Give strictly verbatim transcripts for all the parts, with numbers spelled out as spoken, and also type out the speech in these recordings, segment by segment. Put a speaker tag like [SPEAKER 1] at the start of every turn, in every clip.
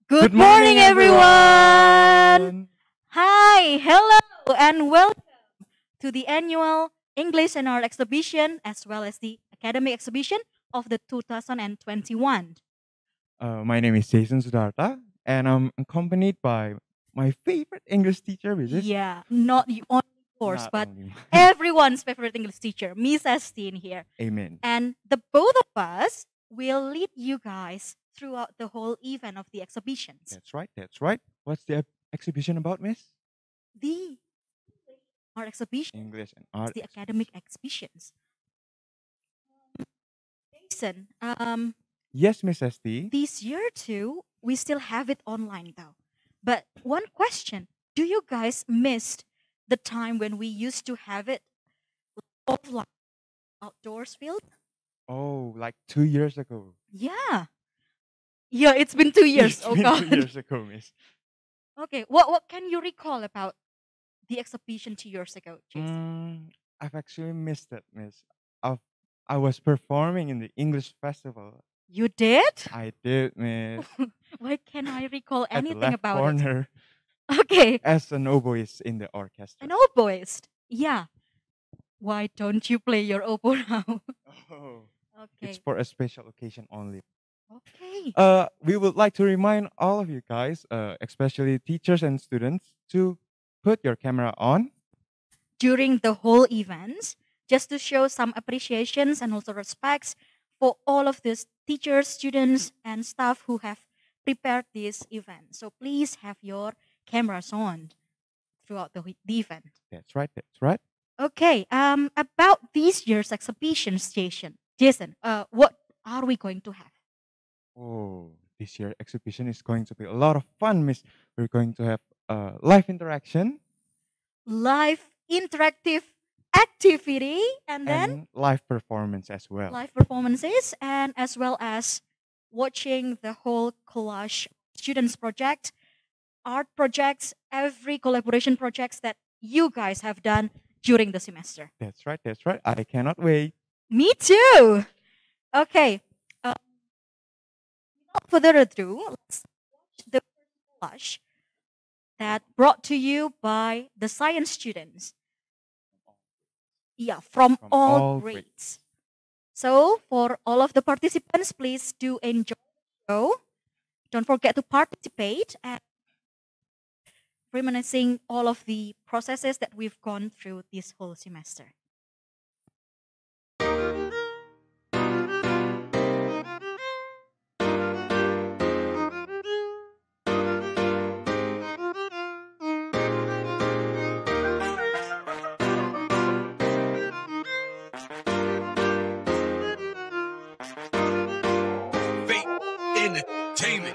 [SPEAKER 1] Good
[SPEAKER 2] Good morning,
[SPEAKER 1] morning, everyone!
[SPEAKER 2] everyone!
[SPEAKER 1] Hi, hello, and welcome to the annual English and Art exhibition as well as the academic exhibition of the two thousand twenty-one.
[SPEAKER 2] Uh, my name is Jason Sudarta, and I'm accompanied by my favorite English teacher, which is
[SPEAKER 1] Yeah, not the only course,
[SPEAKER 2] not
[SPEAKER 1] but
[SPEAKER 2] only
[SPEAKER 1] everyone's favorite English teacher, Miss Estin here.
[SPEAKER 2] Amen.
[SPEAKER 1] And the both of us will lead you guys throughout the whole event of the exhibitions.
[SPEAKER 2] That's right, that's right. What's the ep- exhibition about, Miss?
[SPEAKER 1] The art exhibition
[SPEAKER 2] English and
[SPEAKER 1] is
[SPEAKER 2] art.
[SPEAKER 1] the academic exhibitions. Jason, um,
[SPEAKER 2] Yes, Miss S T.
[SPEAKER 1] this year too, we still have it online though. But one question, do you guys missed the time when we used to have it offline outdoors field?
[SPEAKER 2] Oh, like two years ago.
[SPEAKER 1] Yeah. Yeah, it's been two years.
[SPEAKER 2] It's
[SPEAKER 1] Oh
[SPEAKER 2] been
[SPEAKER 1] god.
[SPEAKER 2] two years ago, Miss.
[SPEAKER 1] Okay. What what can you recall about the exhibition two years ago, Jason?
[SPEAKER 2] Mm, I've actually missed it, Miss. I've, I was performing in the English festival.
[SPEAKER 1] You did?
[SPEAKER 2] I did, Miss.
[SPEAKER 1] Why can't I recall
[SPEAKER 2] At the
[SPEAKER 1] anything
[SPEAKER 2] left
[SPEAKER 1] about
[SPEAKER 2] corner
[SPEAKER 1] it? Okay.
[SPEAKER 2] as an oboist in the orchestra.
[SPEAKER 1] An oboist. Yeah. Why don't you play your oboe now?
[SPEAKER 2] Oh.
[SPEAKER 1] Okay.
[SPEAKER 2] It's for a special occasion only.
[SPEAKER 1] Okay.
[SPEAKER 2] Uh, we would like to remind all of you guys, uh, especially teachers and students, to put your camera on.
[SPEAKER 1] During the whole events, just to show some appreciations and also respects for all of these teachers, students, and staff who have prepared this event. So please have your cameras on throughout the, the event.
[SPEAKER 2] That's right. That's right.
[SPEAKER 1] Okay. Um, about this year's exhibition station, Jason. Uh, what are we going to have?
[SPEAKER 2] Oh, this year exhibition is going to be a lot of fun, Miss. We're going to have uh, live interaction
[SPEAKER 1] Live interactive activity, and then
[SPEAKER 2] and live performance as well.
[SPEAKER 1] live performances, and as well as watching the whole collage students project, art projects, every collaboration projects that you guys have done during the semester.
[SPEAKER 2] That's right. That's right. I cannot wait.
[SPEAKER 1] Me too. Okay. Uh, without further ado, let's watch the collage that brought to you by the science students. Yeah, from,
[SPEAKER 2] From
[SPEAKER 1] all,
[SPEAKER 2] all
[SPEAKER 1] grades.
[SPEAKER 2] grades.
[SPEAKER 1] So, for all of the participants, please do enjoy the show. Don't forget to participate and reminiscing all of the processes that we've gone through this whole semester.
[SPEAKER 3] Fate Entertainment.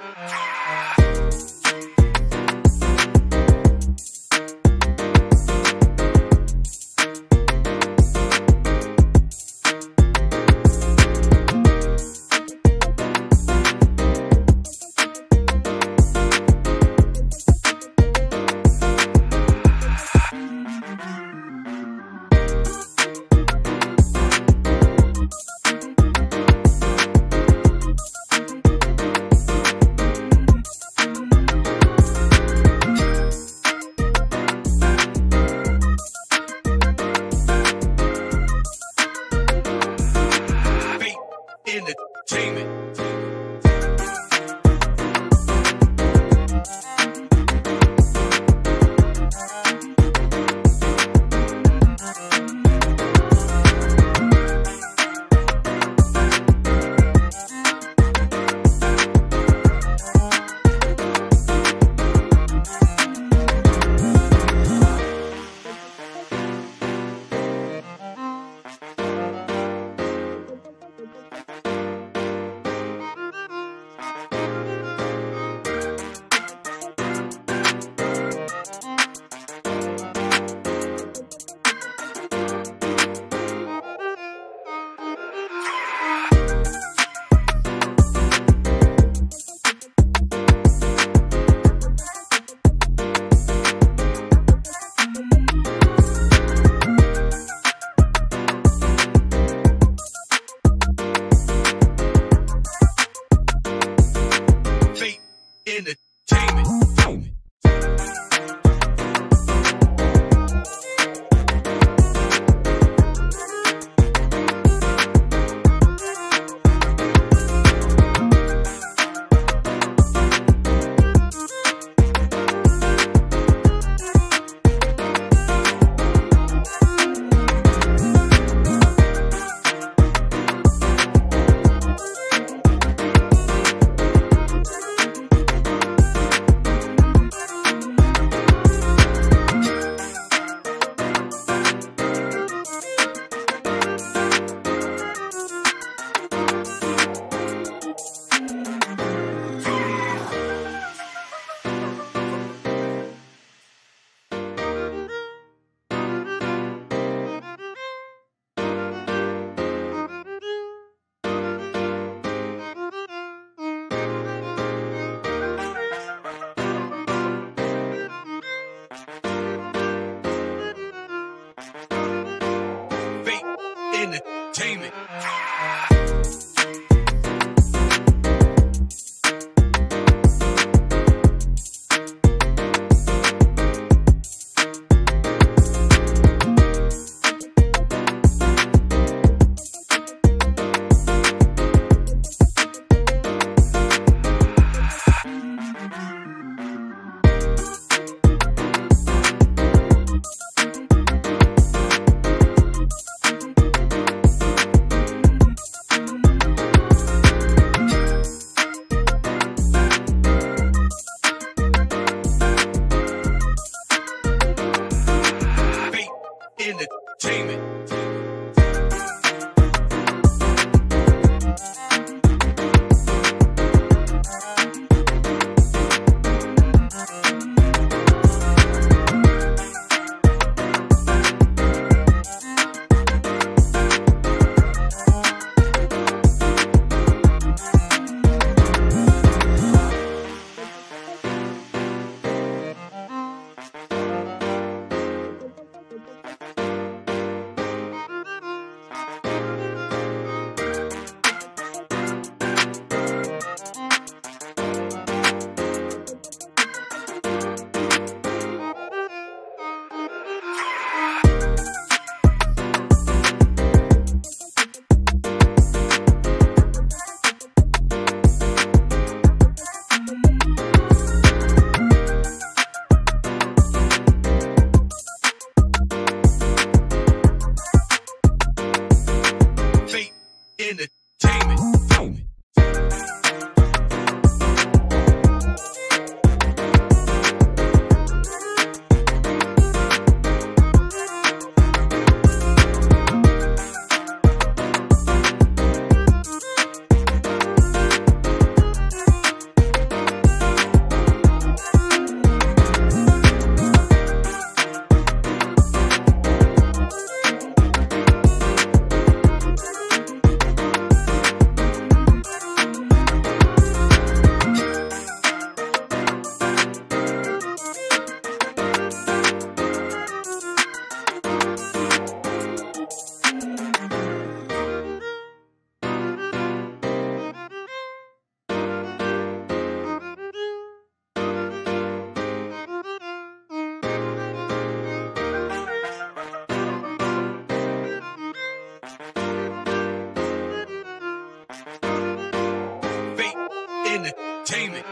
[SPEAKER 3] entertainment.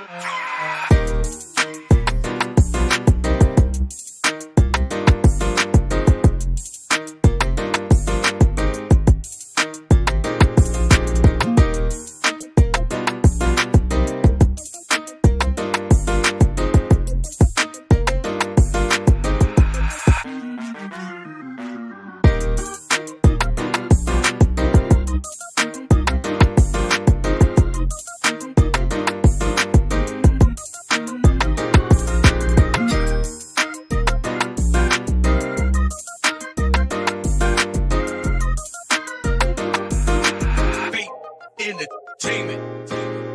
[SPEAKER 3] Entertainment.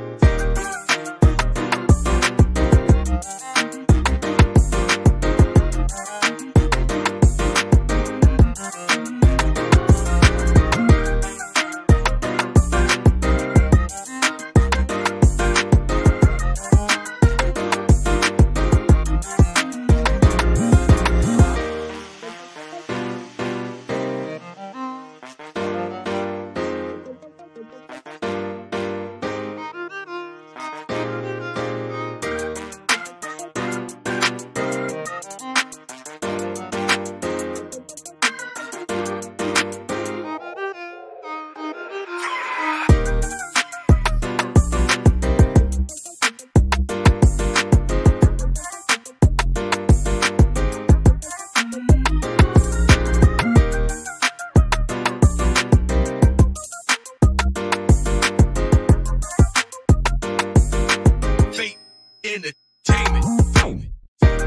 [SPEAKER 3] Fate Entertainment.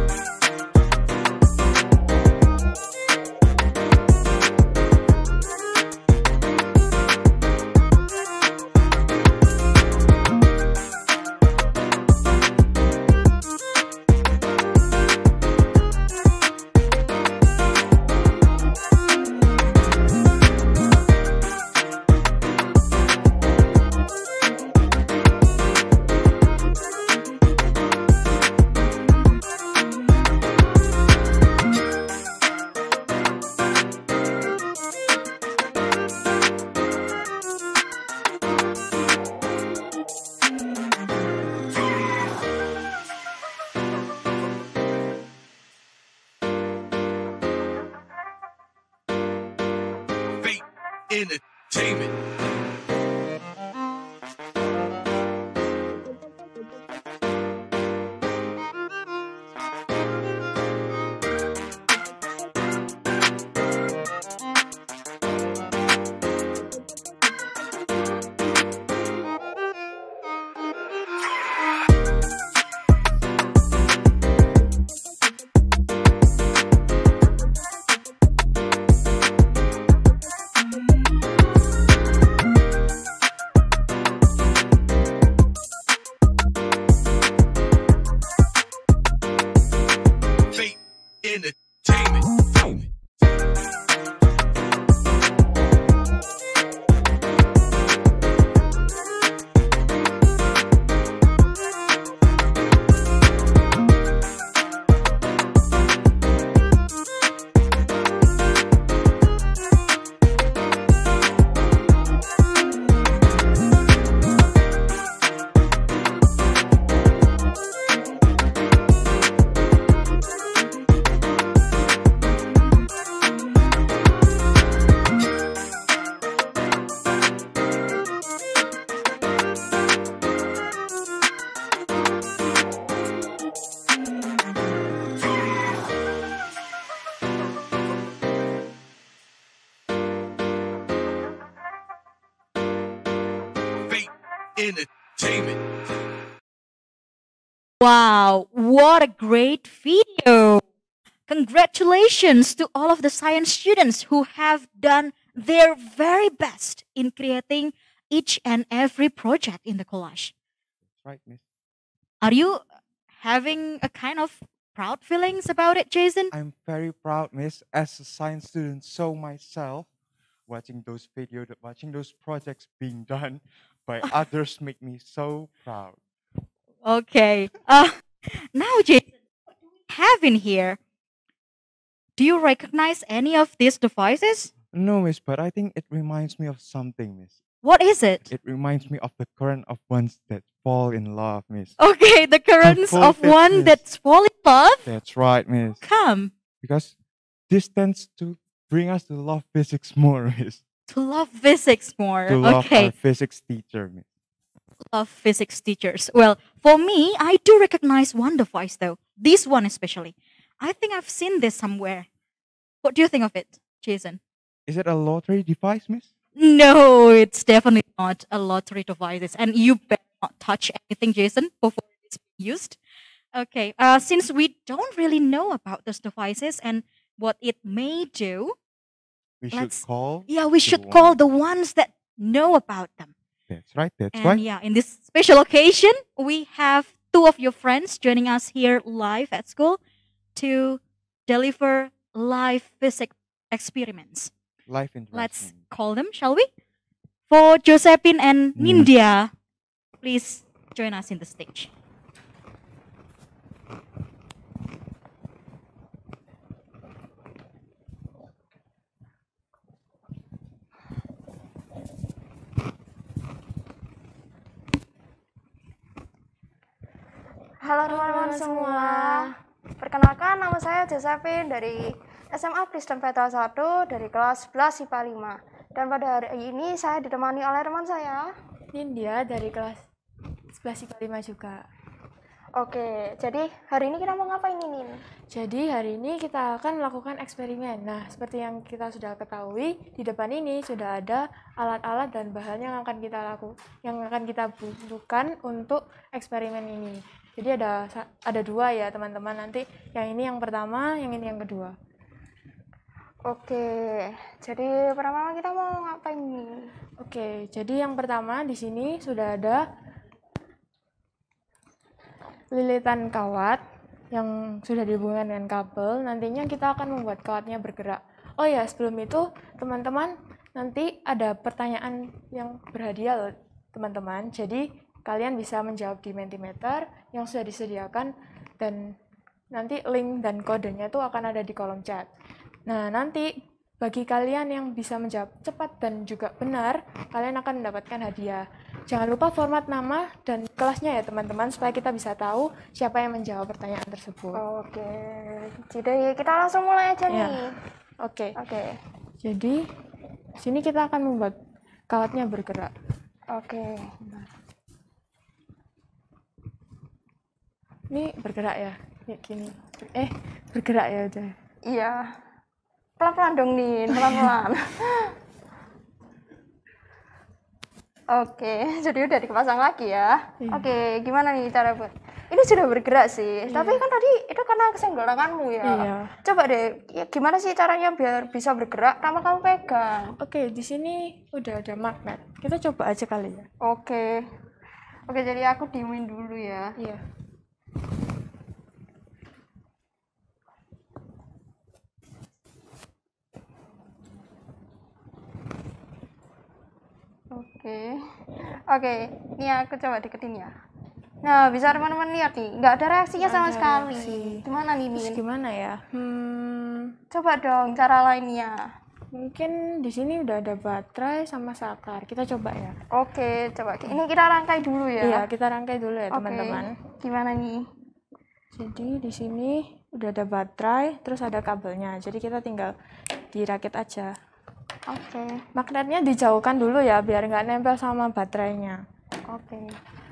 [SPEAKER 3] Fate Entertainment. Fate Entertainment. Fate Entertainment.
[SPEAKER 1] Wow, what a great video! Congratulations to all of the science students who have done their very best in creating each and every project in the collage.
[SPEAKER 2] Right, Miss.
[SPEAKER 1] Are you having a kind of proud feelings about it, Jason?
[SPEAKER 2] I'm very proud, Miss, as a science student. So myself, watching those videos, watching those projects being done by others, make me so proud.
[SPEAKER 1] Okay. Uh, now, Jason, what do we have in here? Do you recognize any of these devices?
[SPEAKER 2] No, Miss, but I think it reminds me of something, Miss.
[SPEAKER 1] What is it?
[SPEAKER 2] It reminds me of the current of ones that fall in love, miss.
[SPEAKER 1] Okay, the currents of
[SPEAKER 2] Unfolded,
[SPEAKER 1] one
[SPEAKER 2] miss.
[SPEAKER 1] that's falling in love.
[SPEAKER 2] That's right, miss.
[SPEAKER 1] Come
[SPEAKER 2] Because this tends to bring us to love physics more, miss.
[SPEAKER 1] to love physics more.
[SPEAKER 2] To love
[SPEAKER 1] Okay,
[SPEAKER 2] our physics teacher, miss.
[SPEAKER 1] love physics teachers. Well, for me, I do recognize one device though. This one especially. I think I've seen this somewhere. What do you think of it, Jason?
[SPEAKER 2] Is it a lottery device, miss?
[SPEAKER 1] No, it's definitely not a lottery device. And you better not touch anything, Jason, before it's being used. Okay, uh, since we don't really know about those devices and what it may do,
[SPEAKER 2] We
[SPEAKER 1] Let's-
[SPEAKER 2] should call.
[SPEAKER 1] yeah, we
[SPEAKER 2] the
[SPEAKER 1] should
[SPEAKER 2] one-
[SPEAKER 1] call the ones that know about them.
[SPEAKER 2] That's right. That's
[SPEAKER 1] And
[SPEAKER 2] right.
[SPEAKER 1] yeah, in this special occasion, we have two of your friends joining us here live at school to deliver live physics experiments.
[SPEAKER 2] Life interaction.
[SPEAKER 1] Let's call them, shall we? For Josephine and
[SPEAKER 2] Mm.
[SPEAKER 1] Nindya, please join us in the stage.
[SPEAKER 4] Halo teman-teman semua, perkenalkan nama saya Josephine dari S M A Kristen Petra satu dari kelas sebelas I P A lima. Dan pada hari ini saya ditemani oleh teman saya.
[SPEAKER 5] Nindya dari kelas sebelas I P A lima juga.
[SPEAKER 4] Oke, jadi hari ini kita mau ngapain ini?
[SPEAKER 5] Jadi hari ini kita akan melakukan eksperimen. Nah, seperti yang kita sudah ketahui, di depan ini sudah ada alat-alat dan bahan yang akan kita laku, yang akan kita butuhkan untuk eksperimen ini. Jadi ada ada dua ya teman-teman, nanti yang ini yang pertama, yang ini yang kedua.
[SPEAKER 4] Oke, jadi pertama kita mau ngapain nih?
[SPEAKER 5] Oke, jadi yang pertama di sini sudah ada lilitan kawat yang sudah dihubungkan dengan kabel. Nantinya kita akan membuat kawatnya bergerak. Oh ya, sebelum itu teman-teman, nanti ada pertanyaan yang berhadiah loh teman-teman. Jadi kalian bisa menjawab di Mentimeter yang sudah disediakan, dan nanti link dan kodenya itu akan ada di kolom chat. Nah, nanti bagi kalian yang bisa menjawab cepat dan juga benar, kalian akan mendapatkan hadiah. Jangan lupa format nama dan kelasnya ya teman-teman, supaya kita bisa tahu siapa yang menjawab pertanyaan tersebut.
[SPEAKER 4] Oke, jadi kita langsung mulai aja
[SPEAKER 5] Ya.
[SPEAKER 4] nih.
[SPEAKER 5] Oke,
[SPEAKER 4] Oke,
[SPEAKER 5] jadi sini kita akan membuat kawatnya bergerak.
[SPEAKER 4] oke.
[SPEAKER 5] Ini bergerak ya, kayak gini. Eh, bergerak ya udah.
[SPEAKER 4] Iya, pelan-pelan dong nih, pelan-pelan. Oke, jadi udah dipasang lagi ya.
[SPEAKER 5] Iya.
[SPEAKER 4] Oke, gimana nih cara buat? Ini sudah bergerak sih, tapi kan tadi itu karena kesenggol tanganmu ya.
[SPEAKER 5] Iya.
[SPEAKER 4] Coba deh, ya gimana sih caranya biar bisa bergerak tanpa kamu pegang?
[SPEAKER 5] Oke, di sini udah ada magnet. Kita coba aja kali ya.
[SPEAKER 4] Oke, oke jadi aku diemin dulu ya.
[SPEAKER 5] Iya.
[SPEAKER 4] Oke, oke, ini aku coba deketin ya. Nah, bisa teman-teman lihat nih, nggak ada reaksinya
[SPEAKER 5] Nggak
[SPEAKER 4] sama
[SPEAKER 5] ada
[SPEAKER 4] sekali.
[SPEAKER 5] reaksi.
[SPEAKER 4] Gimana nih,
[SPEAKER 5] Terus
[SPEAKER 4] Min?
[SPEAKER 5] gimana ya? Hmm,
[SPEAKER 4] Coba dong cara lainnya.
[SPEAKER 5] mungkin di sini udah ada baterai sama saklar. Kita coba ya.
[SPEAKER 4] Oke, coba. Ini kita rangkai dulu ya.
[SPEAKER 5] Iya, kita rangkai dulu ya
[SPEAKER 4] Oke.
[SPEAKER 5] teman-teman.
[SPEAKER 4] Gimana nih?
[SPEAKER 5] Jadi di sini udah ada baterai, terus ada kabelnya. Jadi kita tinggal dirakit aja.
[SPEAKER 4] Oke,
[SPEAKER 5] Magnetnya dijauhkan dulu ya, biar nggak nempel sama baterainya.
[SPEAKER 4] oke.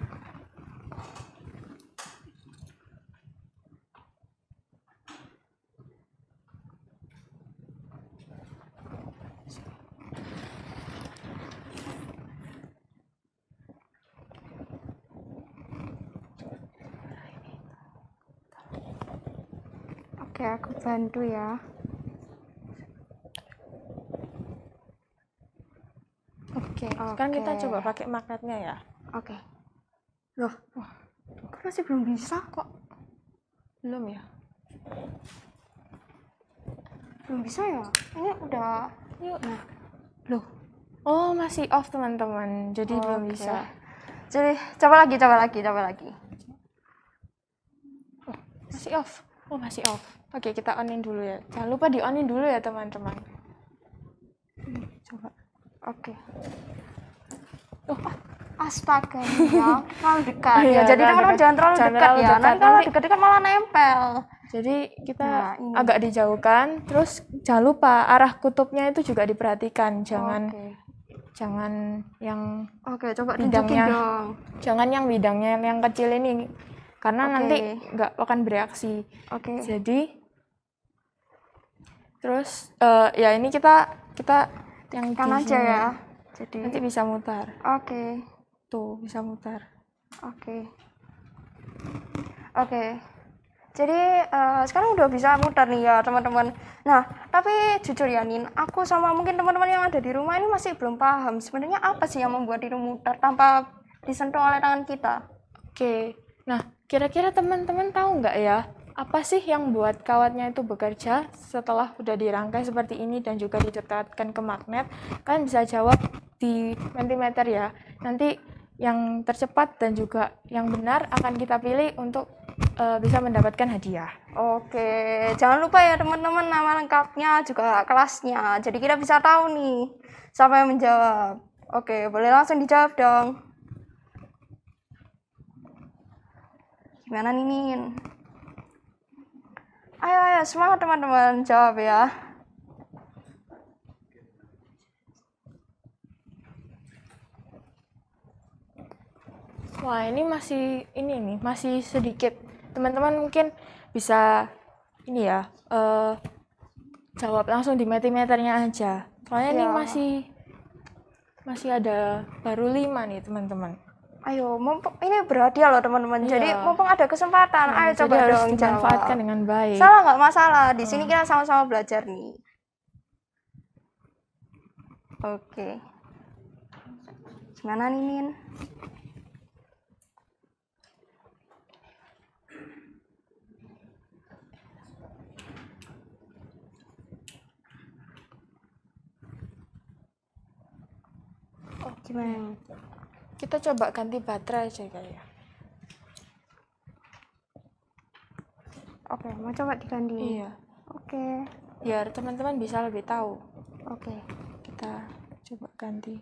[SPEAKER 4] Oke, aku bantu ya.
[SPEAKER 5] Oke, sekarang kita
[SPEAKER 4] Oke.
[SPEAKER 5] coba pakai magnetnya ya.
[SPEAKER 4] Oke. Loh, kok masih belum bisa kok?
[SPEAKER 5] Belum ya?
[SPEAKER 4] Belum bisa ya? Ini udah.
[SPEAKER 5] Yuk.
[SPEAKER 4] Nah,
[SPEAKER 5] Loh. Oh, masih off teman-teman. Jadi belum
[SPEAKER 4] Oke.
[SPEAKER 5] bisa.
[SPEAKER 4] Jadi coba lagi, coba lagi, coba lagi.
[SPEAKER 5] Masih off. Oh, masih off. Oke, kita onin dulu ya. Jangan lupa di onin dulu ya, teman-teman.
[SPEAKER 4] Coba. Oke. Astaga, ya, terlalu dekat.
[SPEAKER 5] Iya,
[SPEAKER 4] Ya, jadi
[SPEAKER 5] terlalu
[SPEAKER 4] teman-teman
[SPEAKER 5] dekat.
[SPEAKER 4] jangan terlalu
[SPEAKER 5] Jangan
[SPEAKER 4] dekat
[SPEAKER 5] terlalu
[SPEAKER 4] ya.
[SPEAKER 5] dekat,
[SPEAKER 4] Nanti kalau
[SPEAKER 5] nanti-
[SPEAKER 4] dekat-dekat malah nempel.
[SPEAKER 5] Jadi kita
[SPEAKER 4] Nah, ini.
[SPEAKER 5] agak dijauhkan, terus jangan lupa arah kutubnya itu juga diperhatikan, jangan
[SPEAKER 4] Oke.
[SPEAKER 5] jangan yang
[SPEAKER 4] Oke, coba tunjukin
[SPEAKER 5] bidangnya
[SPEAKER 4] dong.
[SPEAKER 5] jangan yang bidangnya yang kecil ini, karena
[SPEAKER 4] Oke.
[SPEAKER 5] nanti nggak akan bereaksi.
[SPEAKER 4] Oke.
[SPEAKER 5] Jadi terus eh, ya ini kita kita yang
[SPEAKER 4] Kan
[SPEAKER 5] di
[SPEAKER 4] aja
[SPEAKER 5] sini.
[SPEAKER 4] ya. Jadi
[SPEAKER 5] Nanti bisa mutar.
[SPEAKER 4] Oke.
[SPEAKER 5] Tuh, bisa mutar.
[SPEAKER 4] Oke. Oke. Jadi eh, sekarang udah bisa mutar nih ya teman-teman. Nah, tapi jujur ya Nin, aku sama mungkin teman-teman yang ada di rumah ini masih belum paham sebenarnya apa sih yang membuat itu mutar tanpa disentuh oleh tangan kita.
[SPEAKER 5] Oke. Nah, kira-kira teman-teman tahu nggak ya, apa sih yang buat kawatnya itu bekerja setelah udah dirangkai seperti ini dan juga didekatkan ke magnet? Kalian bisa jawab di Mentimeter ya. Nanti yang tercepat dan juga yang benar akan kita pilih untuk uh, bisa mendapatkan hadiah.
[SPEAKER 4] Oke, jangan lupa ya teman-teman nama lengkapnya juga kelasnya. Jadi kita bisa tahu nih siapa yang menjawab. Oke, boleh langsung dijawab dong. Gimana nih Nin? Ayo ayo semangat teman-teman jawab ya.
[SPEAKER 5] Wah, ini masih ini nih, masih sedikit. Teman-teman mungkin bisa ini ya, uh, jawab langsung di Mentimeternya aja. Soalnya ini
[SPEAKER 4] Ya.
[SPEAKER 5] masih masih ada baru lima nih, teman-teman.
[SPEAKER 4] Ayo, mumpung ini berhadiah loh teman-teman.
[SPEAKER 5] Iya.
[SPEAKER 4] Jadi mumpung ada kesempatan, ayo
[SPEAKER 5] Jadi
[SPEAKER 4] coba
[SPEAKER 5] harus
[SPEAKER 4] dong
[SPEAKER 5] dimanfaatkan
[SPEAKER 4] jawab.
[SPEAKER 5] dengan baik.
[SPEAKER 4] Salah nggak masalah. Di sini kita sama-sama belajar nih. Oke. Gimana nih Nin? Oh, gimana?
[SPEAKER 5] Kita coba ganti baterai aja kayaknya.
[SPEAKER 4] Oke, mau coba diganti.
[SPEAKER 5] Iya,
[SPEAKER 4] Oke.
[SPEAKER 5] biar teman-teman bisa lebih tahu.
[SPEAKER 4] Oke.
[SPEAKER 5] Kita coba ganti.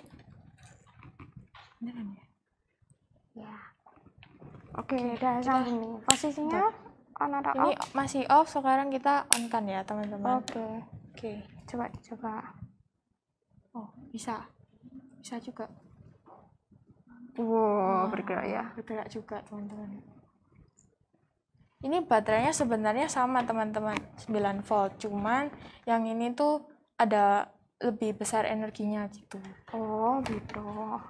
[SPEAKER 5] Beneran ya?
[SPEAKER 4] Ya. Oke, udah sambung nih. Posisinya on atau
[SPEAKER 5] Ini
[SPEAKER 4] off?
[SPEAKER 5] masih off, sekarang kita on kan ya, teman-teman.
[SPEAKER 4] Oke.
[SPEAKER 5] Oke.
[SPEAKER 4] Coba coba.
[SPEAKER 5] Oh, bisa. Bisa juga.
[SPEAKER 4] Wow, bergerak ya.
[SPEAKER 5] Bergerak juga, teman-teman. Ini baterainya sebenarnya sama, teman-teman, sembilan volt. Cuman yang ini tuh ada lebih besar energinya gitu.
[SPEAKER 4] Oh, gitu.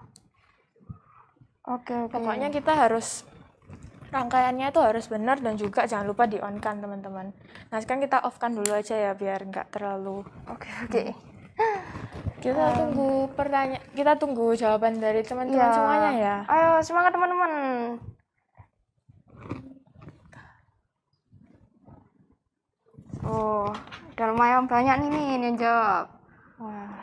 [SPEAKER 4] Oke, oke.
[SPEAKER 5] Pokoknya kita harus rangkaiannya itu harus benar dan juga jangan lupa di on kan, teman-teman. Nah, sekarang kita off kan dulu aja ya biar nggak terlalu.
[SPEAKER 4] Oke, oke.
[SPEAKER 5] Kita tunggu pertanyaan, kita tunggu jawaban dari teman-teman
[SPEAKER 4] Iya.
[SPEAKER 5] semuanya ya.
[SPEAKER 4] Ayo, semangat teman-teman. Oh, udah lumayan banyak nih Nin yang jawab.
[SPEAKER 5] Wah.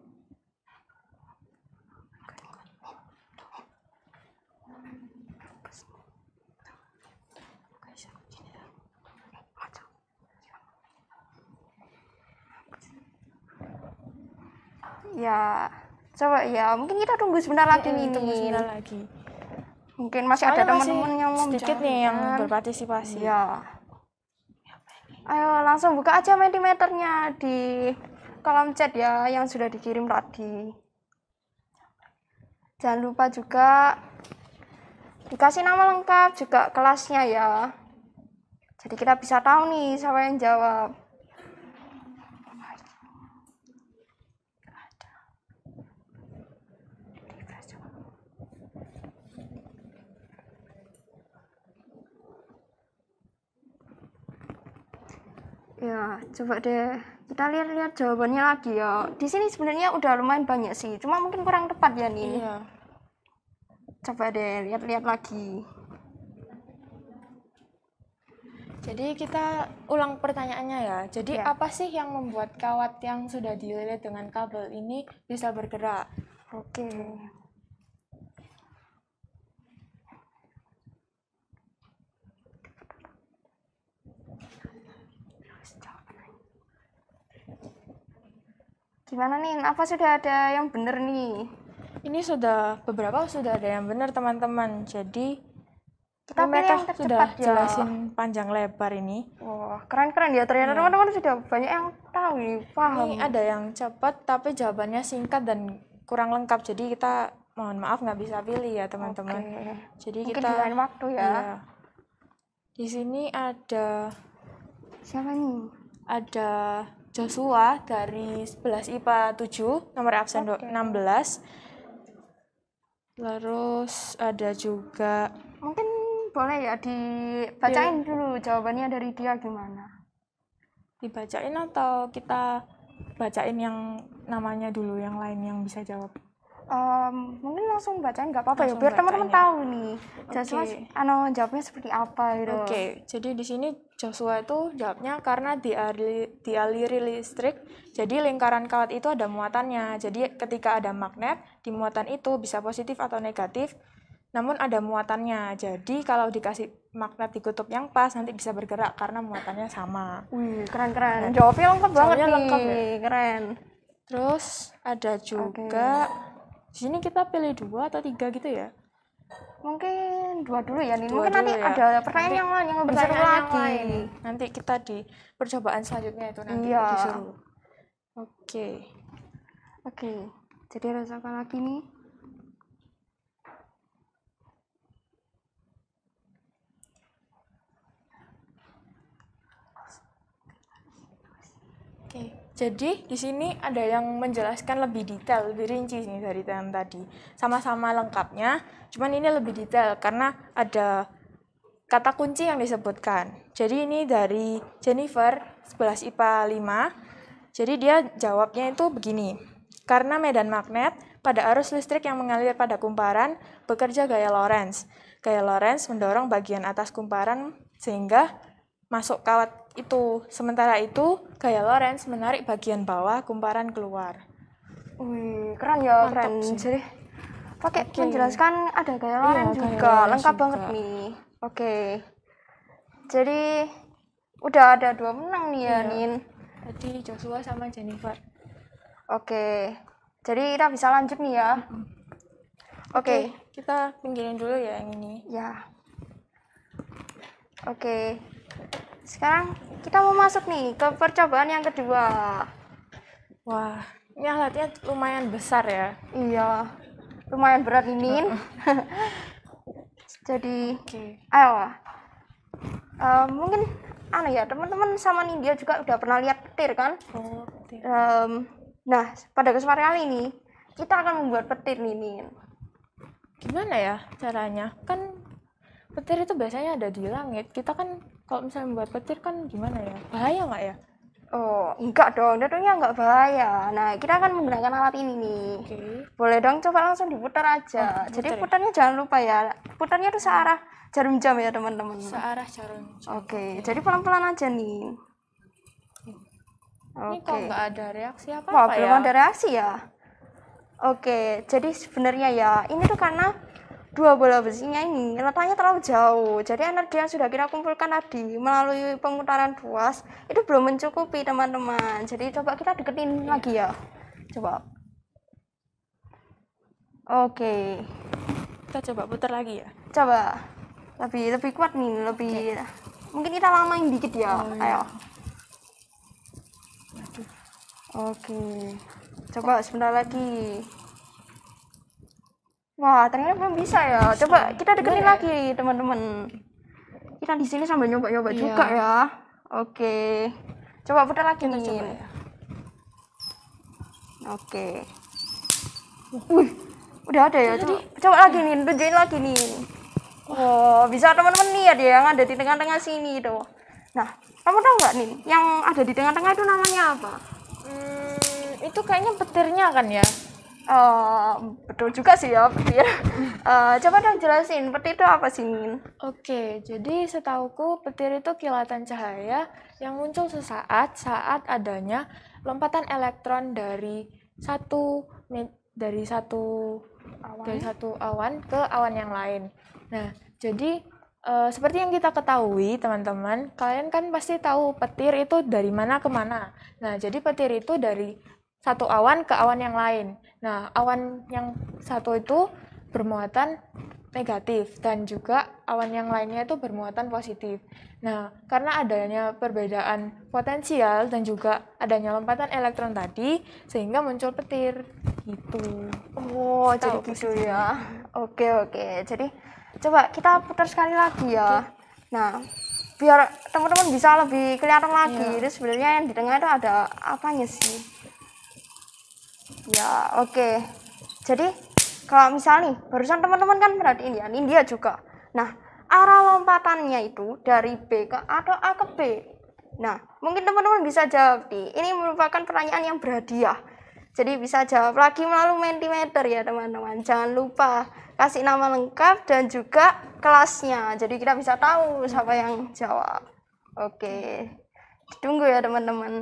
[SPEAKER 4] Ya, coba ya. Mungkin kita tunggu sebentar lagi nih.
[SPEAKER 5] Tunggu
[SPEAKER 4] Nin.
[SPEAKER 5] sebentar lagi.
[SPEAKER 4] Mungkin masih ada
[SPEAKER 5] Soalnya masih
[SPEAKER 4] teman-teman yang mau
[SPEAKER 5] sedikit
[SPEAKER 4] menjawab,
[SPEAKER 5] nih yang
[SPEAKER 4] kan?
[SPEAKER 5] berpartisipasi.
[SPEAKER 4] Iya. Ayo langsung buka aja Mentimeternya di kolom chat ya yang sudah dikirim tadi. Jangan lupa juga dikasih nama lengkap juga kelasnya ya. Jadi kita bisa tahu nih siapa yang jawab. Ya, coba deh kita lihat-lihat jawabannya lagi ya. Di sini sebenarnya udah lumayan banyak sih, cuma mungkin kurang tepat ya nih.
[SPEAKER 5] Iya.
[SPEAKER 4] Coba deh lihat-lihat lagi.
[SPEAKER 5] Jadi kita ulang pertanyaannya ya. Jadi
[SPEAKER 4] Ya.
[SPEAKER 5] apa sih yang membuat kawat yang sudah dililit dengan kabel ini bisa bergerak?
[SPEAKER 4] Oke. Gimana nih? Apa sudah ada yang bener nih?
[SPEAKER 5] Ini sudah beberapa sudah ada yang benar teman-teman. Jadi
[SPEAKER 4] Kita
[SPEAKER 5] ini
[SPEAKER 4] pilih
[SPEAKER 5] mereka
[SPEAKER 4] yang tercepat
[SPEAKER 5] sudah
[SPEAKER 4] ya.
[SPEAKER 5] jelasin panjang lebar ini.
[SPEAKER 4] Wah, keren-keren ya. Ternyata
[SPEAKER 5] Iya.
[SPEAKER 4] teman-teman sudah banyak yang tahu nih, paham.
[SPEAKER 5] Ini ada yang cepat tapi jawabannya singkat dan kurang lengkap. Jadi kita mohon maaf nggak bisa pilih ya teman-teman.
[SPEAKER 4] Oke.
[SPEAKER 5] Jadi
[SPEAKER 4] Mungkin
[SPEAKER 5] kita
[SPEAKER 4] di lain waktu ya.
[SPEAKER 5] iya. Di sini ada
[SPEAKER 4] Siapa nih?
[SPEAKER 5] ada Joshua dari sebelas I P A tujuh, nomor absen do-
[SPEAKER 4] Oke.
[SPEAKER 5] enam belas. Terus ada juga
[SPEAKER 4] Mungkin boleh ya dibacain dulu jawabannya dari dia gimana.
[SPEAKER 5] dibacain atau kita bacain yang namanya dulu, yang lain yang bisa jawab.
[SPEAKER 4] Em, mungkin langsung bacain nggak apa-apa ya,
[SPEAKER 5] Langsung
[SPEAKER 4] biar teman-teman
[SPEAKER 5] bacain ya.
[SPEAKER 4] tahu nih. Joshua
[SPEAKER 5] Oke.
[SPEAKER 4] anu jawabnya seperti apa gitu.
[SPEAKER 5] Oke, jadi di sini Joshua itu jawabnya karena diali- dialiri listrik, jadi lingkaran kawat itu ada muatannya. Jadi ketika ada magnet, di muatan itu bisa positif atau negatif, namun ada muatannya. Jadi kalau dikasih magnet di kutub yang pas, nanti bisa bergerak karena muatannya sama.
[SPEAKER 4] Wih, keren-keren. Jawabnya lengkap banget
[SPEAKER 5] Jawabnya
[SPEAKER 4] nih.
[SPEAKER 5] lengkap ya.
[SPEAKER 4] Keren.
[SPEAKER 5] Terus ada juga, di sini kita pilih dua atau tiga gitu ya?
[SPEAKER 4] Mungkin dua dulu ya nih.
[SPEAKER 5] Dua
[SPEAKER 4] Mungkin nanti
[SPEAKER 5] dulu ya.
[SPEAKER 4] ada pertanyaan
[SPEAKER 5] Nanti
[SPEAKER 4] yang lain yang lebih seru
[SPEAKER 5] Pertanyaan yang
[SPEAKER 4] lagi.
[SPEAKER 5] lain. Nanti kita di percobaan selanjutnya itu nanti
[SPEAKER 4] Iya.
[SPEAKER 5] disuruh. Oke.
[SPEAKER 4] Oke. Jadi rasakan lagi nih.
[SPEAKER 5] Oke, jadi di sini ada yang menjelaskan lebih detail, lebih rinci nih dari yang tadi. Sama-sama lengkapnya, cuman ini lebih detail karena ada kata kunci yang disebutkan. Jadi ini dari Jennifer, sebelas I P A lima. Jadi dia jawabnya itu begini. Karena medan magnet pada arus listrik yang mengalir pada kumparan bekerja gaya Lorentz. Gaya Lorentz mendorong bagian atas kumparan sehingga masuk kawat itu. Sementara itu, gaya Lorentz menarik bagian bawah kumparan keluar.
[SPEAKER 4] Wih, keren ya,
[SPEAKER 5] Mantap
[SPEAKER 4] keren.
[SPEAKER 5] sih.
[SPEAKER 4] Jadi pakai
[SPEAKER 5] Oke.
[SPEAKER 4] menjelaskan ada gaya
[SPEAKER 5] Iya,
[SPEAKER 4] Lorentz
[SPEAKER 5] gaya
[SPEAKER 4] juga,
[SPEAKER 5] Lorentz
[SPEAKER 4] lengkap
[SPEAKER 5] juga.
[SPEAKER 4] banget nih. Oke. Jadi udah ada dua menang nih ya,
[SPEAKER 5] Iya.
[SPEAKER 4] Nin.
[SPEAKER 5] Tadi Joshua sama Jennifer.
[SPEAKER 4] Oke. Jadi kita bisa lanjut nih ya. Oke.
[SPEAKER 5] Kita pinggirin dulu ya yang ini.
[SPEAKER 4] Ya. Oke. Sekarang kita mau masuk nih ke percobaan yang kedua.
[SPEAKER 5] Wah, ini alatnya lumayan besar ya.
[SPEAKER 4] Iya. Lumayan berat ini. Nin. Jadi,
[SPEAKER 5] Oke.
[SPEAKER 4] ayo. Eh, mungkin anu ya, teman-teman sama Nindya juga udah pernah lihat petir kan?
[SPEAKER 5] Oh, petir.
[SPEAKER 4] Em, nah, pada kesempatan kali ini kita akan membuat petir nih, Nin.
[SPEAKER 5] Gimana ya caranya? Kan petir itu biasanya ada di langit. Kita kan kalau misalnya membuat petir kan gimana ya? Bahaya nggak ya?
[SPEAKER 4] Oh, enggak dong, tentunya enggak bahaya. Nah, kita akan menggunakan alat ini nih.
[SPEAKER 5] Oke.
[SPEAKER 4] Boleh dong, coba langsung diputar aja.
[SPEAKER 5] Oh,
[SPEAKER 4] Jadi
[SPEAKER 5] diputar ya?
[SPEAKER 4] putarnya jangan lupa ya. Putarnya tuh searah jarum jam ya, teman-teman.
[SPEAKER 5] Searah jarum.
[SPEAKER 4] Oke, jadi pelan-pelan aja nih.
[SPEAKER 5] Ini kok
[SPEAKER 4] Oke.
[SPEAKER 5] nggak ada reaksi apa-apa
[SPEAKER 4] Wah,
[SPEAKER 5] ya?
[SPEAKER 4] belum ada reaksi ya. Oke, jadi sebenarnya ya, ini tuh karena dua bola besinya ini letaknya terlalu jauh. Jadi energi yang sudah kita kumpulkan tadi melalui pemutaran tuas itu belum mencukupi, teman-teman. Jadi coba kita deketin lagi ya. Coba. Oke.
[SPEAKER 5] Kita coba putar lagi ya.
[SPEAKER 4] Coba. Lebih lebih kuat nih, lebih mungkin kita lamain dikit ya.
[SPEAKER 5] Oh, iya.
[SPEAKER 4] Ayo. Oke. Coba sebentar lagi. Wah, ternyata belum bisa ya. Coba kita deketin
[SPEAKER 5] Boleh.
[SPEAKER 4] lagi, teman-teman. Kita di sini sambil nyoba-nyoba
[SPEAKER 5] Iya.
[SPEAKER 4] juga ya. Oke. Coba putar lagi
[SPEAKER 5] Kita
[SPEAKER 4] nih.
[SPEAKER 5] coba ya.
[SPEAKER 4] Oke. Wih, udah ada ya. Coba, coba lagi nih, tunjukin lagi nih. Oh, bisa teman-teman lihat ya yang ada di tengah-tengah sini itu. Nah, kamu tahu nggak nih, yang ada di tengah-tengah itu namanya apa?
[SPEAKER 5] Hmm, itu kayaknya petirnya kan ya?
[SPEAKER 4] Eh, betul juga sih ya, petir. Eh, coba dong jelasin, petir itu apa sih, Nin?
[SPEAKER 5] Oke, jadi setauku petir itu kilatan cahaya yang muncul sesaat saat adanya lompatan elektron dari satu me- dari satu dari satu awan ke awan yang lain. Nah, jadi eh, seperti yang kita ketahui, teman-teman, kalian kan pasti tahu petir itu dari mana ke mana. Nah, jadi petir itu dari satu awan ke awan yang lain. Nah, awan yang satu itu bermuatan negatif dan juga awan yang lainnya itu bermuatan positif. Nah, karena adanya perbedaan potensial dan juga adanya lompatan elektron tadi, sehingga muncul petir. Gitu.
[SPEAKER 4] Oh, jadi
[SPEAKER 5] Tahu
[SPEAKER 4] gitu ya. Oke, oke. Jadi coba kita putar sekali lagi ya. Nah, biar teman-teman bisa lebih kelihatan lagi.
[SPEAKER 5] Iya.
[SPEAKER 4] Itu sebenarnya yang di tengah itu ada apanya sih? Ya, oke. Jadi kalau misalnya nih, barusan teman-teman kan perhatiin ya, ini dia juga. Nah, arah lompatannya itu dari B ke A atau A ke B. Nah, mungkin teman-teman bisa jawab nih. Ini merupakan pertanyaan yang berhadiah. Jadi bisa jawab lagi melalui Mentimeter ya teman-teman. Jangan lupa kasih nama lengkap dan juga kelasnya. Jadi kita bisa tahu siapa yang jawab. Oke. Ditunggu ya teman-teman.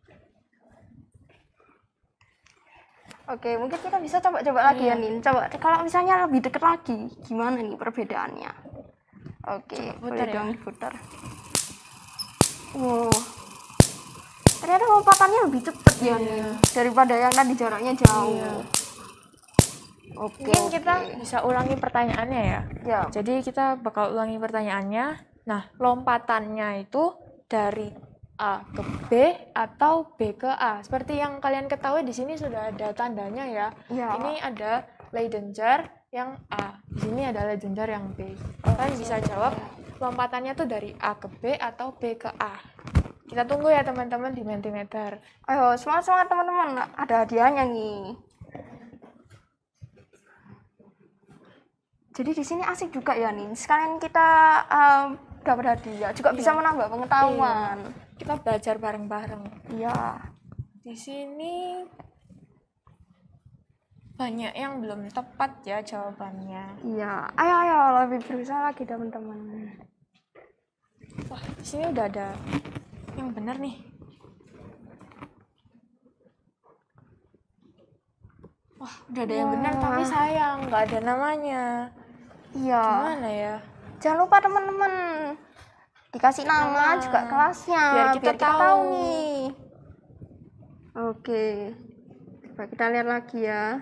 [SPEAKER 4] Oke, mungkin kita bisa coba-coba lagi ya Nin. Coba kalau misalnya lebih dekat lagi, gimana nih perbedaannya? Oke,
[SPEAKER 5] Coba putar
[SPEAKER 4] boleh
[SPEAKER 5] ya.
[SPEAKER 4] dong diputar. Wow. Ternyata lompatannya lebih cepat ya nih daripada yang tadi jaraknya jauh.
[SPEAKER 5] Iya.
[SPEAKER 4] Oke.
[SPEAKER 5] Mungkin kita
[SPEAKER 4] oke.
[SPEAKER 5] bisa ulangi pertanyaannya ya.
[SPEAKER 4] Ya.
[SPEAKER 5] Jadi kita bakal ulangi pertanyaannya. Nah, lompatannya itu dari A ke B atau B ke A. Seperti yang kalian ketahui di sini sudah ada tandanya ya.
[SPEAKER 4] Ya.
[SPEAKER 5] Ini ada Leidenger yang A. Di sini ada Leidenger yang B. Kalian bisa jawab lompatannya tuh dari A ke B atau B ke A. Kita tunggu ya teman-teman di Mentimeter.
[SPEAKER 4] Ayo, semangat-semangat teman-teman. Ada hadiahnya nih. Jadi di sini asik juga ya nih. Sekalian kita um, dapat hadiah, juga bisa menambah pengetahuan.
[SPEAKER 5] Kita belajar bareng-bareng.
[SPEAKER 4] Iya.
[SPEAKER 5] Di sini banyak yang belum tepat ya jawabannya.
[SPEAKER 4] Iya. Ayo ayo lebih berusaha lagi teman-teman.
[SPEAKER 5] Wah, di sini udah ada yang benar nih. Wah, udah ada yang benar tapi sayang nggak ada namanya.
[SPEAKER 4] Iya.
[SPEAKER 5] Gimana ya?
[SPEAKER 4] Jangan lupa teman-teman dikasih nama,
[SPEAKER 5] Nama.
[SPEAKER 4] juga kelasnya
[SPEAKER 5] Biar kita tahu.
[SPEAKER 4] nih. Oke. Coba kita lihat lagi ya.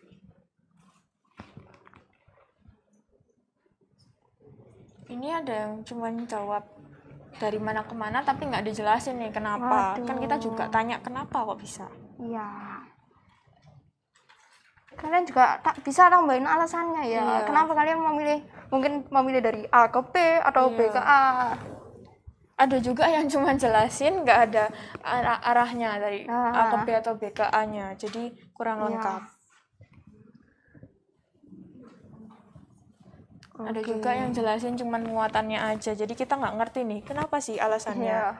[SPEAKER 5] Ini ada yang cuma jawab dari mana ke mana tapi nggak dijelasin nih kenapa.
[SPEAKER 4] Waduh.
[SPEAKER 5] Kan kita juga tanya kenapa kok bisa.
[SPEAKER 4] Iya. Kalian juga tak bisa tambahin alasannya ya.
[SPEAKER 5] Iya.
[SPEAKER 4] Kenapa kalian memilih mungkin memilih dari A ke B atau B
[SPEAKER 5] Iya.
[SPEAKER 4] ke A?
[SPEAKER 5] Ada juga yang cuma jelasin nggak ada arah arahnya dari A ke
[SPEAKER 4] Ah.
[SPEAKER 5] B atau B ke A-nya. Jadi kurang
[SPEAKER 4] Iya.
[SPEAKER 5] lengkap. Ada
[SPEAKER 4] Oke.
[SPEAKER 5] juga yang jelasin cuma muatannya aja. Jadi kita nggak ngerti nih kenapa sih alasannya.
[SPEAKER 4] Iya.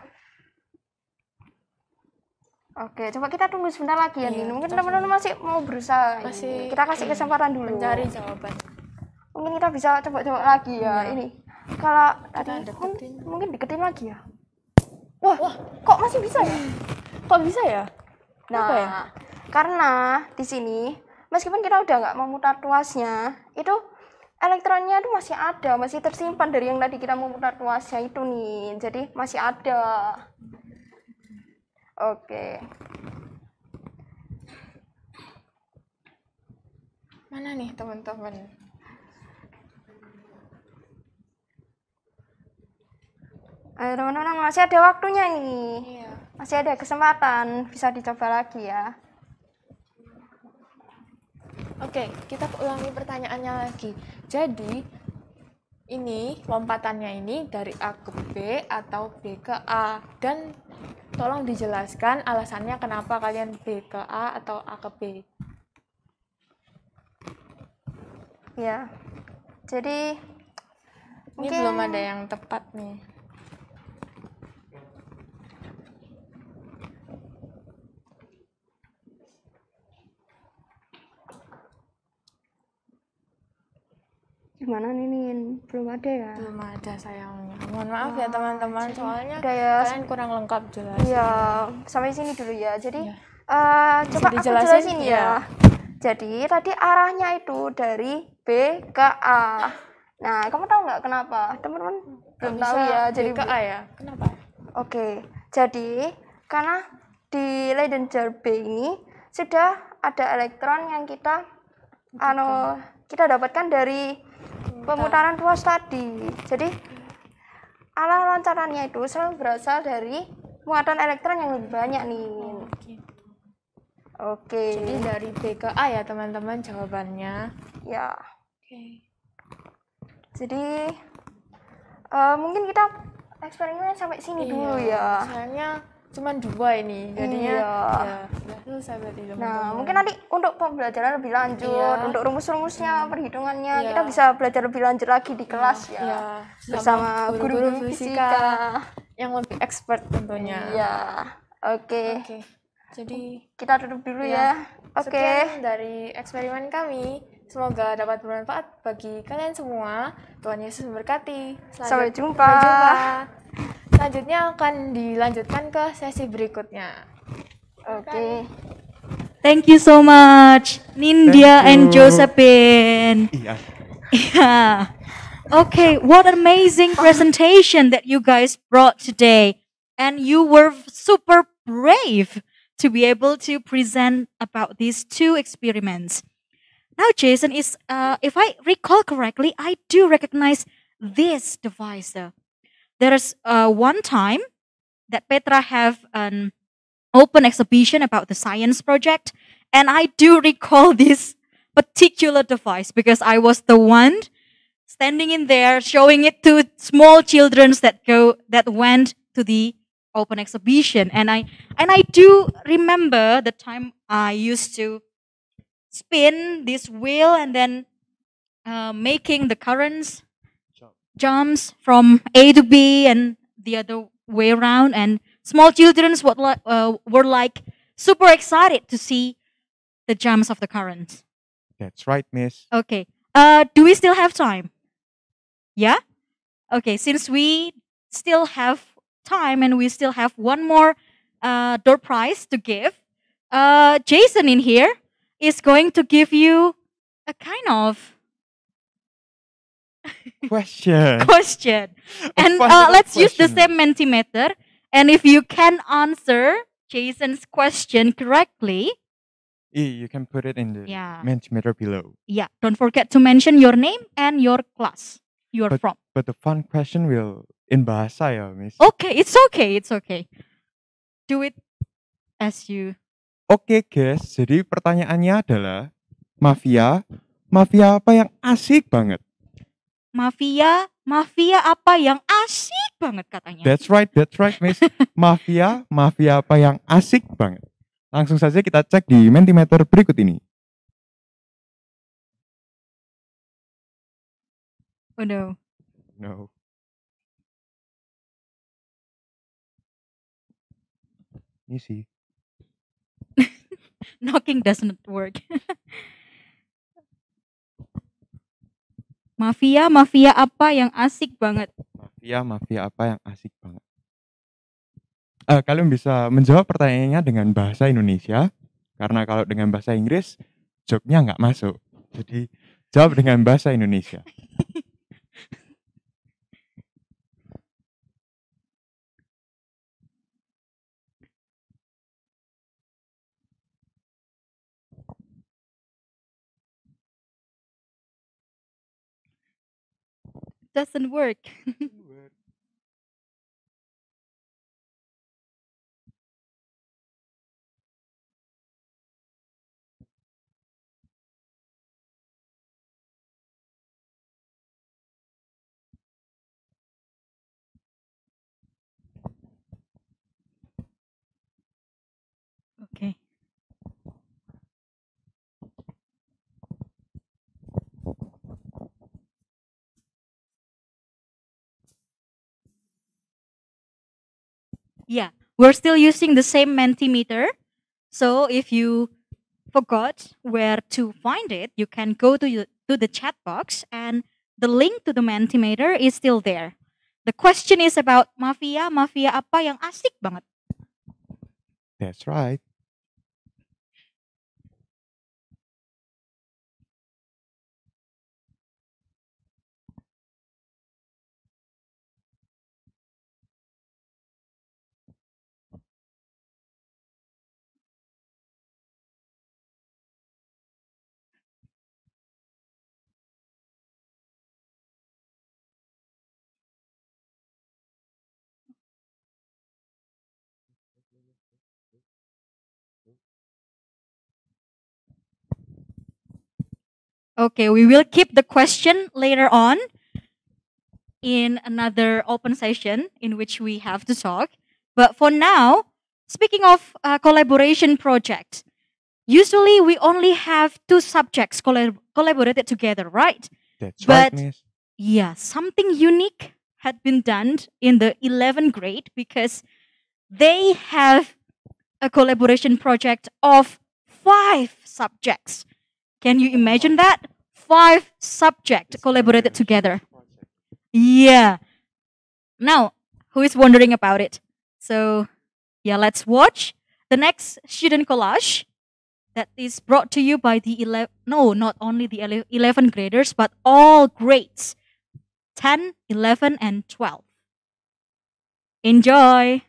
[SPEAKER 4] Oke, coba kita tunggu sebentar lagi ya,
[SPEAKER 5] Iya,
[SPEAKER 4] Nin. Mungkin
[SPEAKER 5] kita
[SPEAKER 4] teman-teman masih mau berusaha. ini.
[SPEAKER 5] Masih
[SPEAKER 4] kita kasih
[SPEAKER 5] ini,
[SPEAKER 4] kesempatan dulu.
[SPEAKER 5] Mencari jawaban.
[SPEAKER 4] Mungkin kita bisa coba-coba lagi ya.
[SPEAKER 5] Iya.
[SPEAKER 4] Ini kalau tadi
[SPEAKER 5] deketin.
[SPEAKER 4] mungkin, mungkin deketin lagi ya. Wah, kok masih bisa ya?
[SPEAKER 5] Kok bisa ya?
[SPEAKER 4] Nah,
[SPEAKER 5] Kenapa ya?
[SPEAKER 4] karena di sini meskipun kita udah nggak memutar tuasnya, itu elektronnya itu masih ada, masih tersimpan dari yang tadi kita memutar tuasnya itu nih. Jadi masih ada. Oke.
[SPEAKER 5] Mana nih teman-teman?
[SPEAKER 4] Ayo teman-teman, masih ada waktunya nih.
[SPEAKER 5] Iya.
[SPEAKER 4] Masih ada kesempatan, bisa dicoba lagi ya.
[SPEAKER 5] Oke, kita ulangi pertanyaannya lagi. Jadi, ini lompatannya ini dari A ke B atau B ke A. Dan tolong dijelaskan alasannya kenapa kalian B ke A atau A ke B.
[SPEAKER 4] Ya. Jadi
[SPEAKER 5] Ini belum ada yang tepat nih.
[SPEAKER 4] gimana nih, Nin? Belum ada ya?
[SPEAKER 5] Belum ada sayangnya. Mohon maaf ya teman-teman, soalnya
[SPEAKER 4] Udah ya.
[SPEAKER 5] kalian kurang lengkap jelas.
[SPEAKER 4] Iya, sampai sini dulu ya. Jadi
[SPEAKER 5] Iya.
[SPEAKER 4] eh, coba aku
[SPEAKER 5] dijelasin?
[SPEAKER 4] jelasin ya.
[SPEAKER 5] Iya.
[SPEAKER 4] Jadi tadi arahnya itu dari B ke A. Nah, kamu tahu nggak kenapa? Teman-teman belum
[SPEAKER 5] Bisa
[SPEAKER 4] tahu ya.
[SPEAKER 5] B
[SPEAKER 4] Jadi
[SPEAKER 5] ke A ya? Kenapa?
[SPEAKER 4] Oke, jadi karena di Leidenger B ini sudah ada elektron yang kita anu kita dapatkan dari pemutaran tuas tadi. Jadi arah loncarannya itu selalu berasal dari muatan elektron yang lebih banyak nih.
[SPEAKER 5] Oke.
[SPEAKER 4] Oke.
[SPEAKER 5] Jadi dari B ke A ya teman-teman jawabannya.
[SPEAKER 4] Ya.
[SPEAKER 5] Oke.
[SPEAKER 4] Jadi eh, mungkin kita eksperimennya sampai sini dulu ya.
[SPEAKER 5] Sayangnya cuma dua ini, jadinya
[SPEAKER 4] Iya.
[SPEAKER 5] ya sudah selesai berarti teman-teman.
[SPEAKER 4] Nah, mungkin nanti untuk pembelajaran lebih lanjut,
[SPEAKER 5] Iya.
[SPEAKER 4] untuk rumus-rumusnya, perhitungannya,
[SPEAKER 5] Iya.
[SPEAKER 4] kita bisa belajar lebih lanjut lagi di kelas ya.
[SPEAKER 5] Iya,
[SPEAKER 4] Bersama
[SPEAKER 5] sama
[SPEAKER 4] guru-guru
[SPEAKER 5] guru-guru
[SPEAKER 4] fisika.
[SPEAKER 5] fisika yang lebih expert tentunya.
[SPEAKER 4] Iya. Oke.
[SPEAKER 5] Oke. Jadi
[SPEAKER 4] Kita tutup dulu
[SPEAKER 5] ya,
[SPEAKER 4] ya. Oke.
[SPEAKER 5] sekian dari eksperimen kami. Semoga dapat bermanfaat bagi kalian semua. Tuhan Yesus memberkati.
[SPEAKER 4] Sampai
[SPEAKER 5] Selanjut-
[SPEAKER 4] jumpa.
[SPEAKER 5] Sampai jumpa. Selanjutnya akan dilanjutkan ke sesi berikutnya.
[SPEAKER 4] Oke.
[SPEAKER 1] Thank you so much, Nindya
[SPEAKER 2] Thank
[SPEAKER 1] and
[SPEAKER 2] you.
[SPEAKER 1] Josephine.
[SPEAKER 2] Iya.
[SPEAKER 1] Yeah. Okay, what an amazing presentation that you guys brought today. And you were super brave to be able to present about these two experiments. Now, Jason is, uh, if I recall correctly, I do recognize this device. Though. There is uh, one time that Petra have an open exhibition about the science project, and I do recall this particular device because I was the one standing in there showing it to small children that go that went to the open exhibition, and I and I do remember the time I used to spin this wheel and then uh, making the currents jumps from A to B and the other way around, and small children were like, uh, were like super excited to see the jumps of the currents.
[SPEAKER 2] That's right, Miss.
[SPEAKER 1] Okay. Uh, do we still have time? Yeah? Okay, since we still have time and we still have one more uh, door prize to give, uh, Jason in here is going to give you a kind of
[SPEAKER 2] Question.
[SPEAKER 1] question.
[SPEAKER 2] A
[SPEAKER 1] And
[SPEAKER 2] fun
[SPEAKER 1] uh,
[SPEAKER 2] little
[SPEAKER 1] let's use the
[SPEAKER 2] question.
[SPEAKER 1] same Mentimeter. And if you can answer Jason's question correctly,
[SPEAKER 2] E, you can put it in the
[SPEAKER 1] Yeah.
[SPEAKER 2] Mentimeter below.
[SPEAKER 1] yeah, don't forget to mention your name and your class you are
[SPEAKER 2] But-
[SPEAKER 1] from.
[SPEAKER 2] But the fun question will in bahasa ya, Miss.
[SPEAKER 1] Okay, it's okay, it's okay. Do it as you.
[SPEAKER 2] Oke, guys. Jadi pertanyaannya adalah mafia, mafia apa yang asik banget?
[SPEAKER 1] Mafia, mafia apa yang asik banget katanya.
[SPEAKER 2] That's right, that's right, Miss. Mafia, mafia apa yang asik banget? Langsung saja kita cek di Mentimeter berikut ini.
[SPEAKER 1] Oh no.
[SPEAKER 2] No. Ini sih.
[SPEAKER 1] Knocking doesn't work. Mafia, mafia apa yang asik banget?
[SPEAKER 2] Mafia, mafia apa yang asik banget? Eh, kalian bisa menjawab pertanyaannya dengan bahasa Indonesia, karena kalau dengan bahasa Inggris, jawabnya nggak masuk. Jadi, jawab dengan bahasa Indonesia.
[SPEAKER 1] Doesn't work. Okay. Yeah, we're still using the same Mentimeter. So if you forgot where to find it, you can go to, you, to the chat box and the link to the Mentimeter is still there. The question is about mafia, mafia apa yang asik banget?
[SPEAKER 2] That's right.
[SPEAKER 1] Okay, we will keep the question later on in another open session in which we have to talk. But for now, speaking of uh, collaboration projects, usually we only have two subjects collab- collaborated together, right?
[SPEAKER 2] That's
[SPEAKER 1] But-
[SPEAKER 2] right, Miss.
[SPEAKER 1] Yeah, something unique had been done in the eleventh grade because they have a collaboration project of five subjects. Can you imagine that? Five subjects collaborated together. Yeah. Now, who is wondering about it? So, yeah, let's watch the next student collage that is brought to you by the eleven, no, not only the ele- eleventh graders, but all grades ten, eleven, and twelve. Enjoy!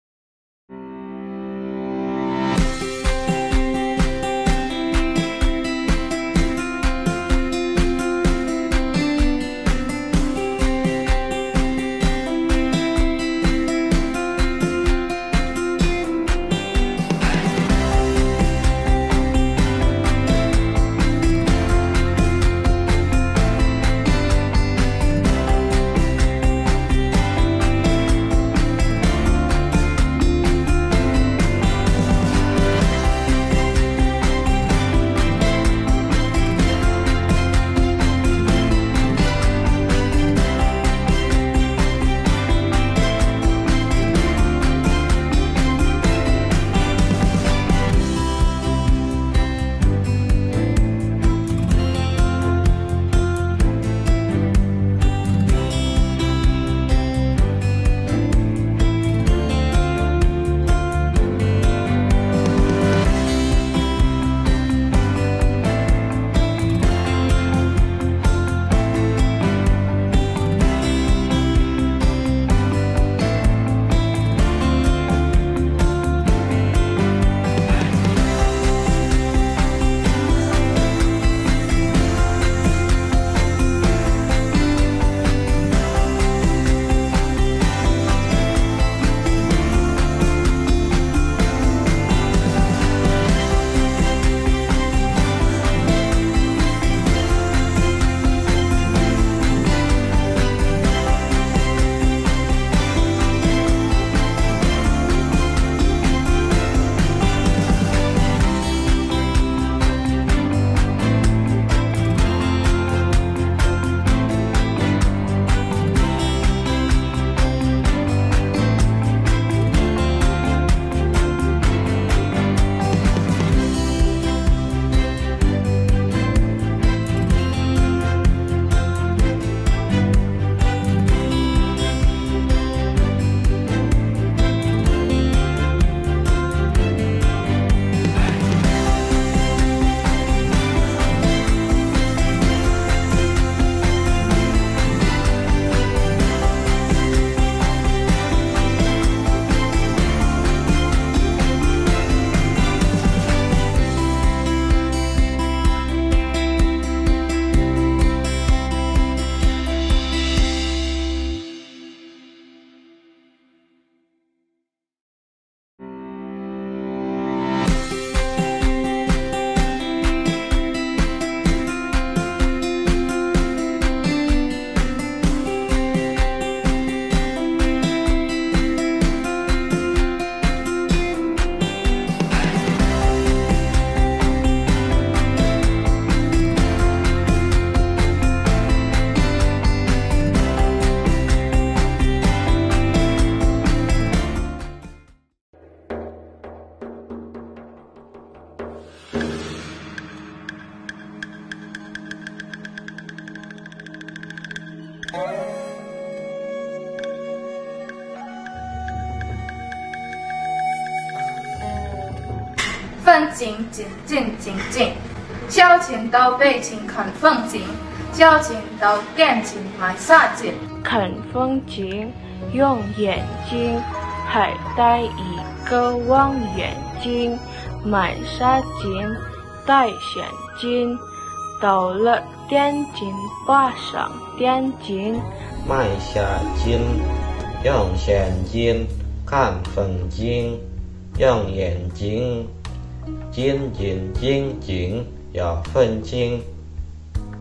[SPEAKER 6] 风景景景景景，交情到北京看风景，交情到汴京买沙锦。
[SPEAKER 7] 看风景，用眼睛，还带一个望远镜，买沙锦，带现金，到了汴京挂上汴京，
[SPEAKER 8] 卖下金，用现金看风景，用眼睛，金金金金要风景。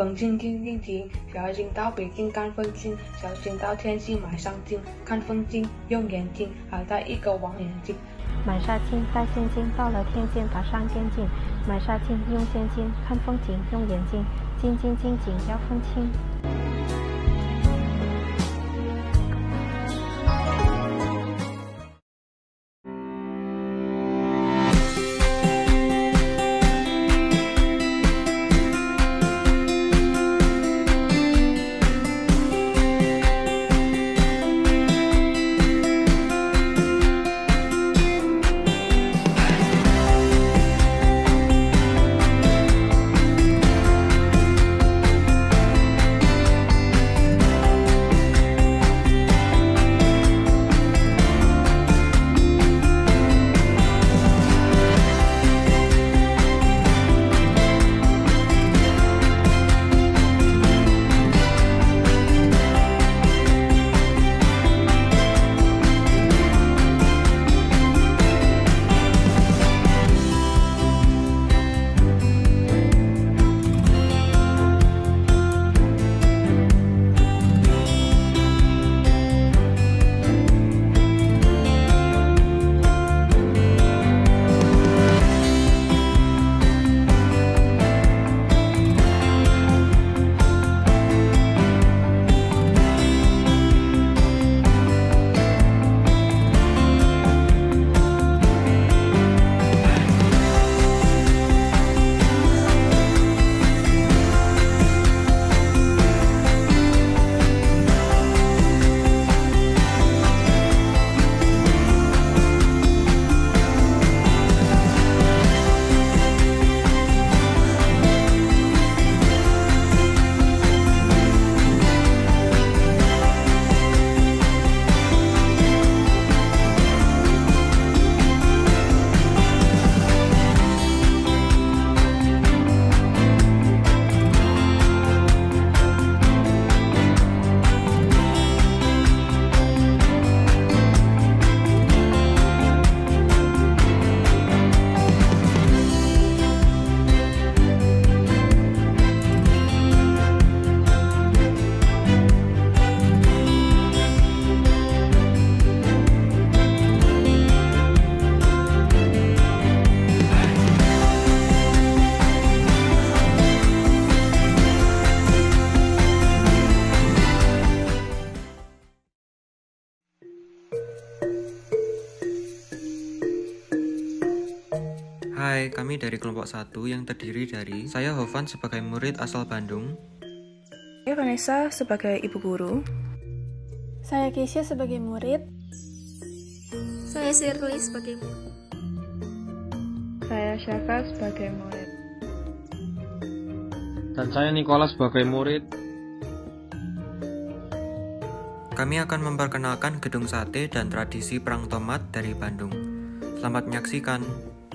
[SPEAKER 6] 风景静静静，小心到北京看风景，小心到天津买上镜，看风景用眼睛，还带一个望远镜。
[SPEAKER 9] 买纱巾带现金，到了天津打上边境。买纱巾用现金，看风景用眼睛，金金金金要分清。
[SPEAKER 10] Hai, kami dari kelompok satu yang terdiri dari saya Hovan sebagai murid asal Bandung,
[SPEAKER 11] saya Vanessa sebagai ibu guru,
[SPEAKER 5] saya Keisha sebagai murid,
[SPEAKER 12] saya Shirley sebagai murid,
[SPEAKER 13] saya Syaka sebagai murid,
[SPEAKER 14] dan saya Nicholas sebagai murid.
[SPEAKER 10] Kami akan memperkenalkan gedung sate dan tradisi perang tomat dari Bandung. Selamat menyaksikan.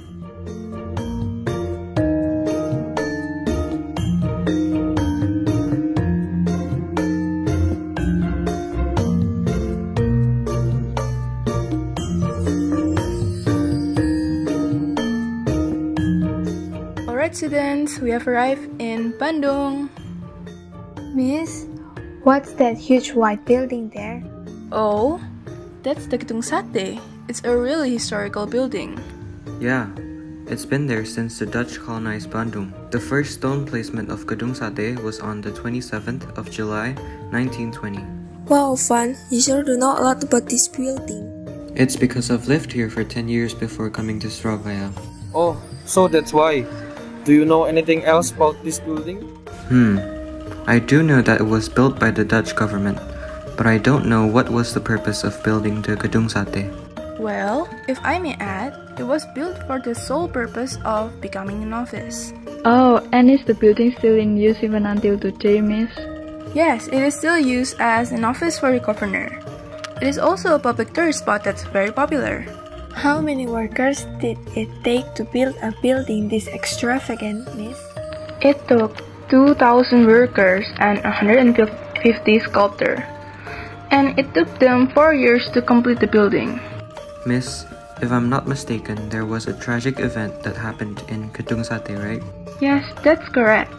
[SPEAKER 11] Alright students, we have arrived in Bandung.
[SPEAKER 15] Miss, what's that huge white building there?
[SPEAKER 11] Oh, that's the Gedung Sate. It's a really historical building.
[SPEAKER 10] Yeah, it's been there since the Dutch colonized Bandung. The first stone placement of Gedung Sate was on the twenty-seventh of July, nineteen twenty.
[SPEAKER 16] Wow, fun. You sure do know a lot about this building.
[SPEAKER 10] It's because I've lived here for ten years before coming to Surabaya.
[SPEAKER 14] Oh, so that's why. Do you know anything else about this building?
[SPEAKER 10] Hmm, I do know that it was built by the Dutch government, but I don't know what was the purpose of building the Gedung Sate.
[SPEAKER 11] Well, if I may add, it was built for the sole purpose of becoming an office.
[SPEAKER 13] Oh, and is the building still in use even until today, Miss?
[SPEAKER 11] Yes, it is still used as an office for the governor. It is also a public tourist spot that's very popular.
[SPEAKER 15] How many workers did it take to build a building this extravagant, Miss?
[SPEAKER 13] It took two thousand workers and one hundred fifty sculptors. And it took them four years to complete the building.
[SPEAKER 10] Miss, if I'm not mistaken, there was a tragic event that happened in Gedung Sate, right?
[SPEAKER 13] Yes, that's correct.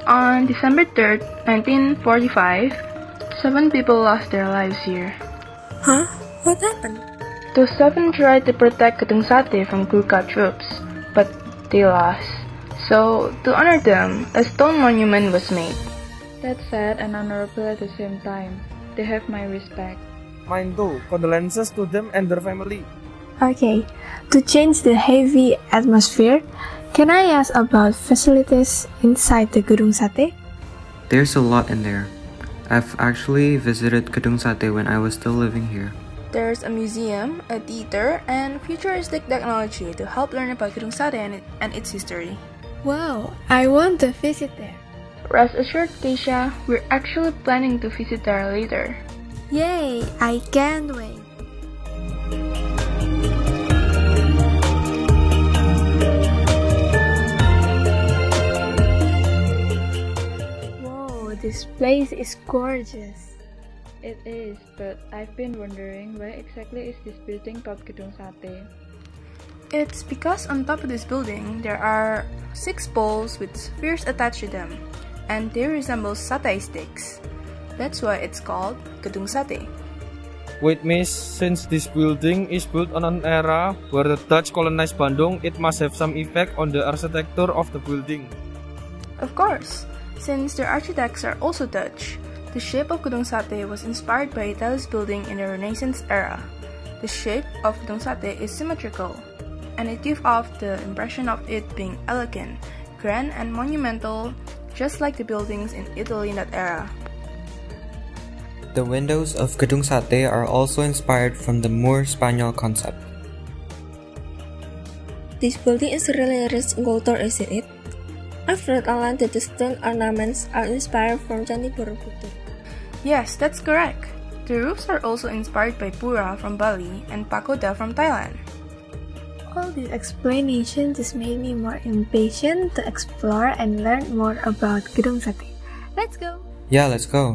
[SPEAKER 13] On December third, nineteen forty-five, seven people lost their lives here.
[SPEAKER 16] Huh? What happened?
[SPEAKER 13] Those seven tried to protect Gedung Sate from Gurkha troops, but they lost. So, to honor them, a stone monument was made.
[SPEAKER 17] That's sad and honorable at the same time. They have my respect.
[SPEAKER 14] Mine too. Condolences to them and their family.
[SPEAKER 15] Okay, to change the heavy atmosphere, can I ask about facilities inside the Gedung Sate?
[SPEAKER 10] There's a lot in there. I've actually visited Gedung Sate when I was still living here.
[SPEAKER 11] There's a museum, a theater, and futuristic technology to help learn about Gedung Sate and, it, and its history.
[SPEAKER 15] Wow, I want to visit there.
[SPEAKER 13] Rest assured, Keisha, we're actually planning to visit there later.
[SPEAKER 12] Yay, I can't wait.
[SPEAKER 15] Wow, this place is gorgeous.
[SPEAKER 17] It is, but I've been wondering why exactly is this building called Gedung Sate?
[SPEAKER 11] It's because on top of this building, there are six poles with spheres attached to them, and they resemble satay sticks. That's why it's called Gedung Sate.
[SPEAKER 14] Wait, miss, since this building is built on an era where the Dutch colonized Bandung, it must have some effect on the architecture of the building.
[SPEAKER 11] Of course, since their architects are also Dutch, the shape of Gedung Sate was inspired by Italy's building in the Renaissance era. The shape of Gedung Sate is symmetrical, and it gives off the impression of it being elegant, grand, and monumental, just like the buildings in Italy in that era.
[SPEAKER 10] The windows of Gedung Sate are also inspired from the Moor Spaniel concept.
[SPEAKER 16] This building is really rich in culture, isn't it? I've read online that the stone ornaments are inspired from Candi Borobudur.
[SPEAKER 11] Yes, that's correct. The roofs are also inspired by Pura from Bali and Pagoda from Thailand.
[SPEAKER 15] All these explanations just made me more impatient to explore and learn more about Gedung Sate. Let's go!
[SPEAKER 10] Yeah, let's go.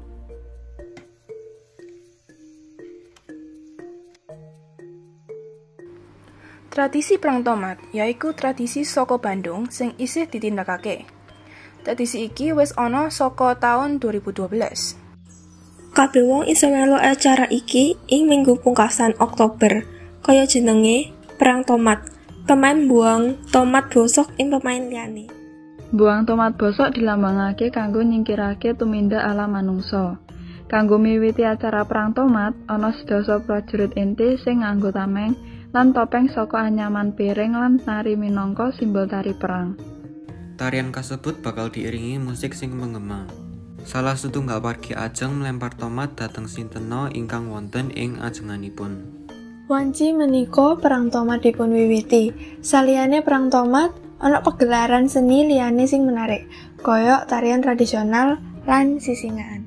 [SPEAKER 11] Tradisi perang tomat yaiku tradisi saka Bandung sing isih ditindakake. Tradisi iki wis ana saka taun dua ribu dua belas.
[SPEAKER 16] Kabeh wong iso melu acara iki ing minggu pungkasan Oktober. Kaya jenenge perang tomat. Pemain buang tomat bosok ing pemain liyane.
[SPEAKER 17] Buang tomat bosok dilambangake kanggo nyingkirake tumindak ala manungsa. Kanggo miwiti acara perang tomat, ana sedasa prajurit inti sing nganggo tameng lan topeng saka anyaman piring lan nari minangka simbol tari perang.
[SPEAKER 10] Tarian kasebut bakal diiringi musik sing menggema. Salah setunggal wargi ajeng melempar tomat dhateng sintena ingkang wonten ing ajenganipun.
[SPEAKER 15] Wanci menika perang tomat dipunwiwiti. Saliyane perang tomat, ana pagelaran seni liyane sing menarik, kaya tarian tradisional lan sisingaan.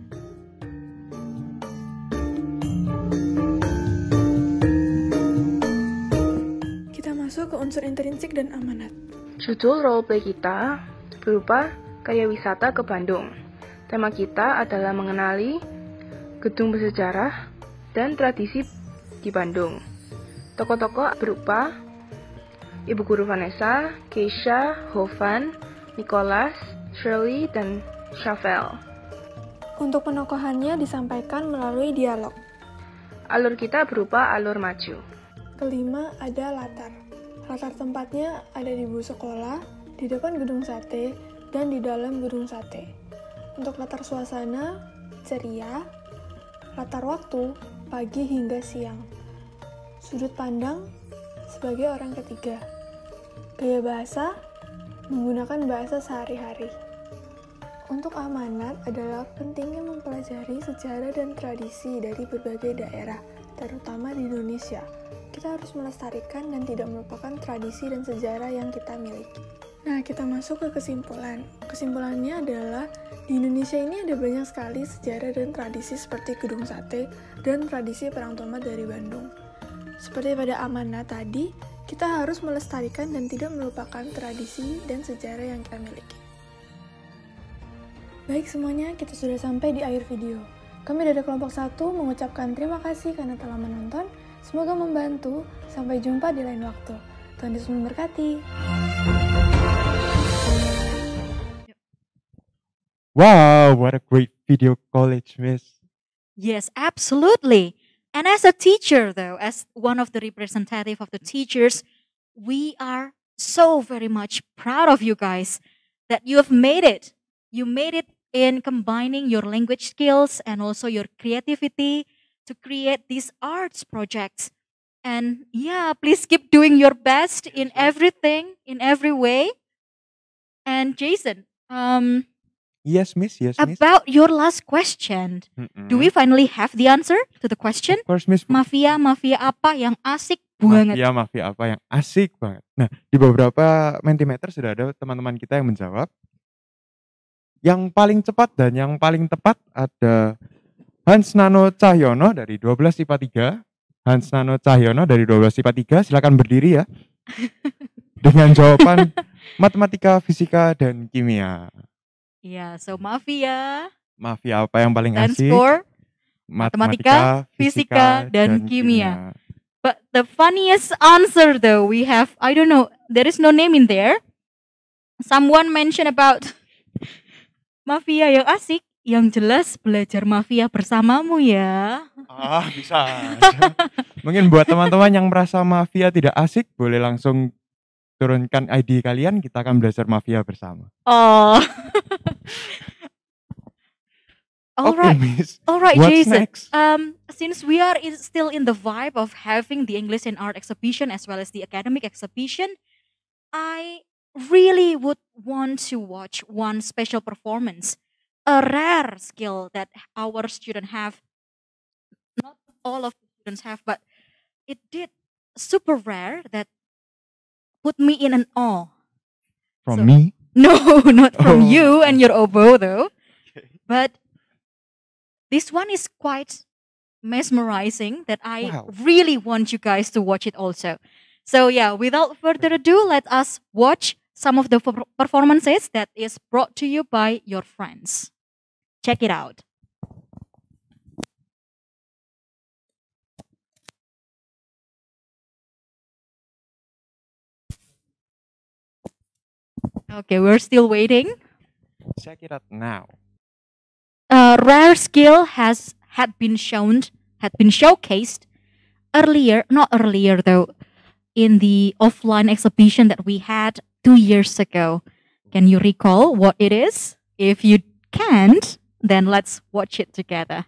[SPEAKER 11] Ke unsur intrinsik dan amanat.
[SPEAKER 13] Judul roleplay kita berupa Gaya Wisata ke Bandung. Tema kita adalah mengenali gedung bersejarah dan tradisi di Bandung. Tokoh-tokoh berupa Ibu Guru Vanessa, Keisha, Hovan, Nicholas, Shirley, dan Shavel.
[SPEAKER 15] Untuk penokohannya disampaikan melalui dialog.
[SPEAKER 13] Alur kita berupa alur maju.
[SPEAKER 15] Kelima ada latar. Latar tempatnya ada di bus sekolah, di depan Gedung Sate, dan di dalam Gedung Sate. Untuk latar suasana, ceria. Latar waktu, pagi hingga siang. Sudut pandang, sebagai orang ketiga. Gaya bahasa, menggunakan bahasa sehari-hari. Untuk amanat adalah pentingnya mempelajari sejarah dan tradisi dari berbagai daerah, terutama di Indonesia. Kita harus melestarikan dan tidak melupakan tradisi dan sejarah yang kita miliki. Nah, kita masuk ke kesimpulan. Kesimpulannya adalah, di Indonesia ini ada banyak sekali sejarah dan tradisi seperti Gedung Sate dan tradisi perang tomat dari Bandung. Seperti pada amanat tadi, kita harus melestarikan dan tidak melupakan tradisi dan sejarah yang kita miliki. Baik semuanya, kita sudah sampai di akhir video. Kami dari kelompok satu mengucapkan terima kasih karena telah menonton. Semoga membantu. Sampai jumpa di lain waktu. Tuhan Yesus memberkati.
[SPEAKER 2] Wow, what a great video college, Miss.
[SPEAKER 1] Yes, absolutely. And as a teacher, though, as one of the representative of the teachers, we are so very much proud of you guys that you have made it. You made it in combining your language skills and also your creativity to create these arts projects. And yeah, please keep doing your best in everything, in every way. And Jason, um,
[SPEAKER 2] Yes, Miss. Yes, Miss.
[SPEAKER 1] about your last question,
[SPEAKER 2] Mm-mm.
[SPEAKER 1] do we finally have the answer to the question?
[SPEAKER 2] Of course, Miss.
[SPEAKER 1] Mafia, mafia apa yang asik banget?
[SPEAKER 2] Mafia, mafia apa yang asik banget. Nah, di beberapa Mentimeter sudah ada teman-teman kita yang menjawab. Yang paling cepat dan yang paling tepat ada Hans Nano Cahyono dari dua belas I P A tiga. Hans Nano Cahyono dari dua belas I P A tiga, silakan berdiri ya. Dengan jawaban matematika, fisika, dan kimia.
[SPEAKER 1] Yeah, so mafia
[SPEAKER 2] Mafia apa yang paling
[SPEAKER 1] stands
[SPEAKER 2] asik?
[SPEAKER 1] for
[SPEAKER 2] Matematika,
[SPEAKER 1] matematika, fisika, dan,
[SPEAKER 2] dan
[SPEAKER 1] kimia. But the funniest answer though we have, I don't know, there is no name in there. Someone mentioned about mafia yang asik, yang jelas belajar mafia bersamamu ya.
[SPEAKER 2] Ah, bisa. Mungkin buat teman-teman yang merasa mafia tidak asik, boleh langsung turunkan I D kalian, kita akan belajar mafia bersama.
[SPEAKER 1] Oh. All
[SPEAKER 2] Okay,
[SPEAKER 1] right,
[SPEAKER 2] Miss.
[SPEAKER 1] all right,
[SPEAKER 2] What's
[SPEAKER 1] Jason.
[SPEAKER 2] next?
[SPEAKER 1] Um, since we are in, still in the vibe of having the English and Art exhibition as well as the academic exhibition, I really would want to watch one special performance, a rare skill that our students have. Not all of the students have, but it did super rare that put me in an awe.
[SPEAKER 2] From me?
[SPEAKER 1] No, not from
[SPEAKER 2] Oh.
[SPEAKER 1] you and your oboe though. But this one is quite mesmerizing that I
[SPEAKER 2] Wow.
[SPEAKER 1] really want you guys to watch it also. So yeah, without further ado, let us watch some of the per- performances that is brought to you by your friends. Check it out. Okay, we're still waiting.
[SPEAKER 2] Check it out now.
[SPEAKER 1] A rare skill has had been shown, had been showcased earlier, not earlier though, in the offline exhibition that we had two years ago. Can you recall what it is? If you can't, then let's watch it together.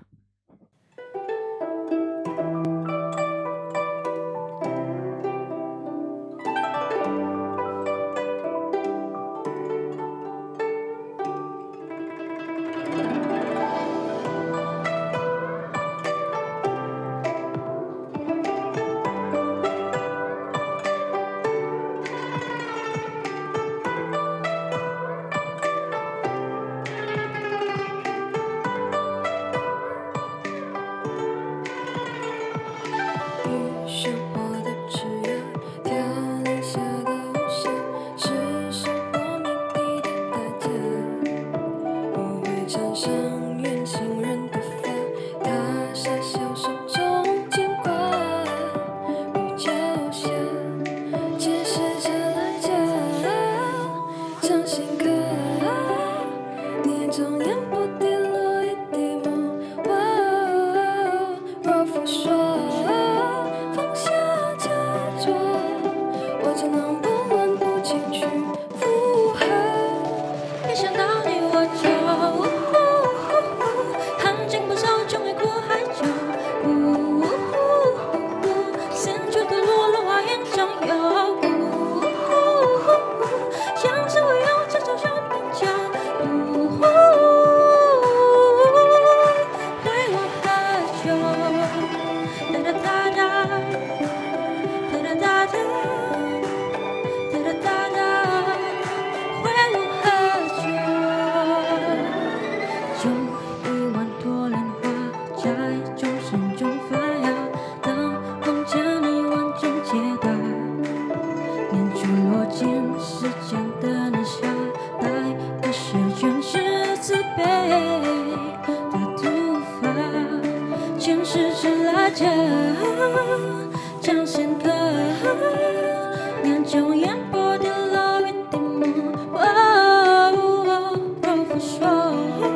[SPEAKER 18] Oh,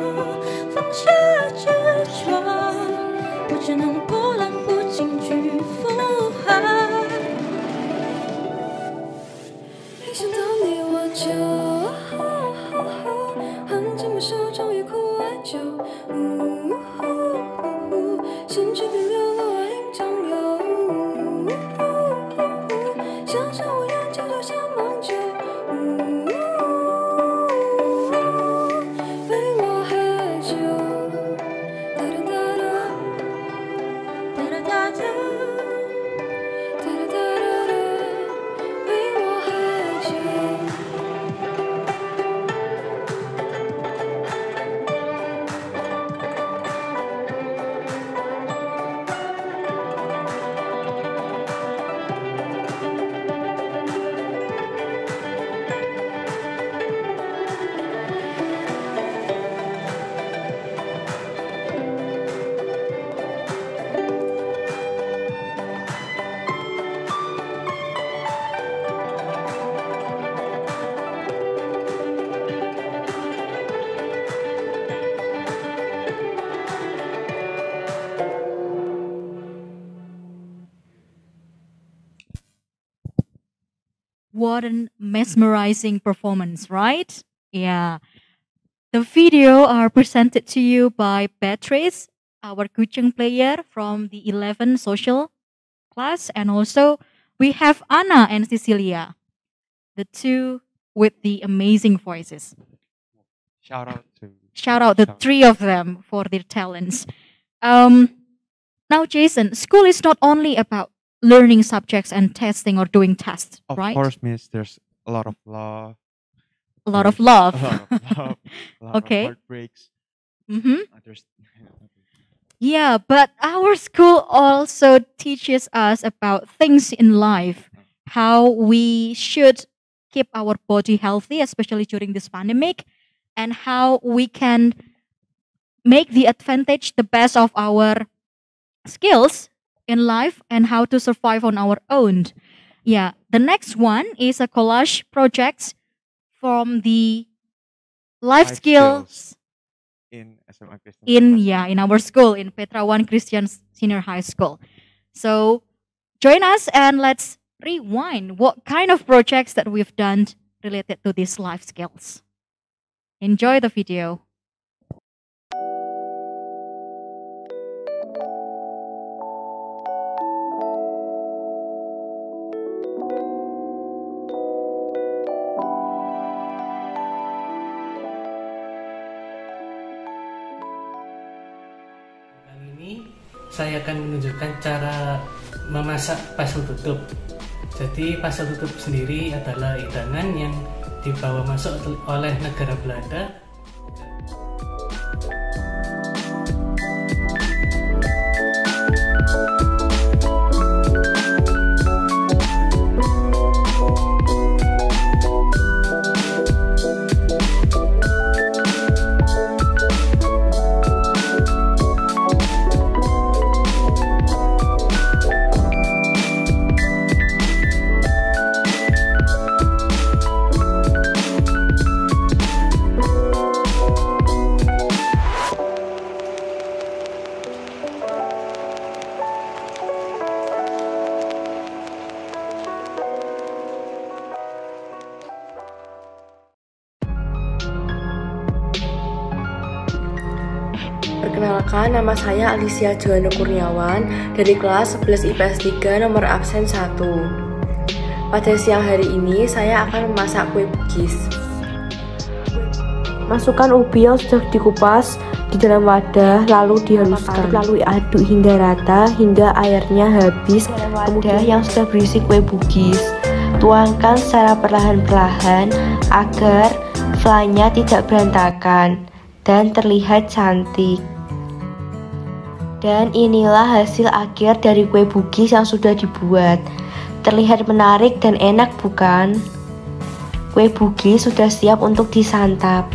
[SPEAKER 1] what a mesmerizing performance, right? Yeah. The video are presented to you by Beatrice, our kuching player from the eleven social class, and also we have Anna and Cecilia, the two with the amazing voices.
[SPEAKER 2] Shout out to
[SPEAKER 1] Shout out the three of them for their talents. Um, now, Jason, school is not only about learning subjects and testing or doing tests,
[SPEAKER 2] Of
[SPEAKER 1] right?
[SPEAKER 2] course, miss, there's a lot of love.
[SPEAKER 1] A lot of
[SPEAKER 2] there's
[SPEAKER 1] love.
[SPEAKER 2] A lot of love. A lot
[SPEAKER 1] Okay.
[SPEAKER 2] of heartbreaks.
[SPEAKER 1] Mm-hmm.
[SPEAKER 2] Uh, there's
[SPEAKER 1] Yeah, but our school also teaches us about things in life, how we should keep our body healthy, especially during this pandemic, and how we can make the advantage the best of our skills in life and how to survive on our own. Yeah, the next one is a collage project from the life,
[SPEAKER 2] Life
[SPEAKER 1] skills
[SPEAKER 2] skills in S M A Kristen.
[SPEAKER 1] in yeah in our school in Petra One Christian Senior High School. So join us and let's rewind what kind of projects that we've done related to these life skills. Enjoy the video.
[SPEAKER 18] Kali ini saya akan menunjukkan cara memasak pasel tutup. Jadi pasel tutup sendiri adalah hidangan yang dibawa masuk oleh negara Belanda.
[SPEAKER 19] Perkenalkan, nama saya Alicia Johanna Kurniawan dari kelas sebelas I P S tiga nomor absen satu. Pada siang hari ini saya akan memasak kue bugis. Masukkan ubi yang sudah dikupas di dalam wadah, lalu dihaluskan, lalu aduk hingga rata hingga airnya habis. Kemudian yang sudah berisi kue bugis, tuangkan secara perlahan-perlahan agar fly-nya tidak berantakan dan terlihat cantik. Dan inilah hasil akhir dari kue bugis yang sudah dibuat. Terlihat menarik dan enak, bukan? Kue bugis sudah siap untuk disantap.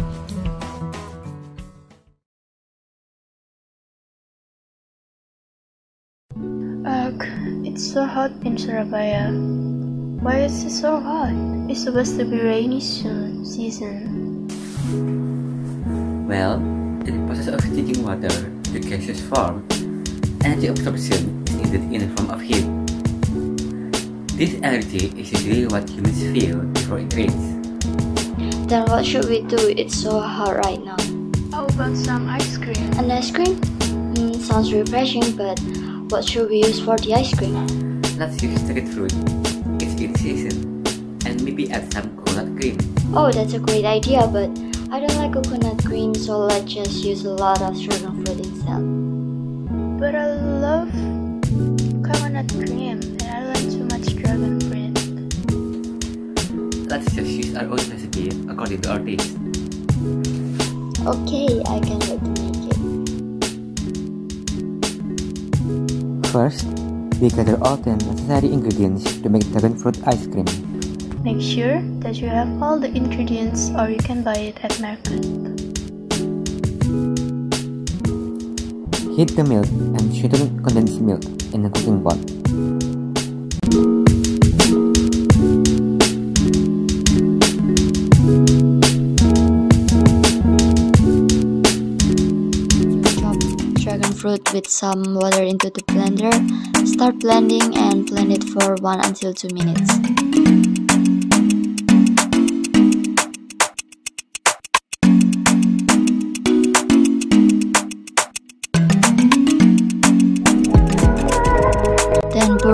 [SPEAKER 15] Ugh, it's so hot in Surabaya. Why is it so hot? It's supposed to be rainy soon season.
[SPEAKER 20] Well, in the process of heating water, the gaseous form, energy absorption is needed in the form of heat. This energy is usually what humans feel before it rains.
[SPEAKER 21] Then what should we do? It's so hot right now.
[SPEAKER 15] How about some ice cream?
[SPEAKER 21] An ice cream? Mm, sounds refreshing, but what should we use for the ice cream?
[SPEAKER 20] Let's use street fruit. It's in season. And maybe add some coconut cream.
[SPEAKER 21] Oh, that's a great idea, but I don't like coconut cream, so let's just use a lot of dragon fruit instead.
[SPEAKER 15] But I love coconut cream and I like too much dragon fruit.
[SPEAKER 20] Let's just use our own recipe according to our taste.
[SPEAKER 21] Okay, I can wait to make it.
[SPEAKER 20] First, we gather all the necessary ingredients to make dragon fruit ice cream.
[SPEAKER 15] Make sure that you have all the ingredients or you can buy it at market.
[SPEAKER 20] Heat the milk and sweeten condensed milk in a cooking pot.
[SPEAKER 21] Chop dragon fruit with some water into the blender. Start blending and blend it for one until two minutes.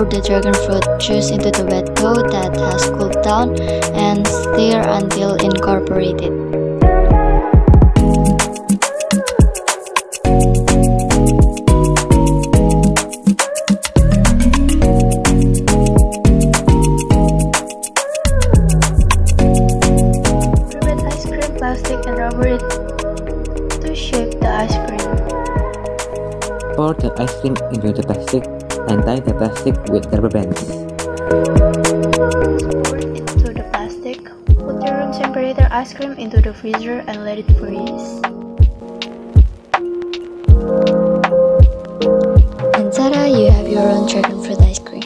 [SPEAKER 21] the dragon fruit juice into the wet dough that has cooled down and stir until incorporated.
[SPEAKER 9] Prepare ice cream plastic and rubber it to shape the ice cream.
[SPEAKER 10] Pour the ice cream into the plastic and tie the plastic with rubber bands.
[SPEAKER 9] Pour it into the plastic. Put your room temperature ice cream into the freezer and let it freeze.
[SPEAKER 21] And ta-da, you have your own dragon fruit ice cream.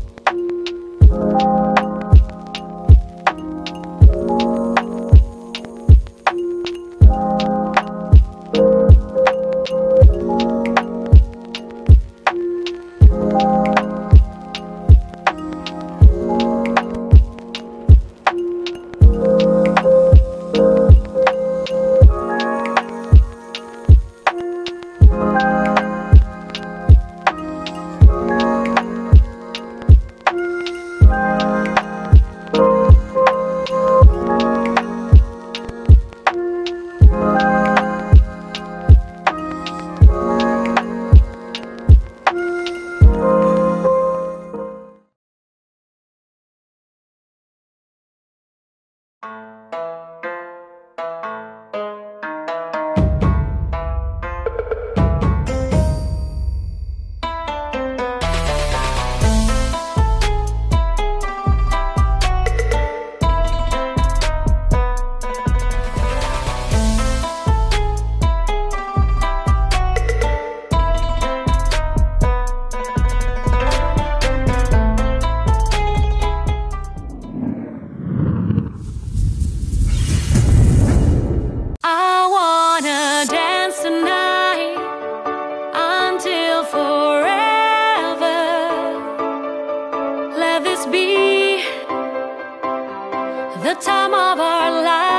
[SPEAKER 3] The time of our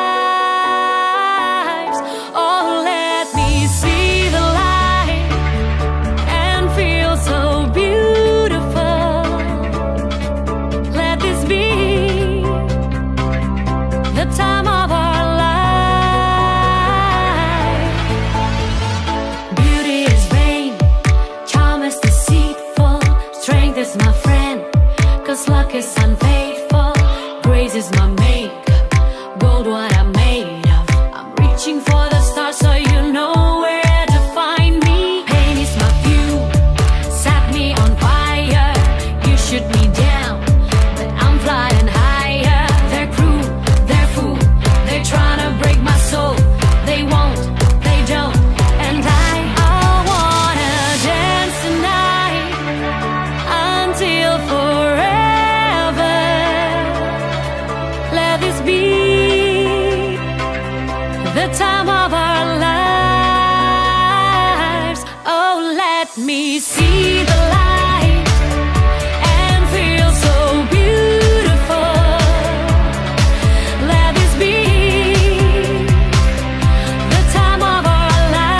[SPEAKER 3] lives. Oh, let me see the light and feel so beautiful. Let this be the time of our life. Beauty is vain, charm is deceitful, strength is my friend, 'cause luck is unfaithful, grace is my gold what I'm made of. I'm reaching for the stars so you know where to find me. Pain is my fuel, set me on fire. You shoot me down, but I'm flying higher. They're cruel, they're fool, they're trying to break my soul. They won't, they don't, and I, I wanna dance tonight until forever. Let this be the time of our lives. Oh, let me see the light and feel so beautiful. Let this be the time of our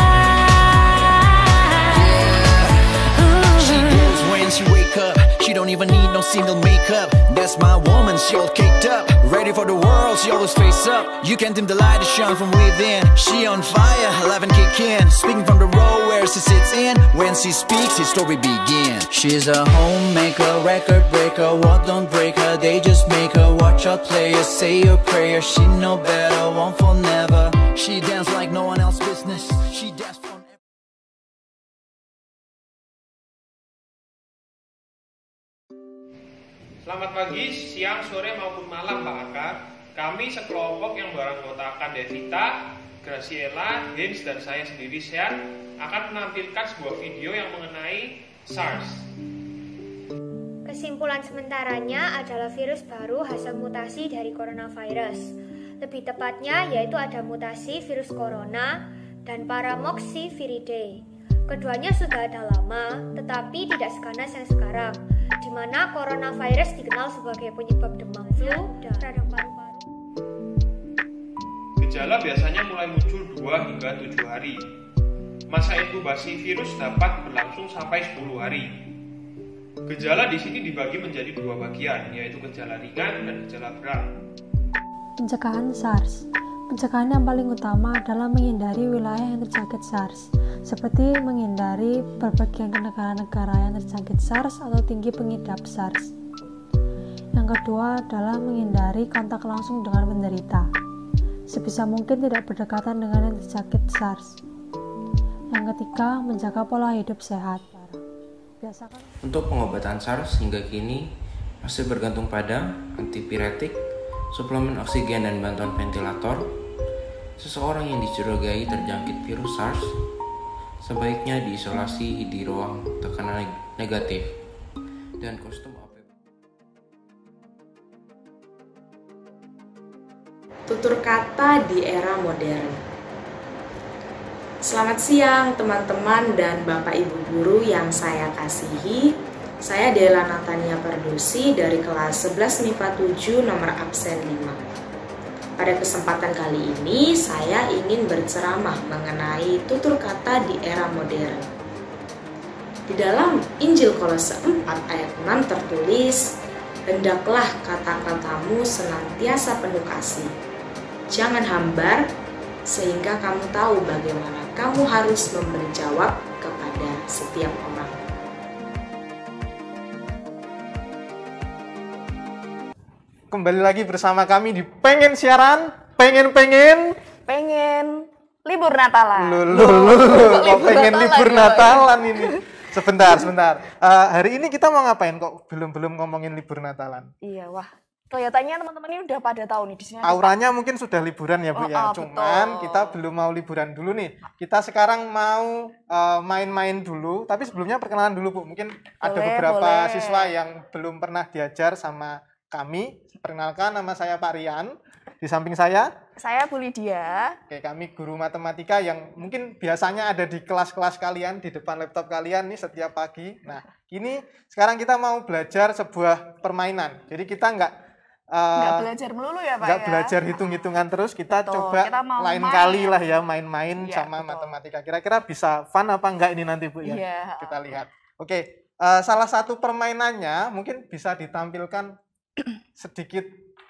[SPEAKER 3] lives.
[SPEAKER 22] She knows when she wake up, she don't even need no single makeup. That's my woman, she all caked up, ready for the world, she always face up. You can't dim the light to shine from within. She on fire, alive and kicking, speaking from the row where she sits in. When she speaks, his story begins. She's a homemaker, record breaker, what don't break her, they just make her. Watch out player, say your prayer, she know better, one for never. She dance like no one else business, she dance for
[SPEAKER 14] Selamat pagi, siang, sore maupun malam Pak Aka. Kami sekelompok yang beranggotakan Devita, Graciela, Hins, dan saya sendiri Sean akan menampilkan sebuah video yang mengenai SARS.
[SPEAKER 23] Kesimpulan sementaranya adalah virus baru hasil mutasi dari coronavirus. Lebih tepatnya yaitu ada mutasi virus corona dan Paramoxiviridae. Keduanya sudah ada lama, tetapi tidak seganas yang sekarang, di mana coronavirus dikenal sebagai penyebab demam flu dan radang paru-paru.
[SPEAKER 14] Gejala biasanya mulai muncul dua hingga tujuh hari. Masa inkubasi virus dapat berlangsung sampai sepuluh hari. Gejala di sini dibagi menjadi dua bagian, yaitu gejala ringan dan gejala berat.
[SPEAKER 4] Pencegahan SARS. Pencegahan yang paling utama adalah menghindari wilayah yang terjangkit SARS, seperti menghindari berpergian ke negara-negara yang terjangkit SARS atau tinggi pengidap SARS. Yang kedua adalah menghindari kontak langsung dengan penderita, sebisa mungkin tidak berdekatan dengan yang terjangkit SARS. Yang ketiga, menjaga pola hidup sehat. Biasakan
[SPEAKER 7] Untuk pengobatan SARS hingga kini masih bergantung pada antipiretik, suplemen oksigen dan bantuan ventilator. Seseorang yang dicurigai terjangkit virus SARS sebaiknya diisolasi di ruang tekanan negatif dan kostum A P P.
[SPEAKER 8] Tutur kata di era modern. Selamat siang teman-teman dan Bapak Ibu guru yang saya kasihi. Saya Dela Natania Pardosi dari kelas sebelas M I P A tujuh nomor absen lima. Pada kesempatan kali ini saya ingin berceramah mengenai tutur kata di era modern. Di dalam Injil Kolose empat ayat enam tertulis, "Hendaklah kata-katamu senantiasa penuh kasih. Jangan hambar, sehingga kamu tahu bagaimana kamu harus memberi jawab kepada setiap orang."
[SPEAKER 24] Kembali lagi bersama kami di Pengen Siaran, pengen-pengen
[SPEAKER 11] Pengen libur Natalan.
[SPEAKER 24] Lulu, kok pengen libur Natalan ini. Sebentar, sebentar. Uh, hari ini kita mau ngapain kok belum-belum ngomongin libur Natalan?
[SPEAKER 11] Iya, wah. Kelihatannya teman-teman ini udah pada tahu nih di sini.
[SPEAKER 24] Auranya mungkin sudah liburan ya, Bu
[SPEAKER 11] Oh,
[SPEAKER 24] ya.
[SPEAKER 11] oh,
[SPEAKER 24] Cuman
[SPEAKER 11] betul.
[SPEAKER 24] kita belum mau liburan dulu nih. Kita sekarang mau uh, main-main dulu, tapi sebelumnya perkenalan dulu, Bu. Mungkin ada
[SPEAKER 11] Boleh,
[SPEAKER 24] beberapa
[SPEAKER 11] boleh.
[SPEAKER 24] siswa yang belum pernah diajar sama kami. Perkenalkan, nama saya Pak Rian. Di samping saya
[SPEAKER 11] Saya Bu Lydia.
[SPEAKER 24] Oke, kami guru matematika yang mungkin biasanya ada di kelas-kelas kalian, di depan laptop kalian nih setiap pagi. Nah, ini sekarang kita mau belajar sebuah permainan. Jadi kita nggak uh,
[SPEAKER 11] Nggak belajar melulu ya Pak
[SPEAKER 24] nggak
[SPEAKER 11] ya?
[SPEAKER 24] belajar hitung-hitungan terus. Kita
[SPEAKER 11] Betul,
[SPEAKER 24] coba
[SPEAKER 11] kita mau
[SPEAKER 24] lain
[SPEAKER 11] main.
[SPEAKER 24] kali lah ya main-main
[SPEAKER 11] Iya,
[SPEAKER 24] sama
[SPEAKER 11] betul.
[SPEAKER 24] matematika. Kira-kira bisa fun apa enggak ini nanti, Bu ya?
[SPEAKER 11] Iya.
[SPEAKER 24] Kita lihat. Oke, uh, salah satu permainannya mungkin bisa ditampilkan sedikit.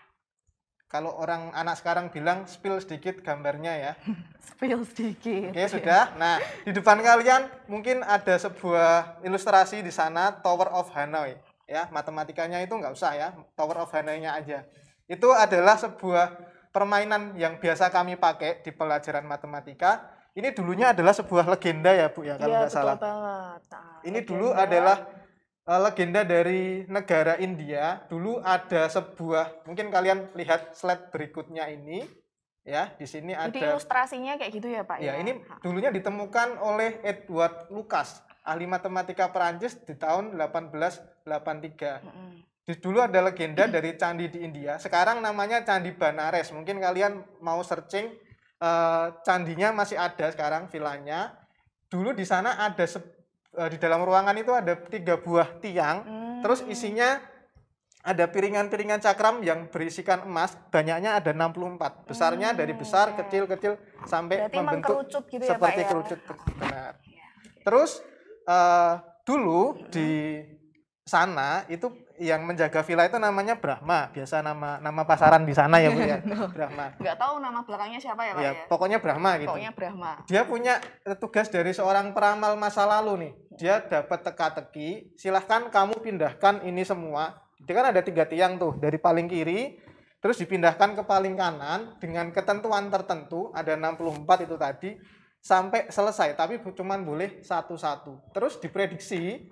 [SPEAKER 24] Kalau orang anak sekarang bilang spill sedikit gambarnya ya.
[SPEAKER 11] Spill sedikit.
[SPEAKER 24] Oke, sudah. Nah, di depan kalian mungkin ada sebuah ilustrasi di sana, Tower of Hanoi. Ya, matematikanya itu nggak usah ya, Tower of Hanoi-nya aja. Itu adalah sebuah permainan yang biasa kami pakai di pelajaran matematika. Ini dulunya adalah sebuah legenda ya, Bu ya, kalau
[SPEAKER 11] Iya,
[SPEAKER 24] nggak salah.
[SPEAKER 11] betul banget. Nah,
[SPEAKER 24] Ini
[SPEAKER 11] legenda.
[SPEAKER 24] dulu adalah uh, legenda dari negara India. Dulu ada sebuah, mungkin kalian lihat slide berikutnya ini, ya. Di sini ada.
[SPEAKER 11] Jadi ilustrasinya kayak gitu ya Pak
[SPEAKER 24] Ya,
[SPEAKER 11] ya?
[SPEAKER 24] ini dulunya ditemukan oleh Edward Lucas, ahli matematika Perancis di tahun delapan belas delapan puluh tiga. Di dulu ada legenda dari candi di India. Sekarang namanya Candi Banares. Mungkin kalian mau searching, uh, candinya masih ada sekarang, vilanya. Dulu di sana ada se- uh, di dalam ruangan itu ada tiga buah tiang. Terus isinya ada piringan-piringan cakram yang berisikan emas, banyaknya ada enam puluh empat. Besarnya dari besar, kecil, kecil sampai
[SPEAKER 11] Berarti
[SPEAKER 24] membentuk
[SPEAKER 11] mengkerucut gitu ya,
[SPEAKER 24] seperti
[SPEAKER 11] Pak, ya?
[SPEAKER 24] kerucut. Benar. Terus uh, dulu di sana itu yang menjaga villa itu namanya Brahma. Biasa nama nama pasaran di sana ya, Bu ya. Brahma.
[SPEAKER 11] Nggak tahu nama belakangnya siapa ya Pak
[SPEAKER 24] Ya,
[SPEAKER 11] ya?
[SPEAKER 24] pokoknya Brahma gitu.
[SPEAKER 11] Pokoknya Brahma.
[SPEAKER 24] Dia punya tugas dari seorang peramal masa lalu nih. Dia dapat teka-teki, silahkan kamu pindahkan ini semua. Dia kan ada tiga tiang tuh, dari paling kiri, terus dipindahkan ke paling kanan dengan ketentuan tertentu, ada enam puluh empat itu tadi, sampai selesai. Tapi cuma boleh satu-satu. Terus diprediksi,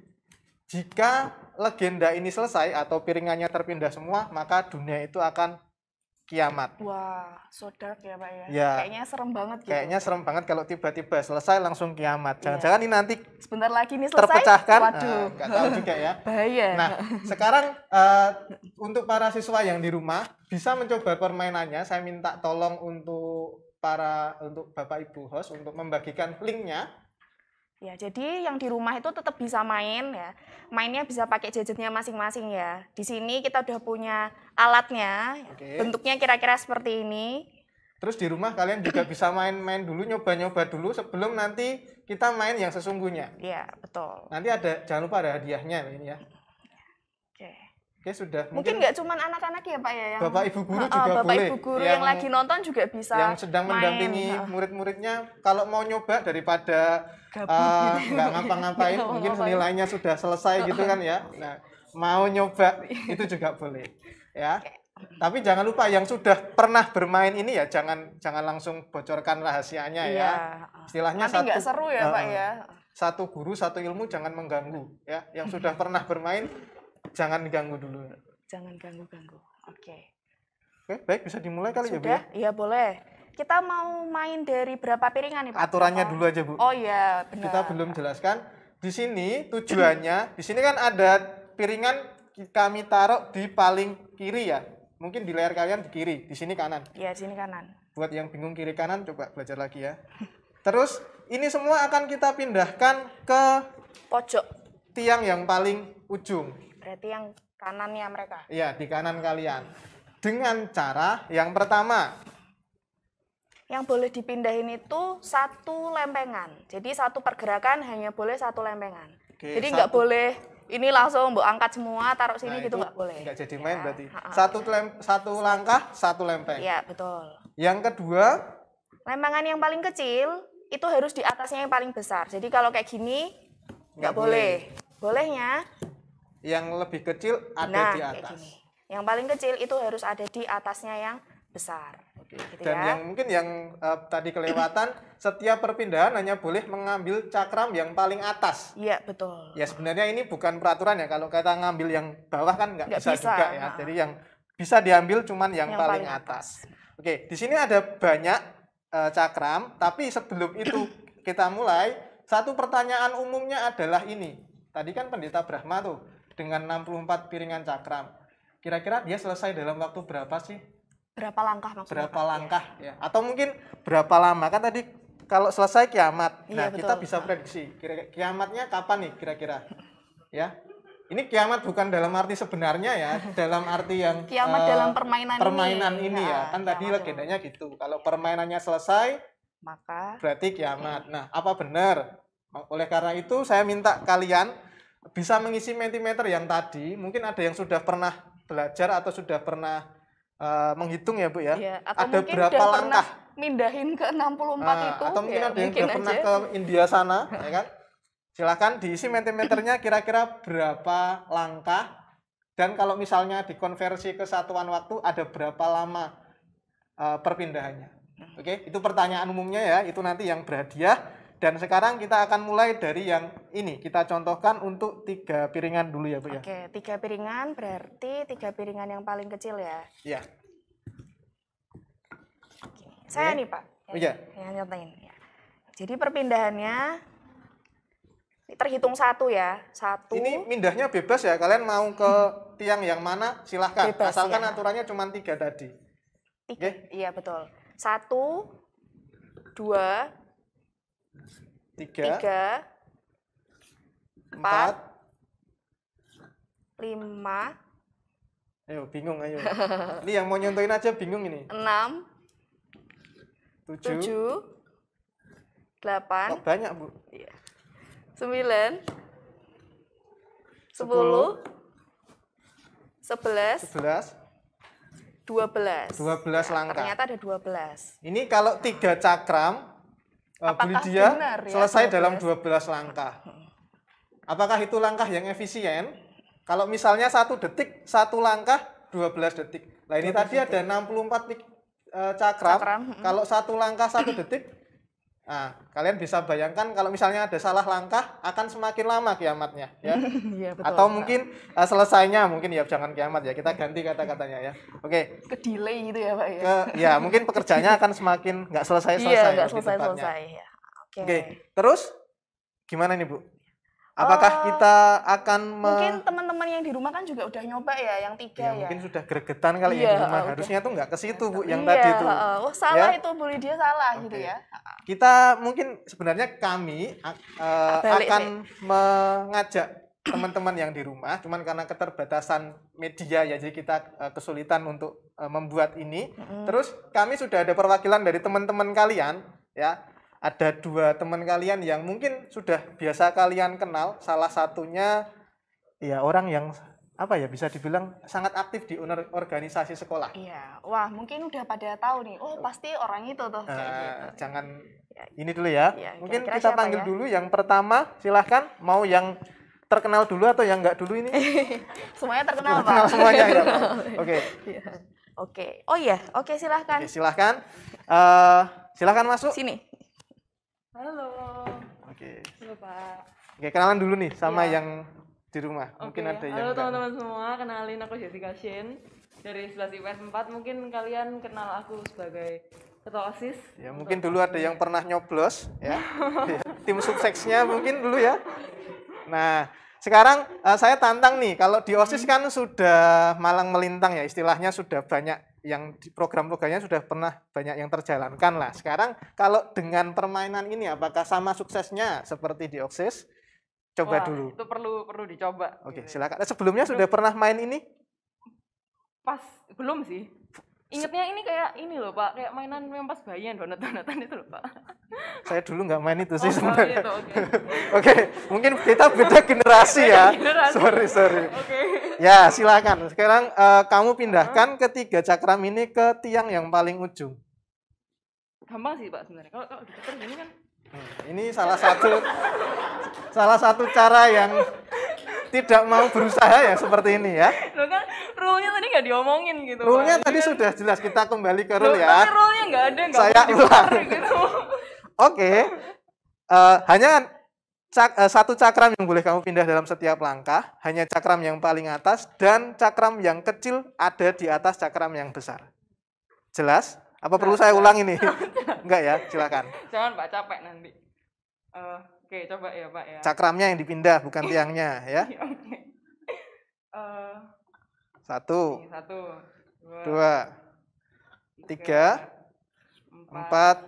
[SPEAKER 24] jika legenda ini selesai atau piringannya terpindah semua, maka dunia itu akan kiamat.
[SPEAKER 11] Wah, so dark ya Pak ya?
[SPEAKER 24] Ya.
[SPEAKER 11] Kayaknya serem banget gitu.
[SPEAKER 24] Kayaknya serem banget kalau tiba-tiba selesai langsung kiamat. Jangan-jangan ini nanti
[SPEAKER 11] Sebentar lagi nih selesai.
[SPEAKER 24] terpecahkan.
[SPEAKER 11] Waduh.
[SPEAKER 24] Nah, nggak tahu juga ya.
[SPEAKER 11] Bahaya.
[SPEAKER 24] Nah, sekarang uh, untuk para siswa yang di rumah bisa mencoba permainannya. Saya minta tolong untuk para untuk Bapak Ibu host untuk membagikan linknya.
[SPEAKER 11] Ya, jadi yang di rumah itu tetap bisa main ya. Mainnya bisa pakai gadgetnya masing-masing ya. Di sini kita udah punya alatnya.
[SPEAKER 24] Oke.
[SPEAKER 11] Bentuknya kira-kira seperti ini.
[SPEAKER 24] Terus di rumah kalian juga bisa main-main dulu, nyoba-nyoba dulu sebelum nanti kita main yang sesungguhnya.
[SPEAKER 11] Iya, betul.
[SPEAKER 24] Nanti ada, jangan lupa ada hadiahnya ini ya. Oke, sudah.
[SPEAKER 11] Mungkin nggak cuma anak-anak ya Pak ya, yang
[SPEAKER 24] Bapak Ibu guru
[SPEAKER 11] Uh,
[SPEAKER 24] juga
[SPEAKER 11] Bapak
[SPEAKER 24] boleh.
[SPEAKER 11] Ibu guru yang, yang lagi nonton juga bisa
[SPEAKER 24] yang sedang
[SPEAKER 11] main.
[SPEAKER 24] mendampingi
[SPEAKER 11] Uh.
[SPEAKER 24] murid-muridnya kalau mau nyoba daripada
[SPEAKER 11] Gabut
[SPEAKER 24] uh,
[SPEAKER 11] gitu.
[SPEAKER 24] nggak ngapa-ngapain,
[SPEAKER 11] Nggak
[SPEAKER 24] mungkin
[SPEAKER 11] ngapa-ngapain.
[SPEAKER 24] nilainya sudah selesai gitu kan ya. Nah, mau nyoba itu juga boleh ya. Tapi jangan lupa yang sudah pernah bermain ini ya jangan jangan langsung bocorkan rahasianya ya.
[SPEAKER 11] Iya.
[SPEAKER 24] Istilahnya
[SPEAKER 11] Nanti
[SPEAKER 24] satu
[SPEAKER 11] nggak seru ya
[SPEAKER 24] uh,
[SPEAKER 11] Pak ya.
[SPEAKER 24] Satu guru satu ilmu jangan mengganggu ya. Yang sudah pernah bermain jangan diganggu dulu.
[SPEAKER 11] Jangan ganggu-ganggu. Oke.
[SPEAKER 24] Oke, baik bisa dimulai kali ya Bu
[SPEAKER 11] Sudah?
[SPEAKER 24] ya.
[SPEAKER 11] Iya boleh. Kita mau main dari berapa piringan nih Pak?
[SPEAKER 24] Aturannya
[SPEAKER 11] Berapa?
[SPEAKER 24] dulu aja Bu.
[SPEAKER 11] Oh iya, benar.
[SPEAKER 24] Kita belum jelaskan. Di sini tujuannya, di sini kan ada piringan kami taruh di paling kiri ya. Mungkin di layar kalian di kiri, di sini kanan.
[SPEAKER 11] Iya, di sini kanan.
[SPEAKER 24] Buat yang bingung kiri kanan coba belajar lagi ya. Terus ini semua akan kita pindahkan ke
[SPEAKER 11] pojok
[SPEAKER 24] tiang yang paling ujung.
[SPEAKER 11] Berarti yang kanannya mereka.
[SPEAKER 24] Iya, di kanan kalian. Dengan cara yang pertama.
[SPEAKER 11] Yang boleh dipindahin itu satu lempengan. Jadi satu pergerakan hanya boleh satu lempengan.
[SPEAKER 24] Oke,
[SPEAKER 11] Jadi nggak
[SPEAKER 24] satu.
[SPEAKER 11] boleh ini langsung mbok angkat semua taruh sini
[SPEAKER 24] Nah,
[SPEAKER 11] gitu
[SPEAKER 24] itu
[SPEAKER 11] nggak boleh.
[SPEAKER 24] nggak jadi main
[SPEAKER 11] Ya,
[SPEAKER 24] berarti.
[SPEAKER 11] ha-ha.
[SPEAKER 24] Satu lem, satu langkah, satu lempeng.
[SPEAKER 11] Iya, betul.
[SPEAKER 24] Yang kedua,
[SPEAKER 11] Lempengan yang paling kecil itu harus di atasnya yang paling besar. Jadi kalau kayak gini nggak boleh. Bolehnya
[SPEAKER 24] yang lebih kecil ada
[SPEAKER 11] nah,
[SPEAKER 24] di
[SPEAKER 11] kayak
[SPEAKER 24] atas.
[SPEAKER 11] gini. Yang paling kecil itu harus ada di atasnya yang besar. Gitu
[SPEAKER 24] Dan
[SPEAKER 11] ya.
[SPEAKER 24] yang mungkin yang uh, tadi kelewatan, setiap perpindahan hanya boleh mengambil cakram yang paling atas.
[SPEAKER 11] Iya, betul.
[SPEAKER 24] Ya sebenarnya ini bukan peraturan ya. Kalau kita ngambil yang bawah kan nggak
[SPEAKER 11] Nggak
[SPEAKER 24] bisa,
[SPEAKER 11] bisa,
[SPEAKER 24] juga ya.
[SPEAKER 11] nah.
[SPEAKER 24] Jadi yang bisa diambil cuman yang,
[SPEAKER 11] Yang
[SPEAKER 24] paling,
[SPEAKER 11] paling
[SPEAKER 24] atas. Oke, di sini ada banyak uh, cakram, tapi sebelum itu kita mulai, satu pertanyaan umumnya adalah ini. Tadi kan Pendeta Brahma tuh dengan enam puluh empat piringan cakram. Kira-kira dia selesai dalam waktu berapa sih?
[SPEAKER 11] Berapa langkah maksudnya?
[SPEAKER 24] Berapa langkah ya? Atau mungkin berapa lama? Kan tadi kalau selesai kiamat.
[SPEAKER 11] Iya,
[SPEAKER 24] Nah,
[SPEAKER 11] betul.
[SPEAKER 24] kita bisa prediksi kira-kira kiamatnya kapan nih kira-kira? Ya. Ini kiamat bukan dalam arti sebenarnya ya, dalam arti yang
[SPEAKER 11] Kiamat
[SPEAKER 24] eh,
[SPEAKER 11] dalam permainan ini.
[SPEAKER 24] permainan ini, ya.
[SPEAKER 11] Ya,
[SPEAKER 24] Kan tadi
[SPEAKER 11] kiamat
[SPEAKER 24] legendanya gitu. Kalau permainannya selesai,
[SPEAKER 11] maka
[SPEAKER 24] berarti kiamat. Nah, apa benar? Oleh karena itu saya minta kalian bisa mengisi mentimeter yang tadi. Mungkin ada yang sudah pernah belajar atau sudah pernah uh, menghitung ya Bu ya.
[SPEAKER 11] Iya, atau
[SPEAKER 24] Ada
[SPEAKER 11] mungkin
[SPEAKER 24] berapa
[SPEAKER 11] udah
[SPEAKER 24] langkah?
[SPEAKER 11] pernah mindahin ke enam puluh empat
[SPEAKER 24] Nah,
[SPEAKER 11] itu.
[SPEAKER 24] atau mungkin
[SPEAKER 11] ya,
[SPEAKER 24] ada yang
[SPEAKER 11] mungkin
[SPEAKER 24] sudah pernah
[SPEAKER 11] aja.
[SPEAKER 24] ke India sana, ya kan? Silakan diisi mentimeternya kira-kira berapa langkah, dan kalau misalnya dikonversi ke satuan waktu ada berapa lama uh, perpindahannya. Oke, itu pertanyaan umumnya ya, itu nanti yang berhadiah. Dan sekarang kita akan mulai dari yang ini, kita contohkan untuk tiga piringan dulu ya Bu ya.
[SPEAKER 11] Oke, tiga piringan berarti tiga piringan yang paling kecil ya.
[SPEAKER 24] Iya.
[SPEAKER 11] Saya
[SPEAKER 24] Oke.
[SPEAKER 11] nih Pak.
[SPEAKER 24] Oh, iya.
[SPEAKER 11] Yang nyontain. Ya. Jadi perpindahannya terhitung satu ya, satu.
[SPEAKER 24] Ini mindahnya bebas ya, kalian mau ke tiang yang mana silahkan,
[SPEAKER 11] Bebas,
[SPEAKER 24] asalkan
[SPEAKER 11] ya.
[SPEAKER 24] aturannya cuma tiga tadi.
[SPEAKER 11] Tiga. Iya betul. Satu, dua,
[SPEAKER 24] Tiga,
[SPEAKER 11] tiga,
[SPEAKER 24] empat,
[SPEAKER 11] empat, lima,
[SPEAKER 24] ayo bingung ayo. Ini yang mau nyontoin aja bingung ini.
[SPEAKER 11] enam,
[SPEAKER 24] Tujuh,
[SPEAKER 11] tujuh, delapan,
[SPEAKER 24] oh, banyak Bu.
[SPEAKER 11] iya, sembilan, sepuluh, sebelas,
[SPEAKER 24] Sebelas,
[SPEAKER 11] dua belas.
[SPEAKER 24] dua belas langkah.
[SPEAKER 11] Ternyata ada dua belas.
[SPEAKER 24] Ini kalau tiga cakram, uh,
[SPEAKER 11] Apakah
[SPEAKER 24] Bulidia
[SPEAKER 11] benar ya,
[SPEAKER 24] selesai
[SPEAKER 11] dua belas?
[SPEAKER 24] dalam dua belas langkah. Apakah itu langkah yang efisien? Kalau misalnya satu detik, satu langkah, dua belas detik. Nah ini tadi ada enam puluh empat pik- uh, cakram.
[SPEAKER 11] Cakram, mm.
[SPEAKER 24] Kalau satu langkah satu detik, nah kalian bisa bayangkan kalau misalnya ada salah langkah akan semakin lama kiamatnya, ya.
[SPEAKER 11] Iya, betul.
[SPEAKER 24] Atau mungkin uh, selesainya mungkin ya jangan kiamat ya, kita ganti kata-katanya ya. Oke.
[SPEAKER 11] Ke delay gitu ya Pak ya.
[SPEAKER 24] Ke ya mungkin pekerjaannya akan semakin nggak selesai-selesai.
[SPEAKER 11] Iya, nggak
[SPEAKER 24] lebih
[SPEAKER 11] selesai-selesai
[SPEAKER 24] tepatnya.
[SPEAKER 11] ya. Oke.
[SPEAKER 24] Oke, terus gimana nih Bu? Apakah
[SPEAKER 11] Eh,
[SPEAKER 24] kita akan me-
[SPEAKER 11] Mungkin teman-teman yang di rumah kan juga udah nyoba ya yang tiga
[SPEAKER 24] ya,
[SPEAKER 11] ya.
[SPEAKER 24] mungkin sudah gregetan kali ya
[SPEAKER 11] Iya,
[SPEAKER 24] di rumah.
[SPEAKER 11] udah.
[SPEAKER 24] Harusnya tuh nggak ke situ Bu yang
[SPEAKER 11] Iya,
[SPEAKER 24] tadi itu.
[SPEAKER 11] heeh. Oh salah
[SPEAKER 24] Ya.
[SPEAKER 11] itu Bu Lydia salah gitu ya.
[SPEAKER 24] Kita mungkin sebenarnya kami uh,
[SPEAKER 11] Balik
[SPEAKER 24] akan mengajak teman-teman yang di rumah, cuman karena keterbatasan media ya, jadi kita uh, kesulitan untuk uh, membuat ini.
[SPEAKER 11] Mm-mm.
[SPEAKER 24] Terus kami sudah ada perwakilan dari teman-teman kalian, ya. Ada dua teman kalian yang mungkin sudah biasa kalian kenal. Salah satunya ya orang yang apa ya, bisa dibilang sangat aktif di or- organisasi sekolah.
[SPEAKER 5] Iya, wah mungkin udah pada tahu nih, oh pasti orang itu tuh. Kayak
[SPEAKER 24] Uh,
[SPEAKER 5] gitu.
[SPEAKER 24] jangan ini dulu ya.
[SPEAKER 5] Iya,
[SPEAKER 24] Mungkin
[SPEAKER 5] kira-kira
[SPEAKER 24] kita
[SPEAKER 5] siapa
[SPEAKER 24] panggil
[SPEAKER 5] ya?
[SPEAKER 24] dulu yang pertama, silahkan. Mau yang terkenal dulu atau yang enggak dulu ini?
[SPEAKER 5] Semuanya terkenal, Pak.
[SPEAKER 24] Terkenal semuanya ya, Pak. Oke.
[SPEAKER 5] Iya. Oke. Oh iya, oke silahkan.
[SPEAKER 24] Oke, silahkan. Uh, silahkan masuk.
[SPEAKER 5] Sini.
[SPEAKER 6] Halo.
[SPEAKER 24] Oke.
[SPEAKER 6] Halo Pak.
[SPEAKER 24] Oke, kenalan dulu nih sama
[SPEAKER 6] Iya.
[SPEAKER 24] yang di rumah. Mungkin
[SPEAKER 6] Oke,
[SPEAKER 24] ada yang
[SPEAKER 6] halo
[SPEAKER 24] enggak.
[SPEAKER 6] teman-teman semua, kenalin aku Jessica Shin dari sebelas I P S empat. Mungkin kalian kenal aku sebagai ketua OSIS.
[SPEAKER 24] Ya, mungkin dulu ada yang pernah nyoblos ya. Tim suksesnya mungkin dulu ya. Nah, sekarang uh, saya tantang nih, kalau di OSIS kan sudah malang melintang ya, istilahnya sudah banyak yang di program-programnya sudah pernah banyak yang terjalankan lah. Sekarang kalau dengan permainan ini apakah sama suksesnya seperti di OSIS? Coba
[SPEAKER 6] Wah,
[SPEAKER 24] dulu.
[SPEAKER 6] itu perlu perlu dicoba.
[SPEAKER 24] Oke, silakan. Sebelumnya sudah pernah main ini?
[SPEAKER 6] Pas belum sih. Ingatnya ini kayak ini loh Pak, kayak mainan yang pas bayian donat-donatan itu loh Pak.
[SPEAKER 24] Saya dulu nggak main itu sih
[SPEAKER 6] Oh,
[SPEAKER 24] sebenarnya.
[SPEAKER 6] gitu, oke.
[SPEAKER 24] Oke, mungkin kita beda generasi ya.
[SPEAKER 6] Generasi.
[SPEAKER 24] Sorry, sorry.
[SPEAKER 6] Oke.
[SPEAKER 24] Ya, silakan. Sekarang eh, kamu pindahkan ketiga cakram ini ke tiang yang paling ujung.
[SPEAKER 6] Gampang sih Pak sebenarnya. Kalau kalau diputar gini kan.
[SPEAKER 24] Ini salah satu salah satu cara yang tidak mau berusaha ya seperti ini ya.
[SPEAKER 6] Loh kan rule-nya tadi nggak diomongin gitu.
[SPEAKER 24] Rule-nya
[SPEAKER 6] Pak.
[SPEAKER 24] tadi
[SPEAKER 6] Kan-
[SPEAKER 24] sudah jelas, kita kembali ke
[SPEAKER 6] Loh,
[SPEAKER 24] rule ya.
[SPEAKER 6] Tapi rule-nya nggak ada, nggak
[SPEAKER 24] Saya
[SPEAKER 6] boleh diputar
[SPEAKER 24] ulang.
[SPEAKER 6] gitu.
[SPEAKER 24] Oke, Eh, hanya cak- eh, satu cakram yang boleh kamu pindah dalam setiap langkah, hanya cakram yang paling atas dan cakram yang kecil ada di atas cakram yang besar. Jelas? Apa perlu saya ulang ini? Enggak ya, silakan.
[SPEAKER 6] Jangan Pak, capek nanti. Eh, Oke, coba ya Pak ya.
[SPEAKER 24] Cakramnya yang dipindah, bukan tiangnya ya.
[SPEAKER 6] Iya, Oke. Eh,
[SPEAKER 24] Satu,
[SPEAKER 6] ini satu, dua,
[SPEAKER 24] dua, tiga, empat,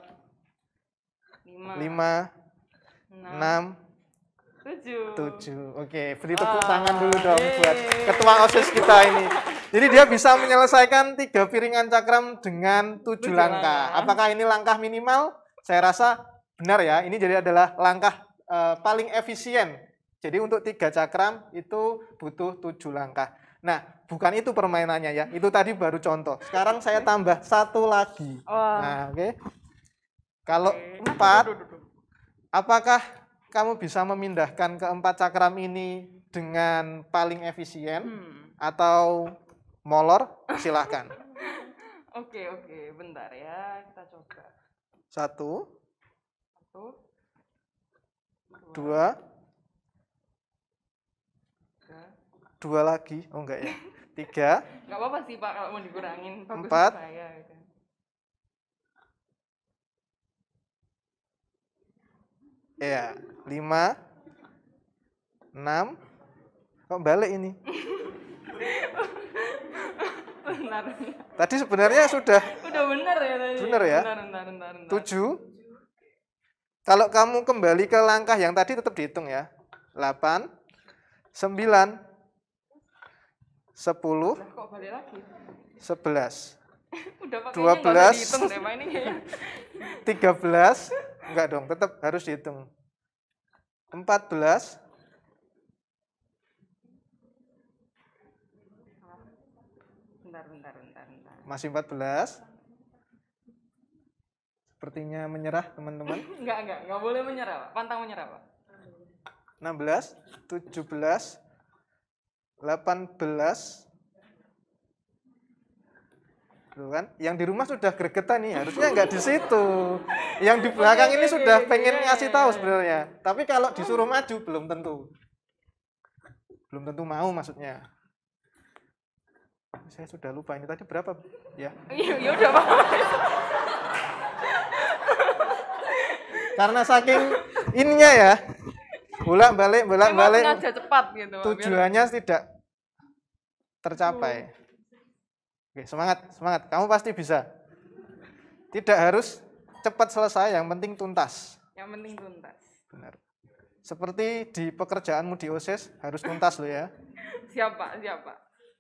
[SPEAKER 6] lima,
[SPEAKER 24] lima,
[SPEAKER 6] enam,
[SPEAKER 24] enam,
[SPEAKER 6] tujuh.
[SPEAKER 24] tujuh. Oke, beri tepuk
[SPEAKER 6] Wah,
[SPEAKER 24] tangan dulu dong buat
[SPEAKER 6] yeay.
[SPEAKER 24] ketua OSIS kita ini. Jadi dia bisa menyelesaikan tiga piringan cakram dengan tujuh
[SPEAKER 6] Tujuh
[SPEAKER 24] langkah.
[SPEAKER 6] langkah.
[SPEAKER 24] Apakah ini langkah minimal? Saya rasa benar ya. Ini jadi adalah langkah eh, paling efisien. Jadi untuk tiga cakram itu butuh tujuh langkah. Nah, bukan itu permainannya ya. Itu tadi baru contoh. Sekarang saya tambah satu lagi.
[SPEAKER 6] Wah.
[SPEAKER 24] Nah, oke. Kalau empat, apakah kamu bisa memindahkan keempat cakram ini dengan paling efisien
[SPEAKER 6] Hmm.
[SPEAKER 24] atau molor? Silahkan.
[SPEAKER 6] Oke, oke, bentar ya, kita coba.
[SPEAKER 24] Satu,
[SPEAKER 6] Satu,
[SPEAKER 24] dua,
[SPEAKER 6] tiga.
[SPEAKER 24] dua lagi. Oh enggak ya. Tiga,
[SPEAKER 6] Nggak apa-apa sih Pak kalau mau dikurangin. Bagus
[SPEAKER 24] Empat.
[SPEAKER 6] untuk saya. Gitu.
[SPEAKER 24] ya, lima, enam. Kok balik ini?
[SPEAKER 6] Benar.
[SPEAKER 24] Tadi sebenarnya sudah
[SPEAKER 6] Udah benar ya tadi.
[SPEAKER 24] Benar ya?
[SPEAKER 6] Bentar, bentar, bentar, bentar.
[SPEAKER 24] tujuh. Kalau kamu kembali ke langkah yang tadi tetap dihitung ya. Delapan, sembilan, sepuluh,
[SPEAKER 6] Lah, kok balik lagi?
[SPEAKER 24] sebelas,
[SPEAKER 6] Udah Pak,
[SPEAKER 24] dua
[SPEAKER 6] kayaknya nggak usah
[SPEAKER 24] belas,
[SPEAKER 6] dihitung deh Pak ini kayaknya.
[SPEAKER 24] tiga belas, enggak dong, tetap harus dihitung. empat belas,
[SPEAKER 6] Bentar, bentar, bentar, bentar.
[SPEAKER 24] masih empat belas. Sepertinya menyerah teman-teman.
[SPEAKER 6] Enggak, enggak, enggak boleh menyerah Pak. Pantang menyerah Pak.
[SPEAKER 24] enam belas, tujuh belas, delapan belas. Tuh kan, yang di rumah sudah gregetan nih, harusnya enggak di situ. Yang di belakang ini sudah pengen ngasih tahu sebenarnya. Tapi kalau disuruh maju belum tentu. Belum tentu mau maksudnya. Saya sudah lupa ini tadi berapa ya.
[SPEAKER 6] Iya, ya udah Pak.
[SPEAKER 24] Karena saking ininya ya. Bolak-balik, bolak-balik.
[SPEAKER 6] Emang sengaja cepat gitu Pak, biar-
[SPEAKER 24] Tujuannya tidak tercapai. Oke, semangat, semangat. Kamu pasti bisa. Tidak harus cepat selesai, yang penting tuntas.
[SPEAKER 6] Yang penting tuntas.
[SPEAKER 24] Benar. Seperti di pekerjaanmu di OSIS harus tuntas loh ya.
[SPEAKER 6] Siapa? Siapa?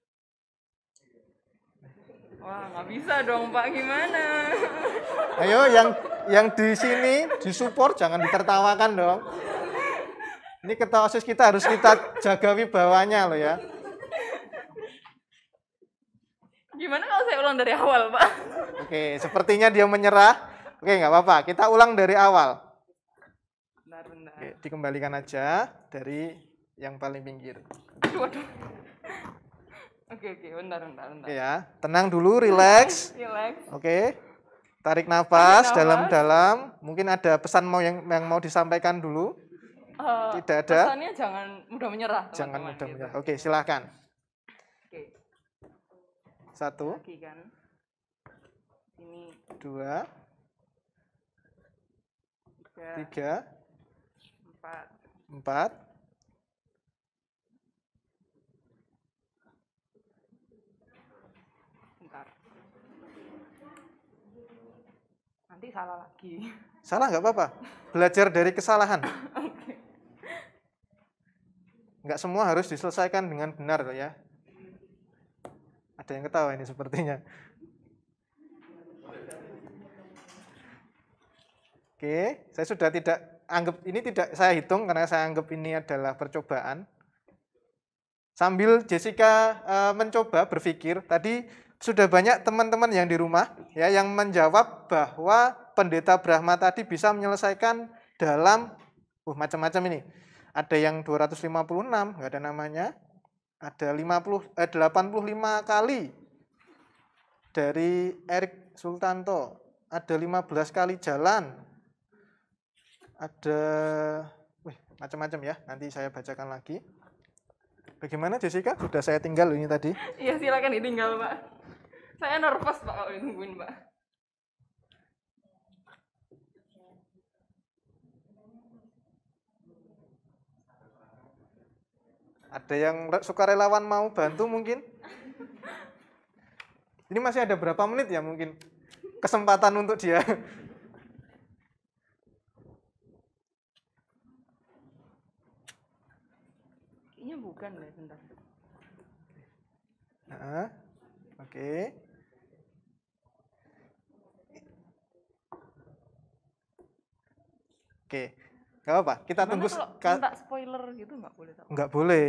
[SPEAKER 6] Wah, nggak bisa dong Pak, gimana?
[SPEAKER 24] Ayo yang yang di sini disupport jangan ditertawakan dong. Ini ketua OSIS kita harus kita jaga wibawanya loh ya.
[SPEAKER 6] Gimana kalau saya ulang dari awal, Pak?
[SPEAKER 24] Oke, sepertinya dia menyerah. Oke, nggak apa-apa. Kita ulang dari awal.
[SPEAKER 6] Bentar, bentar.
[SPEAKER 24] Oke, dikembalikan aja dari yang paling pinggir.
[SPEAKER 6] Waduh. Oke, oke, bentar, bentar, bentar.
[SPEAKER 24] Oke ya, tenang dulu, relax.
[SPEAKER 6] Relax.
[SPEAKER 24] Oke, tarik nafas
[SPEAKER 6] Tarik nafas.
[SPEAKER 24] dalam-dalam. Mungkin ada pesan mau yang, yang mau disampaikan dulu.
[SPEAKER 6] Uh,
[SPEAKER 24] Tidak ada.
[SPEAKER 6] Pesannya jangan mudah menyerah,
[SPEAKER 24] Jangan
[SPEAKER 6] teman-teman,
[SPEAKER 24] mudah
[SPEAKER 6] gitu.
[SPEAKER 24] menyerah. Oke, silakan.
[SPEAKER 6] Oke.
[SPEAKER 24] Satu,
[SPEAKER 6] Lagi kan. Ini
[SPEAKER 24] dua,
[SPEAKER 6] tiga,
[SPEAKER 24] tiga,
[SPEAKER 6] empat.
[SPEAKER 24] empat,
[SPEAKER 6] Bentar. Nanti salah lagi.
[SPEAKER 24] salah nggak apa-apa. Belajar dari kesalahan. Nggak semua harus diselesaikan dengan benar loh ya. Ada yang ketawa ini sepertinya. Oke, saya sudah tidak anggap ini tidak saya hitung karena saya anggap ini adalah percobaan. Sambil Jessica uh, mencoba berpikir, tadi sudah banyak teman-teman yang di rumah ya yang menjawab bahwa Pendeta Brahma tadi bisa menyelesaikan dalam uh, macam-macam ini. Ada yang dua ratus lima puluh enam, nggak ada namanya. Ada lima puluh, eh, delapan puluh lima kali dari Erik Sultanto. Ada lima belas kali jalan. Ada wih, macam-macam ya. Nanti saya bacakan lagi. Bagaimana Jessica? Sudah saya tinggal ini tadi.
[SPEAKER 6] Iya, silakan ditinggal, Pak. Saya nervous, Pak, kalau nungguin, Pak.
[SPEAKER 24] Ada yang sukarelawan mau bantu mungkin? Ini masih ada berapa menit ya mungkin kesempatan untuk dia.
[SPEAKER 6] Kayaknya bukan deh, bentar.
[SPEAKER 24] Nah, oke. Oke, nggak apa-apa. Kita
[SPEAKER 6] Gimana
[SPEAKER 24] tunggu.
[SPEAKER 6] kalau
[SPEAKER 24] Ka-
[SPEAKER 6] minta spoiler gitu nggak boleh tau?
[SPEAKER 24] Nggak boleh.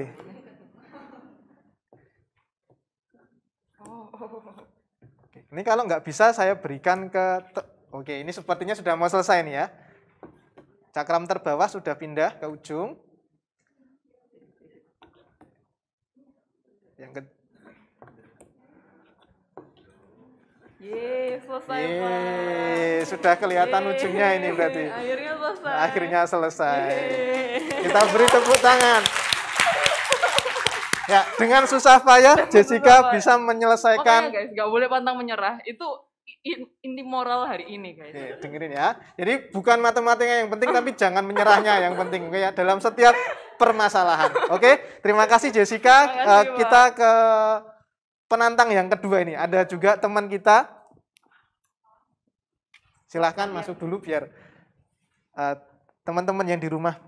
[SPEAKER 6] Oh.
[SPEAKER 24] Oke, ini kalau nggak bisa saya berikan ke. te- Oke, ini sepertinya sudah mau selesai nih ya. Cakram terbawah sudah pindah ke ujung. Yang ke.
[SPEAKER 6] Yeay, selesai, Pak.
[SPEAKER 24] Yeay, sudah kelihatan
[SPEAKER 6] Yeay,
[SPEAKER 24] ujungnya ini berarti.
[SPEAKER 6] Akhirnya selesai.
[SPEAKER 24] Akhirnya selesai.
[SPEAKER 6] Yeay.
[SPEAKER 24] Kita beri tepuk tangan. Ya, dengan susah payah Jessica
[SPEAKER 6] Susah, Pak.
[SPEAKER 24] bisa menyelesaikan.
[SPEAKER 6] Makanya guys, nggak boleh pantang menyerah. Itu in- inti moral hari ini, guys.
[SPEAKER 24] Oke, dengerin ya. Jadi bukan matematika yang penting, tapi jangan menyerahnya yang penting. Oke ya, dalam setiap permasalahan. Oke, terima kasih Jessica.
[SPEAKER 6] Terima kasih,
[SPEAKER 24] Eh,
[SPEAKER 6] Pak.
[SPEAKER 24] kita ke penantang yang kedua ini. Ada juga teman kita. Silahkan masuk dulu biar eh, teman-teman yang di rumah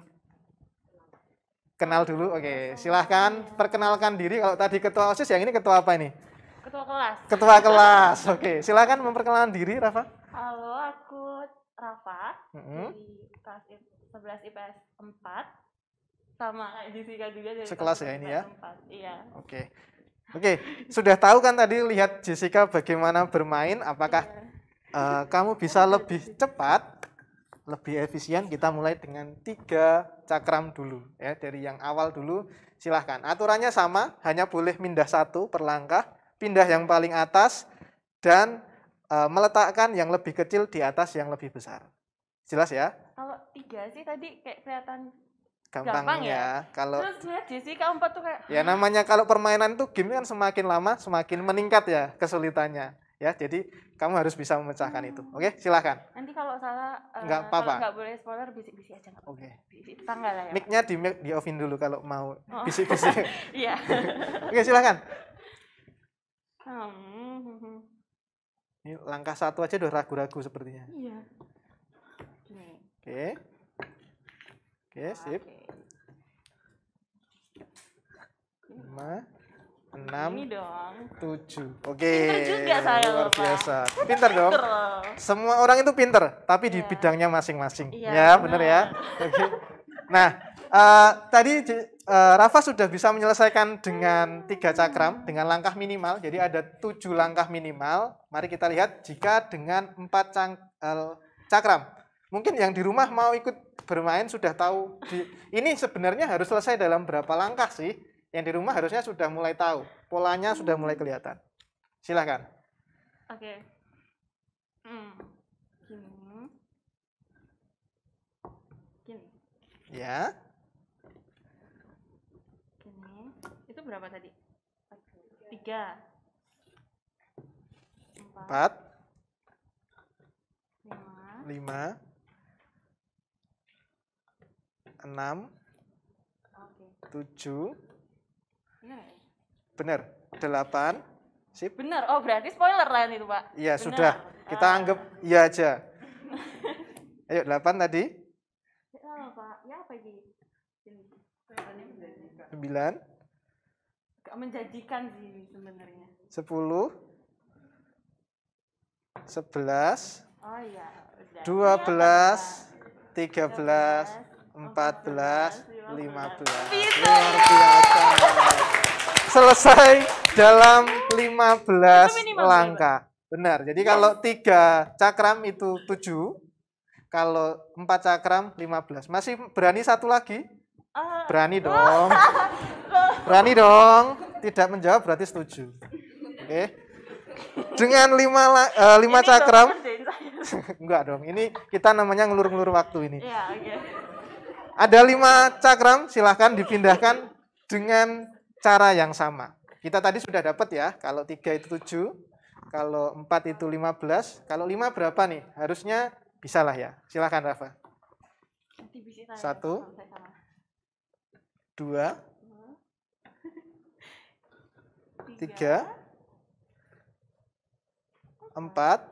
[SPEAKER 24] kenal dulu. Oke, silahkan perkenalkan diri. Kalau tadi ketua OSIS, yang ini ketua apa ini?
[SPEAKER 12] Ketua kelas.
[SPEAKER 24] Ketua kelas. Oke, silahkan memperkenalkan diri, Rafa.
[SPEAKER 12] Halo, aku Rafa
[SPEAKER 24] Mm-mm.
[SPEAKER 12] dari kelas sebelas I P S empat. Sama kayak Jessica juga dari
[SPEAKER 24] Sekelas
[SPEAKER 12] kelas
[SPEAKER 24] ya ini
[SPEAKER 12] I P S
[SPEAKER 24] ya?
[SPEAKER 12] empat. Iya.
[SPEAKER 24] Oke. Oke, sudah tahu kan tadi lihat Jessica bagaimana bermain, apakah eh, kamu bisa lebih cepat, lebih efisien? Kita mulai dengan tiga cakram dulu ya, dari yang awal dulu. Silahkan, aturannya sama, hanya boleh pindah satu per langkah, pindah yang paling atas, dan eh, meletakkan yang lebih kecil di atas yang lebih besar. Jelas ya?
[SPEAKER 12] Kalau tiga sih tadi kayak kelihatan
[SPEAKER 24] Gampang,
[SPEAKER 12] gampang
[SPEAKER 24] ya.
[SPEAKER 12] ya.
[SPEAKER 24] Kalau
[SPEAKER 12] Terus lihat Jessica empat tuh kayak
[SPEAKER 24] ya namanya kalau permainan itu game kan semakin lama semakin meningkat ya kesulitannya. Ya, jadi kamu harus bisa memecahkan itu. Oke, silakan.
[SPEAKER 12] nanti kalau salah eh,
[SPEAKER 24] Nggak
[SPEAKER 12] kalau
[SPEAKER 24] apa-apa.
[SPEAKER 12] nggak boleh spoiler bisik-bisik aja nggak apa-apa.
[SPEAKER 24] Oke.
[SPEAKER 12] Bisik tetangga lah ya. Pak.
[SPEAKER 24] Mic-nya di di offin dulu kalau mau
[SPEAKER 12] Oh.
[SPEAKER 24] bisik-bisik.
[SPEAKER 12] Iya.
[SPEAKER 24] Oke, silakan.
[SPEAKER 12] Hmm.
[SPEAKER 24] Ini langkah satu aja udah ragu-ragu sepertinya.
[SPEAKER 12] Iya. Gini.
[SPEAKER 24] Oke. Oke, sip. lima, enam,
[SPEAKER 12] Ini dong.
[SPEAKER 24] tujuh. Oke.
[SPEAKER 12] Pinter juga saya
[SPEAKER 24] luar
[SPEAKER 12] loh, Pak.
[SPEAKER 24] biasa. Pinter dong.
[SPEAKER 12] Pinter loh.
[SPEAKER 24] Semua orang itu pinter, tapi di bidangnya masing-masing.
[SPEAKER 12] Iya,
[SPEAKER 24] ya, benar ya. Oke. Nah, eh, tadi J- uh, Rafa sudah bisa menyelesaikan dengan tiga cakram, dengan langkah minimal. Jadi ada tujuh langkah minimal. Mari kita lihat jika dengan empat cang, uh, cakram. Mungkin yang di rumah mau ikut bermain sudah tahu. Di, ini sebenarnya harus selesai dalam berapa langkah sih? Yang di rumah harusnya sudah mulai tahu. Polanya sudah mulai kelihatan. Silakan.
[SPEAKER 12] Oke. Hmm. Gini. Gini.
[SPEAKER 24] Ya.
[SPEAKER 12] Gini. Itu berapa tadi? Tiga. Empat.
[SPEAKER 24] Empat.
[SPEAKER 12] Lima.
[SPEAKER 24] Lima. Enam.
[SPEAKER 12] Oke.
[SPEAKER 24] Tujuh.
[SPEAKER 12] Benar ya?
[SPEAKER 24] Benar. Delapan. Sip.
[SPEAKER 12] Benar. Oh, berarti spoiler lah itu, Pak.
[SPEAKER 24] Iya,
[SPEAKER 12] Benar.
[SPEAKER 24] sudah. Kita
[SPEAKER 12] Ah.
[SPEAKER 24] anggap iya aja. Ayo, delapan tadi.
[SPEAKER 12] Ya, Pak. Ya apa ini? Ini.
[SPEAKER 24] Sembilan.
[SPEAKER 12] Gak menjanjikan sih sebenarnya.
[SPEAKER 24] Sepuluh. Sebelas.
[SPEAKER 12] Oh iya, udah.
[SPEAKER 24] Dua belas. Tiga belas. Empat belas. Lima belas. Luar biasa. Selesai dalam lima belas langkah. Benar. Jadi kalau tiga cakram itu tujuh, kalau empat cakram lima belas. Masih berani satu lagi? Berani dong. Berani dong. Tidak menjawab berarti setuju. Oke. Dengan lima uh, lima cakram. Enggak dong. Ini kita namanya ngelur-ngelur waktu ini.
[SPEAKER 12] Iya, oke.
[SPEAKER 24] Ada lima cakram, silahkan dipindahkan dengan cara yang sama. Kita tadi sudah dapat ya, kalau tiga itu tujuh, kalau empat itu lima belas, kalau lima berapa nih? Harusnya bisa lah ya. Silahkan Rafa. Satu, dua, tiga, empat,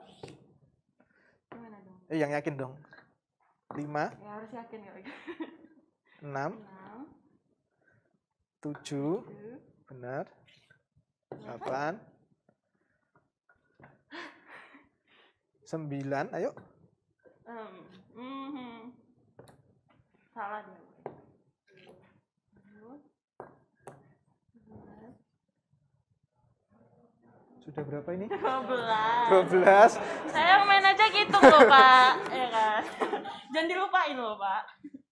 [SPEAKER 24] eh, yang yakin dong. Lima,
[SPEAKER 12] Ya harus yakin ya.
[SPEAKER 24] enam, tujuh, benar, delapan, sembilan, ayo.
[SPEAKER 12] Um, mm-hmm. Salah deh.
[SPEAKER 24] Sudah berapa ini?
[SPEAKER 12] Dua belas.
[SPEAKER 24] dua belas.
[SPEAKER 12] Saya main aja gitu loh, Pak. Ya kan? Jangan dilupain loh, Pak.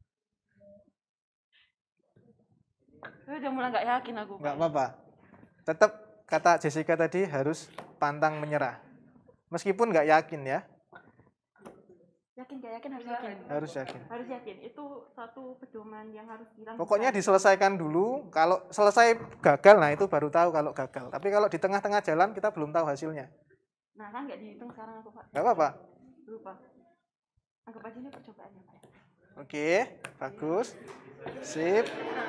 [SPEAKER 12] Udah mulai nggak yakin aku.
[SPEAKER 24] Nggak apa-apa. Tetap kata Jessica tadi harus pantang menyerah. Meskipun nggak yakin ya.
[SPEAKER 12] Yakin nggak yakin harus yakin.
[SPEAKER 24] Harus yakin.
[SPEAKER 12] Harus yakin. Itu satu pedoman yang harus dilakukan.
[SPEAKER 24] Pokoknya diselesaikan dulu. Kalau selesai gagal, nah itu baru tahu kalau gagal. Tapi kalau di tengah-tengah jalan kita belum tahu hasilnya.
[SPEAKER 12] Nah kan nggak dihitung sekarang aku, Pak.
[SPEAKER 24] Nggak apa-apa.
[SPEAKER 12] Lupa. Anggap aja ini percobaan ya, Pak.
[SPEAKER 24] Oke, bagus. Sip.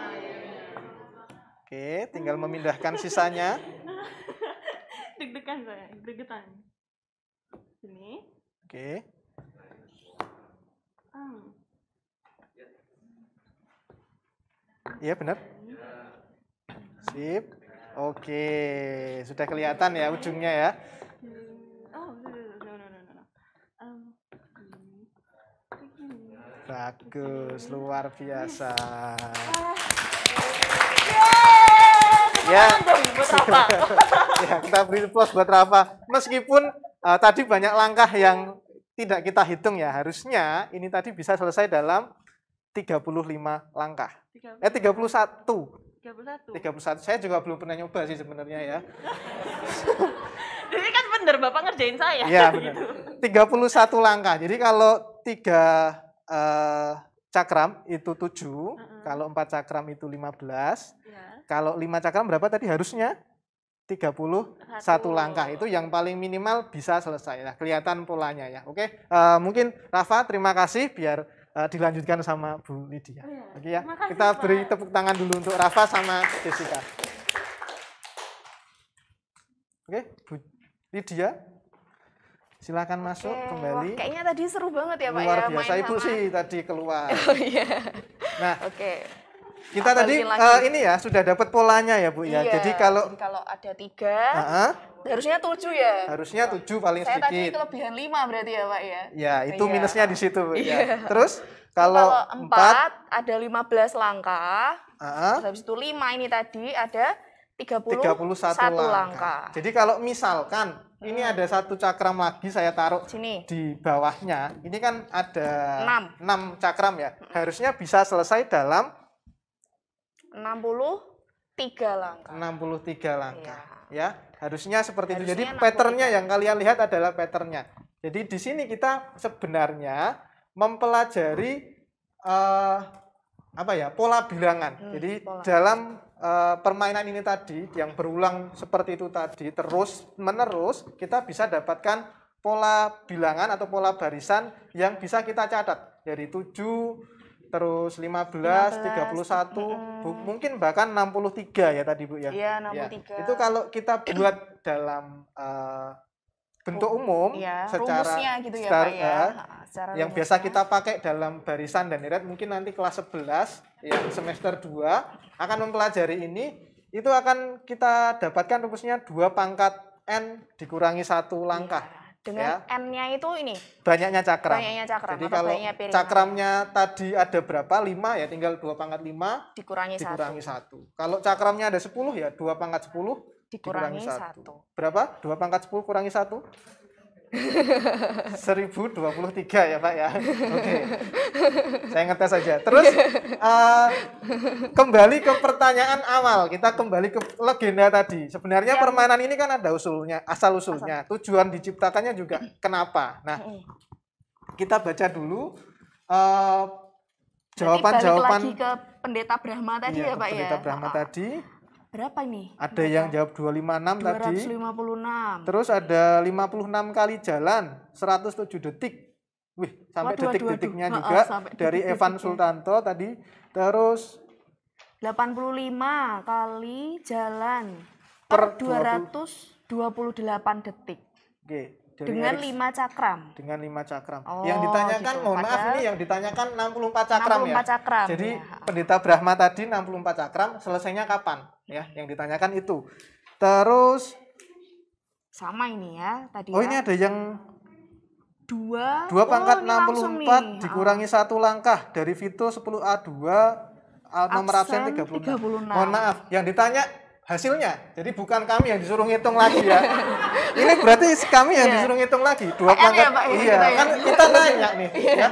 [SPEAKER 24] Oke, tinggal memindahkan sisanya.
[SPEAKER 12] Deg-degan saya, deg-degan. Sini.
[SPEAKER 24] Oke.
[SPEAKER 12] Hmm.
[SPEAKER 24] Iya benar. Sip. Oke, sudah kelihatan ya ujungnya ya.
[SPEAKER 12] Oh, no, no, no, no, no. Um,
[SPEAKER 24] Bagus, luar biasa.
[SPEAKER 12] Ya,
[SPEAKER 24] ya, kita beri applause buat Rafa. Meskipun uh, tadi banyak langkah yang tidak kita hitung ya, harusnya ini tadi bisa selesai dalam tiga puluh lima langkah. Eh tiga puluh satu.
[SPEAKER 12] tiga puluh satu.
[SPEAKER 24] tiga puluh satu. Saya juga belum pernah nyoba sih sebenarnya ya.
[SPEAKER 12] Jadi kan bener Bapak ngerjain saya.
[SPEAKER 24] Iya, benar. tiga puluh satu langkah. Jadi kalau tiga uh, cakram itu tujuh, uh-uh. kalau empat cakram itu lima belas. Ya. Kalau lima cakram berapa tadi harusnya? tiga puluh satu langkah. Itu yang paling minimal bisa selesai. Nah, kelihatan polanya ya. Oke, uh, mungkin Rafa terima kasih biar uh, dilanjutkan sama Bu Lydia. Oh, ya. Oke ya. Makasih, kita beri Pak. Tepuk tangan dulu untuk Rafa sama Jessica. Oke, Bu Lydia. Silakan masuk
[SPEAKER 5] Oke,
[SPEAKER 24] kembali.
[SPEAKER 5] Wah, kayaknya tadi seru banget ya Pak
[SPEAKER 24] Luar
[SPEAKER 5] ya
[SPEAKER 24] biasa.
[SPEAKER 5] main
[SPEAKER 24] Ibu
[SPEAKER 5] sama...
[SPEAKER 24] sih tadi keluar.
[SPEAKER 5] Oh iya.
[SPEAKER 24] Nah,
[SPEAKER 5] oke.
[SPEAKER 24] kita
[SPEAKER 5] Tak
[SPEAKER 24] tadi
[SPEAKER 5] balikin lagi.
[SPEAKER 24] eh, ini ya sudah dapat polanya ya Bu ya.
[SPEAKER 5] Iya,
[SPEAKER 24] Jadi kalau
[SPEAKER 5] jadi kalau ada tiga,
[SPEAKER 24] uh-uh,
[SPEAKER 5] harusnya tujuh ya.
[SPEAKER 24] harusnya tujuh paling
[SPEAKER 5] Saya tadi
[SPEAKER 24] sedikit.
[SPEAKER 5] kelebihan lima berarti ya Pak ya.
[SPEAKER 24] Ya, itu
[SPEAKER 5] Iya.
[SPEAKER 24] minusnya di situ Bu
[SPEAKER 5] Iya.
[SPEAKER 24] ya. Terus kalau
[SPEAKER 5] Kalau
[SPEAKER 24] empat,
[SPEAKER 5] empat ada lima belas langkah.
[SPEAKER 24] uh-uh,
[SPEAKER 5] Terus habis itu lima ini tadi ada tiga puluh
[SPEAKER 24] tiga puluh satu langkah.
[SPEAKER 5] langkah.
[SPEAKER 24] Jadi kalau misalkan ini ada satu cakram lagi saya taruh
[SPEAKER 5] Sini.
[SPEAKER 24] di bawahnya. Ini kan ada
[SPEAKER 5] Enam.
[SPEAKER 24] enam cakram ya. Harusnya bisa selesai dalam
[SPEAKER 5] enam puluh tiga langkah.
[SPEAKER 24] enam puluh tiga langkah. Ya, harusnya seperti itu. Jadi
[SPEAKER 5] Harusnya
[SPEAKER 24] patternnya yang kalian lihat adalah patternnya. Jadi di sini kita sebenarnya mempelajari eh, apa ya, pola bilangan.
[SPEAKER 5] Hmm,
[SPEAKER 24] Jadi
[SPEAKER 5] pola.
[SPEAKER 24] dalam eh, permainan ini tadi yang berulang seperti itu tadi terus menerus kita bisa dapatkan pola bilangan atau pola barisan yang bisa kita catat dari tujuh terus lima belas, tiga puluh satu, bu- mungkin bahkan enam puluh tiga ya tadi Bu ya.
[SPEAKER 5] Iya, enam puluh tiga.
[SPEAKER 24] Itu kalau kita buat dalam eh, bentuk umum
[SPEAKER 5] Iya,
[SPEAKER 24] secara
[SPEAKER 5] rumusnya gitu ya,
[SPEAKER 24] secara-
[SPEAKER 5] Pak ya.
[SPEAKER 24] eh,
[SPEAKER 5] Ha, secara
[SPEAKER 24] yang biasa kita pakai dalam barisan dan deret, mungkin nanti kelas sebelas yang semester dua akan mempelajari ini, itu akan kita dapatkan rumusnya dua pangkat N dikurangi satu langkah.
[SPEAKER 5] Dengan
[SPEAKER 24] Ya.
[SPEAKER 5] N-nya itu ini.
[SPEAKER 24] Banyaknya cakram.
[SPEAKER 5] Banyaknya cakram
[SPEAKER 24] Jadi
[SPEAKER 5] atau
[SPEAKER 24] kalau
[SPEAKER 5] banyaknya piringan.
[SPEAKER 24] cakramnya tadi ada berapa? lima ya, tinggal dua pangkat lima
[SPEAKER 5] Dikurangi
[SPEAKER 24] dikurangi satu. Kalau cakramnya ada sepuluh ya dua pangkat sepuluh
[SPEAKER 5] Dikurangi
[SPEAKER 24] dikurangi satu.
[SPEAKER 5] satu.
[SPEAKER 24] Berapa? dua pangkat sepuluh kurangi satu? seribu dua puluh tiga ya Pak ya. Oke. Saya ngetes saja. Terus eh, kembali ke pertanyaan awal. Kita kembali ke legenda tadi. Sebenarnya
[SPEAKER 5] Yang-
[SPEAKER 24] permainan ini kan ada usulnya, asal usulnya. Tujuan diciptakannya juga kenapa. Nah, kita baca dulu eh, jawaban-jawaban.
[SPEAKER 5] Balik lagi ke Pendeta Brahma tadi
[SPEAKER 24] Iya,
[SPEAKER 5] ya Pak ya.
[SPEAKER 24] Pendeta Brahma
[SPEAKER 5] Ha,
[SPEAKER 24] tadi.
[SPEAKER 5] Berapa ini?
[SPEAKER 24] Ada yang jawab dua ratus lima puluh enam
[SPEAKER 5] dua
[SPEAKER 24] tadi.
[SPEAKER 5] ratus lima puluh enam.
[SPEAKER 24] Terus ada lima puluh enam kali jalan, seratus tujuh detik. Wih, sampai
[SPEAKER 5] Waduh, waduh,
[SPEAKER 24] detik-detiknya
[SPEAKER 5] waduh.
[SPEAKER 24] juga
[SPEAKER 5] Ha, ha, sampai
[SPEAKER 24] dari
[SPEAKER 5] detik-detiknya.
[SPEAKER 24] Evan Sultanto tadi. Terus
[SPEAKER 5] delapan puluh lima kali jalan
[SPEAKER 24] Per
[SPEAKER 5] per dua ratus dua puluh delapan detik.
[SPEAKER 24] Oke, dari
[SPEAKER 5] Dengan
[SPEAKER 24] Eriks-
[SPEAKER 5] lima cakram.
[SPEAKER 24] dengan lima cakram.
[SPEAKER 5] Oh,
[SPEAKER 24] yang ditanyakan,
[SPEAKER 5] gitu.
[SPEAKER 24] mohon maaf
[SPEAKER 5] Padahal
[SPEAKER 24] ini yang ditanyakan enam puluh empat cakram
[SPEAKER 5] enam puluh empat
[SPEAKER 24] ya.
[SPEAKER 5] cakram,
[SPEAKER 24] Jadi
[SPEAKER 5] ya.
[SPEAKER 24] Pendeta Brahma tadi enam puluh empat cakram, selesainya kapan? Ya, yang ditanyakan itu. Terus
[SPEAKER 5] Sama ini ya tadi
[SPEAKER 24] oh
[SPEAKER 5] ya.
[SPEAKER 24] ini ada yang
[SPEAKER 5] dua
[SPEAKER 24] dua pangkat
[SPEAKER 5] oh, ini
[SPEAKER 24] enam puluh
[SPEAKER 5] langsung
[SPEAKER 24] empat
[SPEAKER 5] nih.
[SPEAKER 24] dikurangi satu langkah dari Vito sepuluh A dua a- nomor absen
[SPEAKER 5] Absen
[SPEAKER 24] tiga puluh enam.
[SPEAKER 5] tiga puluh enam.
[SPEAKER 24] Mohon maaf, yang ditanya hasilnya. Jadi bukan kami yang disuruh ngitung lagi ya. Ini berarti kami yang
[SPEAKER 5] Iya.
[SPEAKER 24] disuruh ngitung lagi. Dua
[SPEAKER 5] P R
[SPEAKER 24] pangkat.
[SPEAKER 5] ya, Pak, ya,
[SPEAKER 24] iya,
[SPEAKER 5] kita ya.
[SPEAKER 24] kan kita nanya nih ya.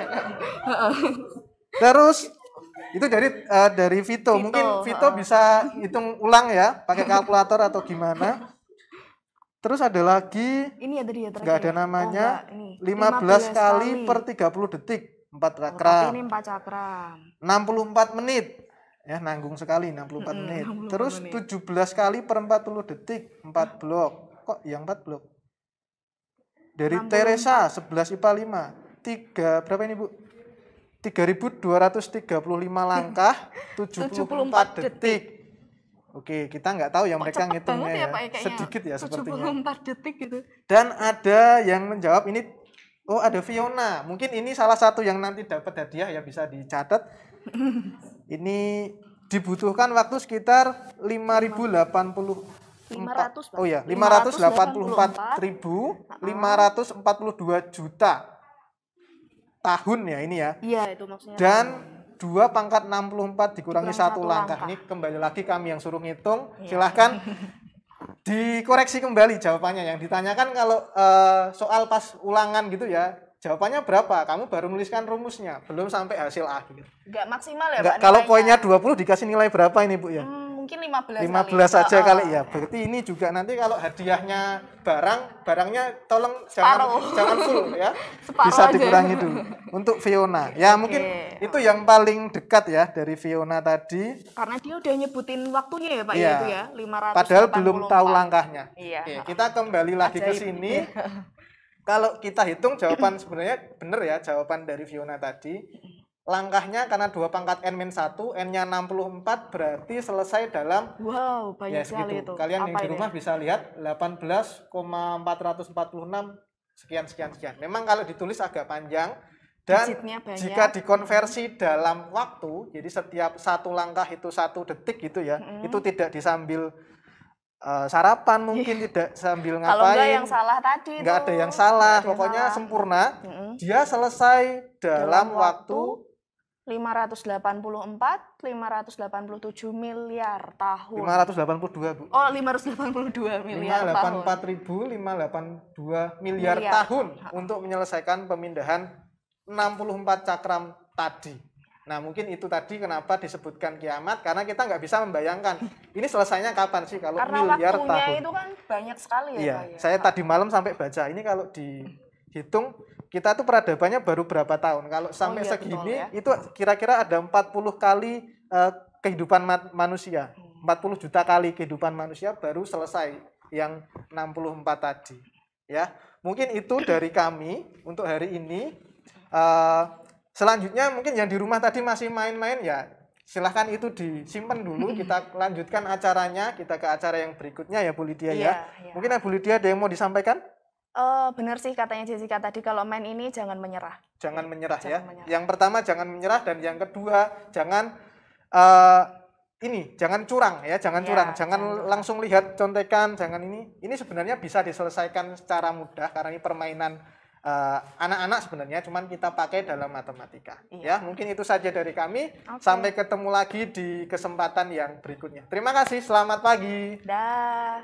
[SPEAKER 24] Terus itu dari eh, dari Vito.
[SPEAKER 5] Vito,
[SPEAKER 24] Mungkin Vito
[SPEAKER 5] ha.
[SPEAKER 24] bisa hitung ulang ya, pakai kalkulator atau gimana. Terus ada lagi
[SPEAKER 5] Ini ya tadi ya terakhir.
[SPEAKER 24] nggak ada
[SPEAKER 5] ya?
[SPEAKER 24] namanya,
[SPEAKER 5] Oh, enggak, ini.
[SPEAKER 24] lima belas kali per tiga puluh detik, empat
[SPEAKER 5] Oh, tapi
[SPEAKER 24] cakram.
[SPEAKER 5] ini empat cakram.
[SPEAKER 24] enam puluh empat menit. Ya, nanggung sekali enam puluh empat
[SPEAKER 5] Mm-mm,
[SPEAKER 24] menit.
[SPEAKER 5] enam puluh empat
[SPEAKER 24] Terus
[SPEAKER 5] menit.
[SPEAKER 24] tujuh belas kali per empat puluh detik, empat blok. Kok yang empat blok? Dari
[SPEAKER 5] enam puluh
[SPEAKER 24] Teresa sebelas I P A lima. tiga berapa ini, Bu? tiga ribu dua ratus tiga puluh lima langkah, tujuh puluh empat detik. Oke, kita nggak tahu yang mereka
[SPEAKER 5] Cepet
[SPEAKER 24] ngitungnya
[SPEAKER 5] banget
[SPEAKER 24] ya.
[SPEAKER 5] ya, Pak, ya, kayaknya.
[SPEAKER 24] Sedikit ya
[SPEAKER 5] tujuh puluh
[SPEAKER 24] sepertinya.
[SPEAKER 5] empat detik gitu.
[SPEAKER 24] Dan ada yang menjawab ini, oh ada Fiona. Mungkin ini salah satu yang nanti dapat hadiah ya, bisa dicatat. Ini dibutuhkan waktu sekitar lima ribu delapan puluh
[SPEAKER 5] lima ratus, Pak.
[SPEAKER 24] Oh ya, lima ratus delapan puluh empat ribu lima ratus empat puluh dua juta tahun ya ini ya.
[SPEAKER 5] Iya, itu maksudnya.
[SPEAKER 24] Dan dua pangkat enam puluh empat dikurangi
[SPEAKER 5] Dikurangi
[SPEAKER 24] satu
[SPEAKER 5] satu
[SPEAKER 24] langkah.
[SPEAKER 5] langkah.
[SPEAKER 24] Ini kembali lagi kami yang suruh ngitung.
[SPEAKER 5] Iya.
[SPEAKER 24] Silahkan dikoreksi kembali jawabannya. Yang ditanyakan kalau eh, soal pas ulangan gitu ya, jawabannya berapa? Kamu baru menuliskan rumusnya, belum sampai hasil akhir.
[SPEAKER 5] Enggak maksimal ya,
[SPEAKER 24] Enggak,
[SPEAKER 5] Pak.
[SPEAKER 24] kalau
[SPEAKER 5] nilainya?
[SPEAKER 24] poinnya dua puluh dikasih nilai berapa ini, Bu ya?
[SPEAKER 5] Hmm, mungkin lima belas
[SPEAKER 24] lima
[SPEAKER 5] kali.
[SPEAKER 24] belas saja
[SPEAKER 5] Ah,
[SPEAKER 24] kali
[SPEAKER 5] ah.
[SPEAKER 24] ya. Berarti ini juga nanti kalau hadiahnya barang, barangnya tolong jangan
[SPEAKER 5] Separuh.
[SPEAKER 24] jangan full ya.
[SPEAKER 5] Separuh
[SPEAKER 24] Bisa
[SPEAKER 5] aja.
[SPEAKER 24] dikurangi dulu. Untuk Fiona. Ya, mungkin itu yang paling dekat ya dari Fiona tadi.
[SPEAKER 5] Karena dia udah nyebutin waktunya ya, Pak,
[SPEAKER 24] Iya.
[SPEAKER 5] ya itu ya, lima ratus
[SPEAKER 24] Padahal belum tahu langkahnya.
[SPEAKER 5] Iya.
[SPEAKER 24] Oke, kita kembali lagi ke
[SPEAKER 5] Ajaib.
[SPEAKER 24] sini. Kalau kita hitung jawaban sebenarnya benar ya, jawaban dari Fiona tadi. Langkahnya karena dua pangkat N min satu, N-nya enam puluh empat, berarti selesai dalam
[SPEAKER 5] Wow, banyak
[SPEAKER 24] ya
[SPEAKER 5] sekali
[SPEAKER 24] segitu.
[SPEAKER 5] itu.
[SPEAKER 24] Kalian yang
[SPEAKER 5] Apa
[SPEAKER 24] di
[SPEAKER 5] ini?
[SPEAKER 24] rumah bisa lihat delapan belas koma empat ratus empat puluh enam sekian sekian sekian. Memang kalau ditulis agak panjang Dan
[SPEAKER 5] Digitnya banyak.
[SPEAKER 24] jika dikonversi dalam waktu, jadi setiap satu langkah itu satu detik gitu ya,
[SPEAKER 5] Mm.
[SPEAKER 24] itu tidak disambil uh, sarapan mungkin, tidak sambil ngapain.
[SPEAKER 5] Kalau enggak yang salah tadi
[SPEAKER 24] Nggak
[SPEAKER 5] tuh.
[SPEAKER 24] ada yang salah,
[SPEAKER 5] Nggak ada yang
[SPEAKER 24] pokoknya
[SPEAKER 5] salah.
[SPEAKER 24] sempurna.
[SPEAKER 5] Mm-mm.
[SPEAKER 24] Dia selesai dalam, waktu
[SPEAKER 5] lima ratus delapan puluh empat, lima ratus delapan puluh tujuh miliar tahun.
[SPEAKER 24] lima ratus delapan puluh dua, Bu.
[SPEAKER 5] Oh, lima ratus delapan puluh dua miliar
[SPEAKER 24] lima ratus delapan puluh
[SPEAKER 5] tahun.
[SPEAKER 24] empat ribu lima ratus delapan puluh dua miliar,
[SPEAKER 5] Miliar.
[SPEAKER 24] tahun untuk menyelesaikan pemindahan enam puluh empat cakram tadi. Nah, mungkin itu tadi kenapa disebutkan kiamat, karena kita nggak bisa membayangkan ini selesainya kapan sih kalau
[SPEAKER 5] Karena
[SPEAKER 24] miliar
[SPEAKER 5] waktunya
[SPEAKER 24] tahun.
[SPEAKER 5] itu kan banyak sekali ya,
[SPEAKER 24] Iya,
[SPEAKER 5] Pak, ya.
[SPEAKER 24] saya tadi malam sampai baca ini kalau dihitung kita tuh peradabannya baru berapa tahun. Kalau sampai
[SPEAKER 5] iya,
[SPEAKER 24] segini
[SPEAKER 5] betul ya.
[SPEAKER 24] itu kira-kira ada empat puluh kali uh, kehidupan ma- manusia. empat puluh juta kali kehidupan manusia baru selesai yang enam puluh empat tadi. Ya, mungkin itu dari kami untuk hari ini. Uh, selanjutnya mungkin yang di rumah tadi masih main-main ya silahkan itu disimpan dulu, kita lanjutkan acaranya, kita ke acara yang berikutnya ya Bu Lydia ya.
[SPEAKER 5] Iya, iya.
[SPEAKER 24] Mungkin ya Bu Lydia ada yang mau disampaikan?
[SPEAKER 5] Eh, benar sih katanya Jessica tadi, kalau main ini jangan menyerah.
[SPEAKER 24] Jangan menyerah
[SPEAKER 5] Jangan
[SPEAKER 24] ya.
[SPEAKER 5] menyerah.
[SPEAKER 24] Yang pertama jangan menyerah, dan yang kedua jangan uh, ini jangan curang ya, jangan
[SPEAKER 5] Ya,
[SPEAKER 24] curang, jangan
[SPEAKER 5] jangan
[SPEAKER 24] langsung lihat contekan, jangan ini. Ini sebenarnya bisa diselesaikan secara mudah karena ini permainan uh, anak-anak sebenarnya, cuman kita pakai dalam matematika.
[SPEAKER 5] Iya.
[SPEAKER 24] Ya, mungkin itu saja dari kami.
[SPEAKER 5] Oke.
[SPEAKER 24] Sampai ketemu lagi di kesempatan yang berikutnya. Terima kasih, selamat pagi.
[SPEAKER 5] Dah.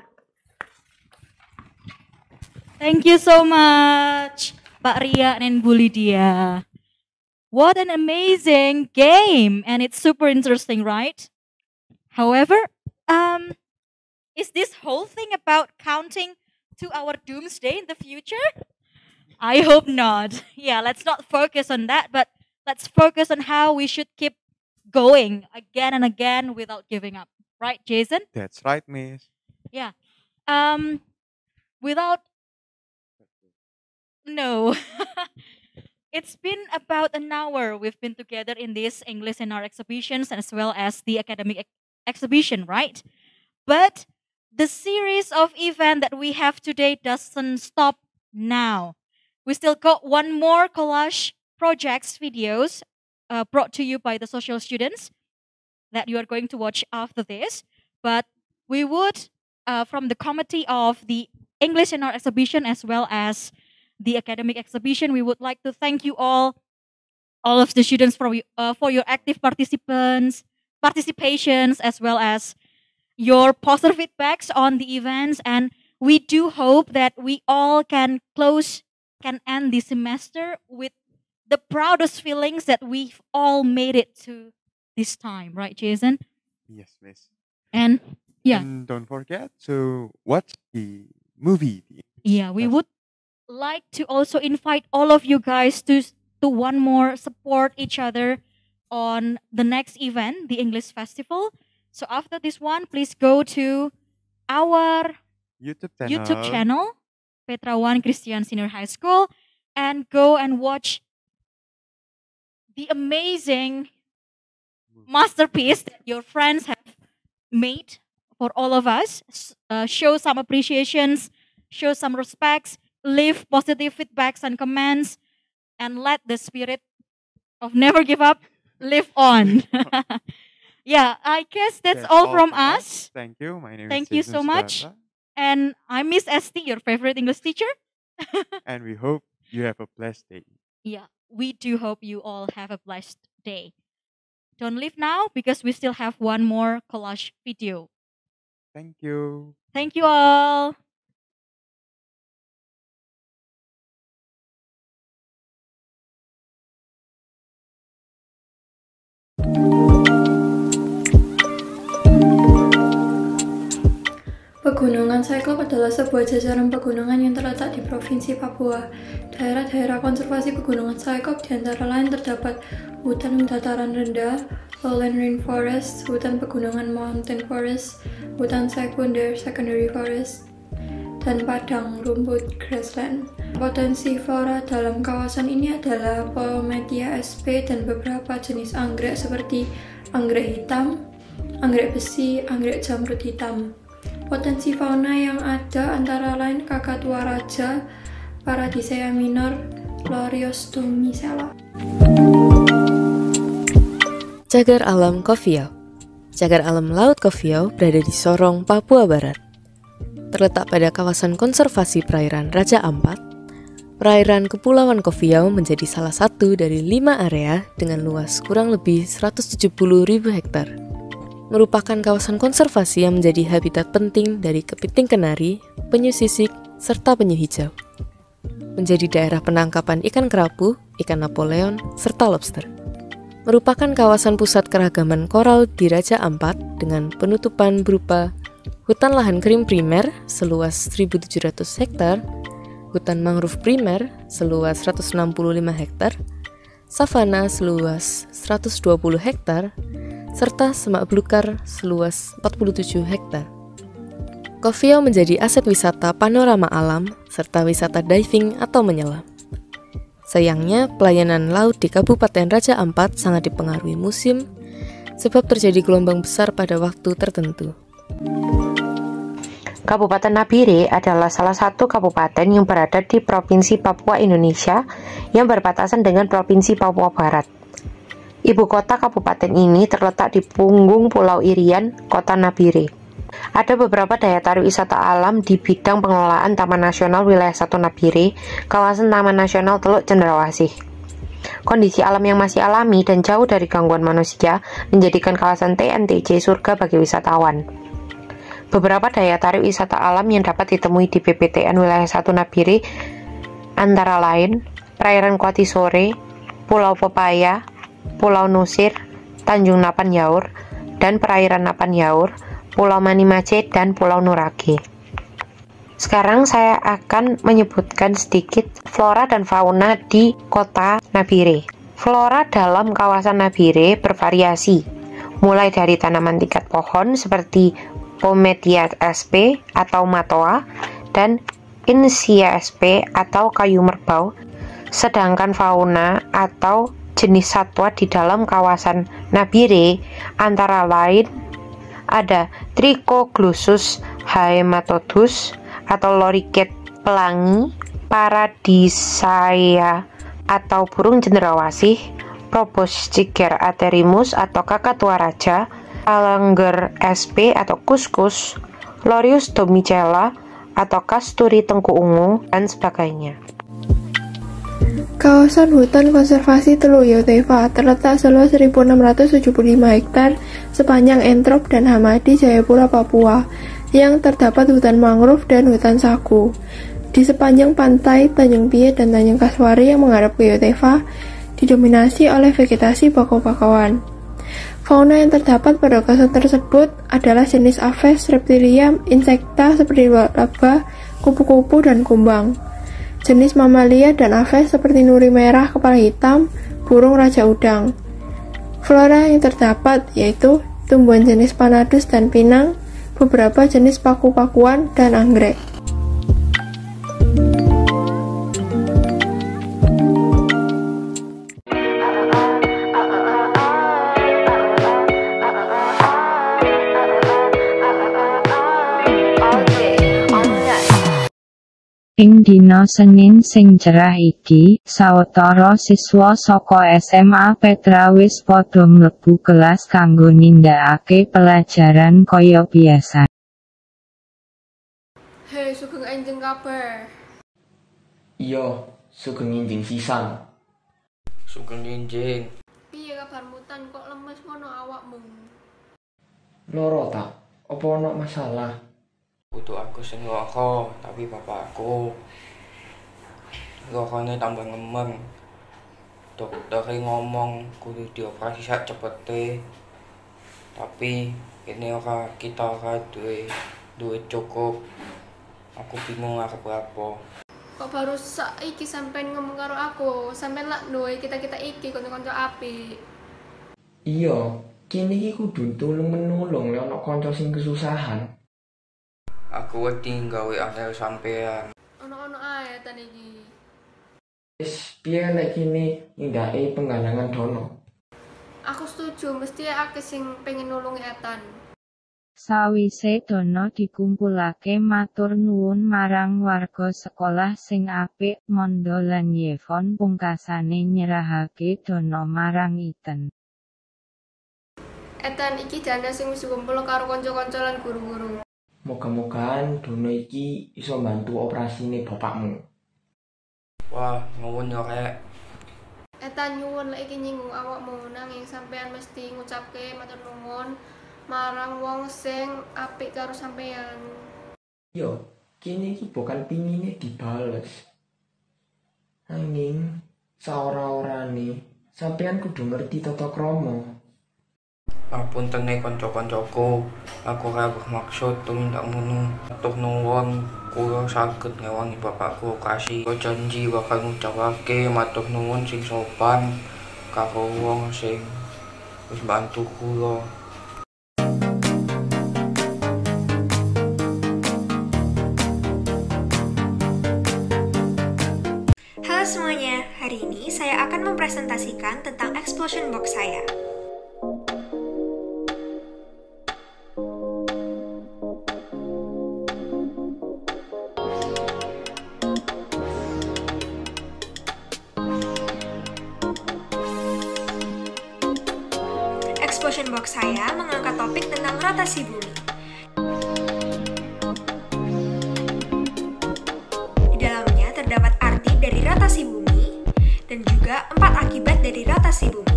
[SPEAKER 1] Thank you so much, Pak Ria and Bu Lydia. What an amazing game, and it's super interesting, right? However, um, is this whole thing about counting to our doomsday in the future? I hope not. Yeah, let's not focus on that, but let's focus on how we should keep going again and again without giving up. Right, Jason?
[SPEAKER 2] That's right, Miss.
[SPEAKER 1] Yeah. Um, without no. It's been about an hour we've been together in this English in our exhibitions as well as the academic ex- exhibition, right? But the series of event that we have today doesn't stop now. We still got one more collage projects videos uh, brought to you by the social students that you are going to watch after this. But we would, uh, from the committee of the English in our exhibition as well as the academic exhibition, we would like to thank you all, all of the students for, uh, for your active participants, participations, as well as your positive feedbacks on the events. And we do hope that we all can close, can end the semester with the proudest feelings that we've all made it to this time, right, Jason?
[SPEAKER 2] Yes, Miss.
[SPEAKER 1] And yeah,
[SPEAKER 2] And don't forget to watch the movie. The
[SPEAKER 1] yeah, we would like to also invite all of you guys to to one more support each other on the next event, the English Festival. So after this one, please go to our
[SPEAKER 2] YouTube channel.
[SPEAKER 1] YouTube channel, Petra One Christian Senior High School, and go and watch the amazing masterpiece that your friends have made for all of us. S- Uh, show some appreciations, show some respects, leave positive feedbacks and comments, and let the spirit of never give up live on. Yeah, I guess that's, all from us.
[SPEAKER 2] Thank you. My name
[SPEAKER 1] Thank
[SPEAKER 2] is
[SPEAKER 1] you
[SPEAKER 2] Jason
[SPEAKER 1] so much.
[SPEAKER 2] Sudata,
[SPEAKER 1] And I'm Miss Esti, your favorite English teacher.
[SPEAKER 2] and we hope you have a blessed day.
[SPEAKER 1] Yeah, we do hope you all have a blessed day. Don't leave now because we still have one more collage video.
[SPEAKER 2] Thank you.
[SPEAKER 1] Thank you all.
[SPEAKER 4] Pegunungan Cyclop adalah sebuah jajaran pegunungan yang terletak di Provinsi Papua. Daerah-daerah konservasi Pegunungan Cyclop di antara lain terdapat hutan dataran rendah, lowland rainforest, hutan pegunungan mountain forest, hutan sekunder secondary forest, dan padang rumput grassland. Potensi flora dalam kawasan ini adalah Polymetia sp dan beberapa jenis anggrek seperti anggrek hitam, anggrek besi, anggrek jamrut hitam. Potensi fauna yang ada antara lain kakatua raja, Paradisea minor, Loriostomicella.
[SPEAKER 13] Cagar Alam Kofiau. Cagar Alam Laut Kofiau berada di Sorong, Papua Barat. Terletak pada kawasan konservasi perairan Raja Ampat, perairan Kepulauan Kofiau menjadi salah satu dari lima area dengan luas kurang lebih seratus tujuh puluh ribu hektar. Merupakan kawasan konservasi yang menjadi habitat penting dari kepiting kenari, penyu sisik, serta penyu hijau. Menjadi daerah penangkapan ikan kerapu, ikan Napoleon, serta lobster. Merupakan kawasan pusat keragaman koral di Raja Ampat dengan penutupan berupa hutan lahan kering primer seluas seribu tujuh ratus hektar, hutan mangrove primer seluas seratus enam puluh lima hektar, savana seluas seratus dua puluh hektar, serta semak belukar seluas empat puluh tujuh hektar. Kofiau menjadi aset wisata panorama alam serta wisata diving atau menyelam. Sayangnya, pelayanan laut di Kabupaten Raja Ampat sangat dipengaruhi musim, sebab terjadi gelombang besar pada waktu tertentu.
[SPEAKER 16] Kabupaten Nabire adalah salah satu kabupaten yang berada di Provinsi Papua Indonesia yang berbatasan dengan Provinsi Papua Barat. Ibu kota kabupaten ini terletak di punggung Pulau Irian, Kota Nabire. Ada beberapa daya tarik wisata alam di bidang pengelolaan Taman Nasional Wilayah satu Nabire, kawasan Taman Nasional Teluk Cendrawasih. Kondisi alam yang masih alami dan jauh dari gangguan manusia menjadikan kawasan T N T C surga bagi wisatawan. Beberapa daya tarik wisata alam yang dapat ditemui di B P T N Wilayah satu Nabire antara lain perairan Kuati Sore, Pulau Pepaya, Pulau Nusir, Tanjung Napan Yaur, dan perairan Napan Yaur, Pulau Manimace, dan Pulau Nurage. Sekarang saya akan menyebutkan sedikit flora dan fauna di kota Nabire. Flora dalam kawasan Nabire bervariasi, mulai dari tanaman tingkat pohon seperti Pometia sp atau matoa dan Insia sp atau kayu merbau, sedangkan fauna atau jenis satwa di dalam kawasan Nabire antara lain ada Trichoglussus haematodus atau loriket pelangi, Paradisea atau burung cendrawasih, Probosciger aterimus atau kakatua raja, Palanger sp atau kuskus, Lorius domicella atau kasturi tengku ungu, dan sebagainya.
[SPEAKER 15] Kawasan hutan konservasi Teluk Yotefa terletak seluas seribu enam ratus tujuh puluh lima hektar sepanjang Entrop dan Hamadi, Jayapura, Papua, yang terdapat hutan mangrove dan hutan sagu. Di sepanjang pantai Tanjung Piet dan Tanjung Kaswari yang menghadap ke Yotefa didominasi oleh vegetasi bakau-bakauan. Fauna yang terdapat pada kawasan tersebut adalah jenis Aves, reptilia, insekta seperti laba, kupu-kupu, dan kumbang. Jenis mamalia dan aves seperti nuri merah kepala hitam, burung raja udang. Flora yang terdapat yaitu tumbuhan jenis panadus dan pinang, beberapa jenis paku-pakuan, dan anggrek.
[SPEAKER 17] Ing dina Senin sing cerah iki, sawetara siswa saka S M A Petra wis padha mlebu kelas kanggo nindakake pelajaran kaya biasa.
[SPEAKER 11] Hei, sugeng enjing kabar.
[SPEAKER 18] Iya, sugeng enjing sisan.
[SPEAKER 7] Sugeng enjing.
[SPEAKER 11] Piye kabarmu Tan, kok lemes ngono awakmu?
[SPEAKER 18] Loro ta? Apa ana masalah?
[SPEAKER 7] Kudu aku sing ngoko, tapi bapakku ngokone tambah ngemeng. Dokter ngomong kudu dioperasi sak cepete. Tapi ini ora kita ora duwe duit cukup. Aku bingung arep apa.
[SPEAKER 11] Kok baru saiki sampean ngomong karo aku? Sampean lak duwe kita-kita iki kanca-kanca apik.
[SPEAKER 18] Iya, kene iki kudu tulung-menulung lek ana kanca sing kesusahan.
[SPEAKER 7] Aku wedi gawe angel sampean.
[SPEAKER 11] Ono-ono ae tan iki.
[SPEAKER 18] Wis piye nek kene nindake penggalangan dono?
[SPEAKER 11] Aku setuju, mesti akeh sing pengen nulungi Etan.
[SPEAKER 17] Sawise dana dikumpulake matur nuwun marang warga sekolah sing apik, Mondo lan Yevon pungkasane nyerahake dana marang Iten.
[SPEAKER 9] Etan iki dana sing wis dikumpul karo kanca-kanca lan guru-guru.
[SPEAKER 18] Moga-mogaan dana iki iso bantu operasine bapakmu.
[SPEAKER 10] Wah, nuwun yo Rek.
[SPEAKER 9] Etan nyuwun lek iki nyinggung awakmu, nanging sampean mesti ngucapke matur nuwun marang wong sing apik karo sampean.
[SPEAKER 18] Yo, kene iki bukan pingine dibales. Nanging saora-orane sampean kudu ngerti tata krama.
[SPEAKER 10] Ngapunten kanca-kancaku, aku ora bermaksud tumindak ngono. Matur nuwun, kula saged ngewangi bapakku kasih. Kula janji bakal ngucapake matur nuwun sing sopan karo wong sing wis bantu kula.
[SPEAKER 23] Halo semuanya, hari ini saya akan mempresentasikan tentang explosion box saya. Explosion box saya mengangkat topik tentang rotasi bumi. Di dalamnya terdapat arti dari rotasi bumi dan juga empat akibat dari rotasi bumi.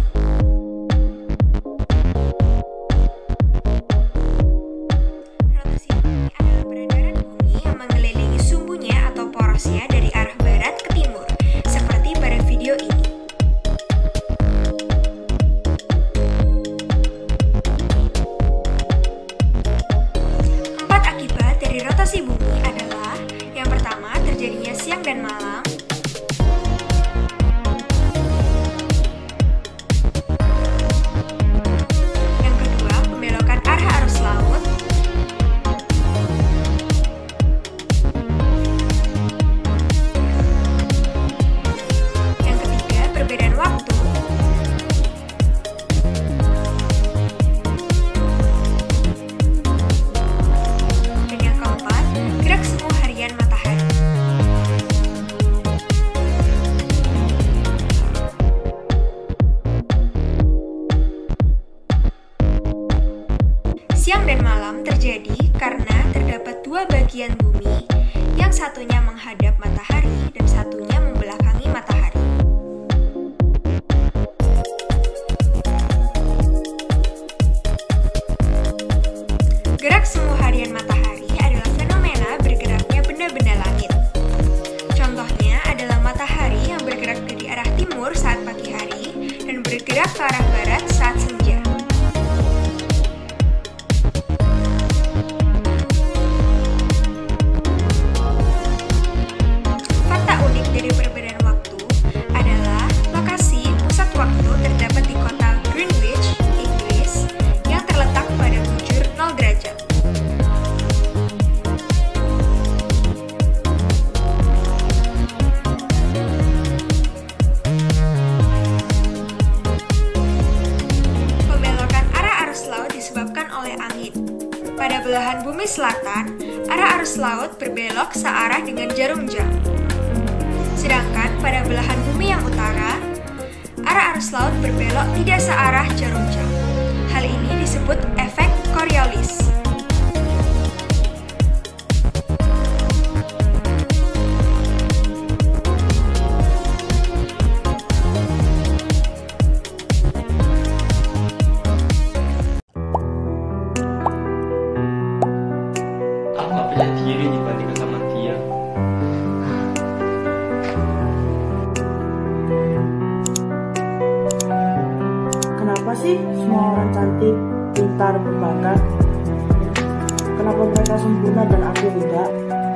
[SPEAKER 23] Rotasi bumi adalah peredaran bumi yang mengelilingi sumbunya atau porosnya dari arah barat ke timur, seperti pada video ini. Rotasi bumi adalah yang pertama terjadinya siang dan malam, yang kedua pembelokan arah arus laut, yang ketiga perbedaan waktu, gerak semu harian matahari. Siang dan malam terjadi karena terdapat dua bagian bumi, yang satunya menghadap matahari dan satunya membelakangi matahari. Gerak semu harian matahari adalah fenomena bergeraknya benda-benda langit. Contohnya adalah matahari yang bergerak dari arah timur saat pagi hari dan bergerak ke arah barat saat senja. Fakta unik dari perbedaan waktu adalah lokasi pusat waktu terdapat di kota Greenwich, Inggris, yang terletak pada bujur nol derajat. Pembelokan arah arus laut disebabkan oleh angin. Pada belahan bumi selatan, arah arus laut berbelok searah dengan jarum jam. Sedangkan pada belahan bumi yang utara, arah arus laut berbelok tidak searah jarum jam. Hal ini disebut efek Coriolis.
[SPEAKER 18] Aku gak percaya diri dibandingkan sama dia.
[SPEAKER 19] Kenapa sih semua orang cantik, pintar, berbakat? Kenapa mereka sempurna dan aku tidak?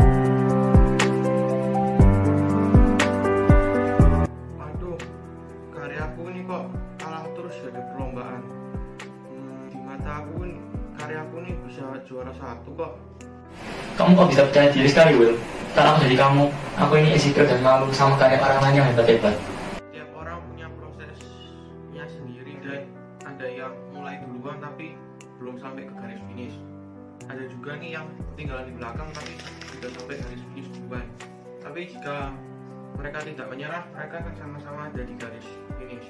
[SPEAKER 14] Aduh, karyaku ini kok kalah terus ya di perlombaan. Hmm, di mata aku ini, karyaku ini bisa juara satu kok.
[SPEAKER 20] Kamu kok bisa percaya diri sekali, Will? Karena aku jadi kamu, aku ini insecure dan malu sama karya orang lain yang hebat-hebat.
[SPEAKER 14] Tiap orang punya prosesnya sendiri, dan ada yang mulai duluan tapi belum sampai ke garis finish.
[SPEAKER 3] ada juga nih yang ketinggalan di belakang tapi sudah sampai garis finish duluan. Tapi jika mereka tidak menyerah, mereka akan sama-sama ada di garis finish.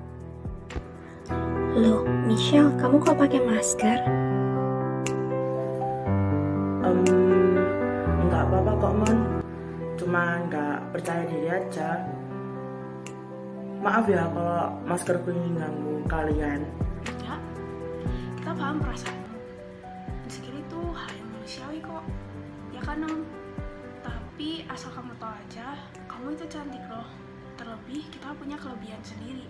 [SPEAKER 8] Loh, Michelle, kamu kok pakai masker?
[SPEAKER 19] Um, nggak apa-apa kok, Mon. Cuma nggak percaya diri aja. Maaf ya kalau maskerku ini ganggu kalian.
[SPEAKER 11] Ya, kita paham perasaan. Insecure itu hal yang manusiawi kok. Ya kan, Om? Tapi asal kamu tahu aja, kamu itu cantik loh. Terlebih kita punya kelebihan sendiri.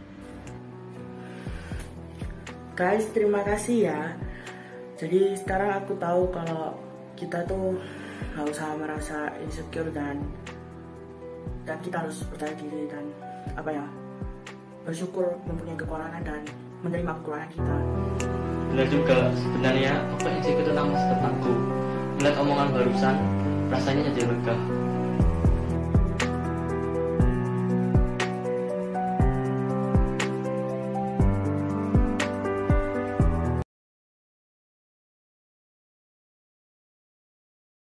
[SPEAKER 19] Guys, terima kasih ya. Jadi sekarang aku tahu kalau kita tuh nggak usah merasa insecure dan dan kita harus percaya diri dan apa ya, bersyukur mempunyai kekurangan dan menerima kekurangan kita.
[SPEAKER 20] Benar juga, sebenarnya aku insecure tentang masa depanku. Melihat omongan barusan, rasanya jadi lega.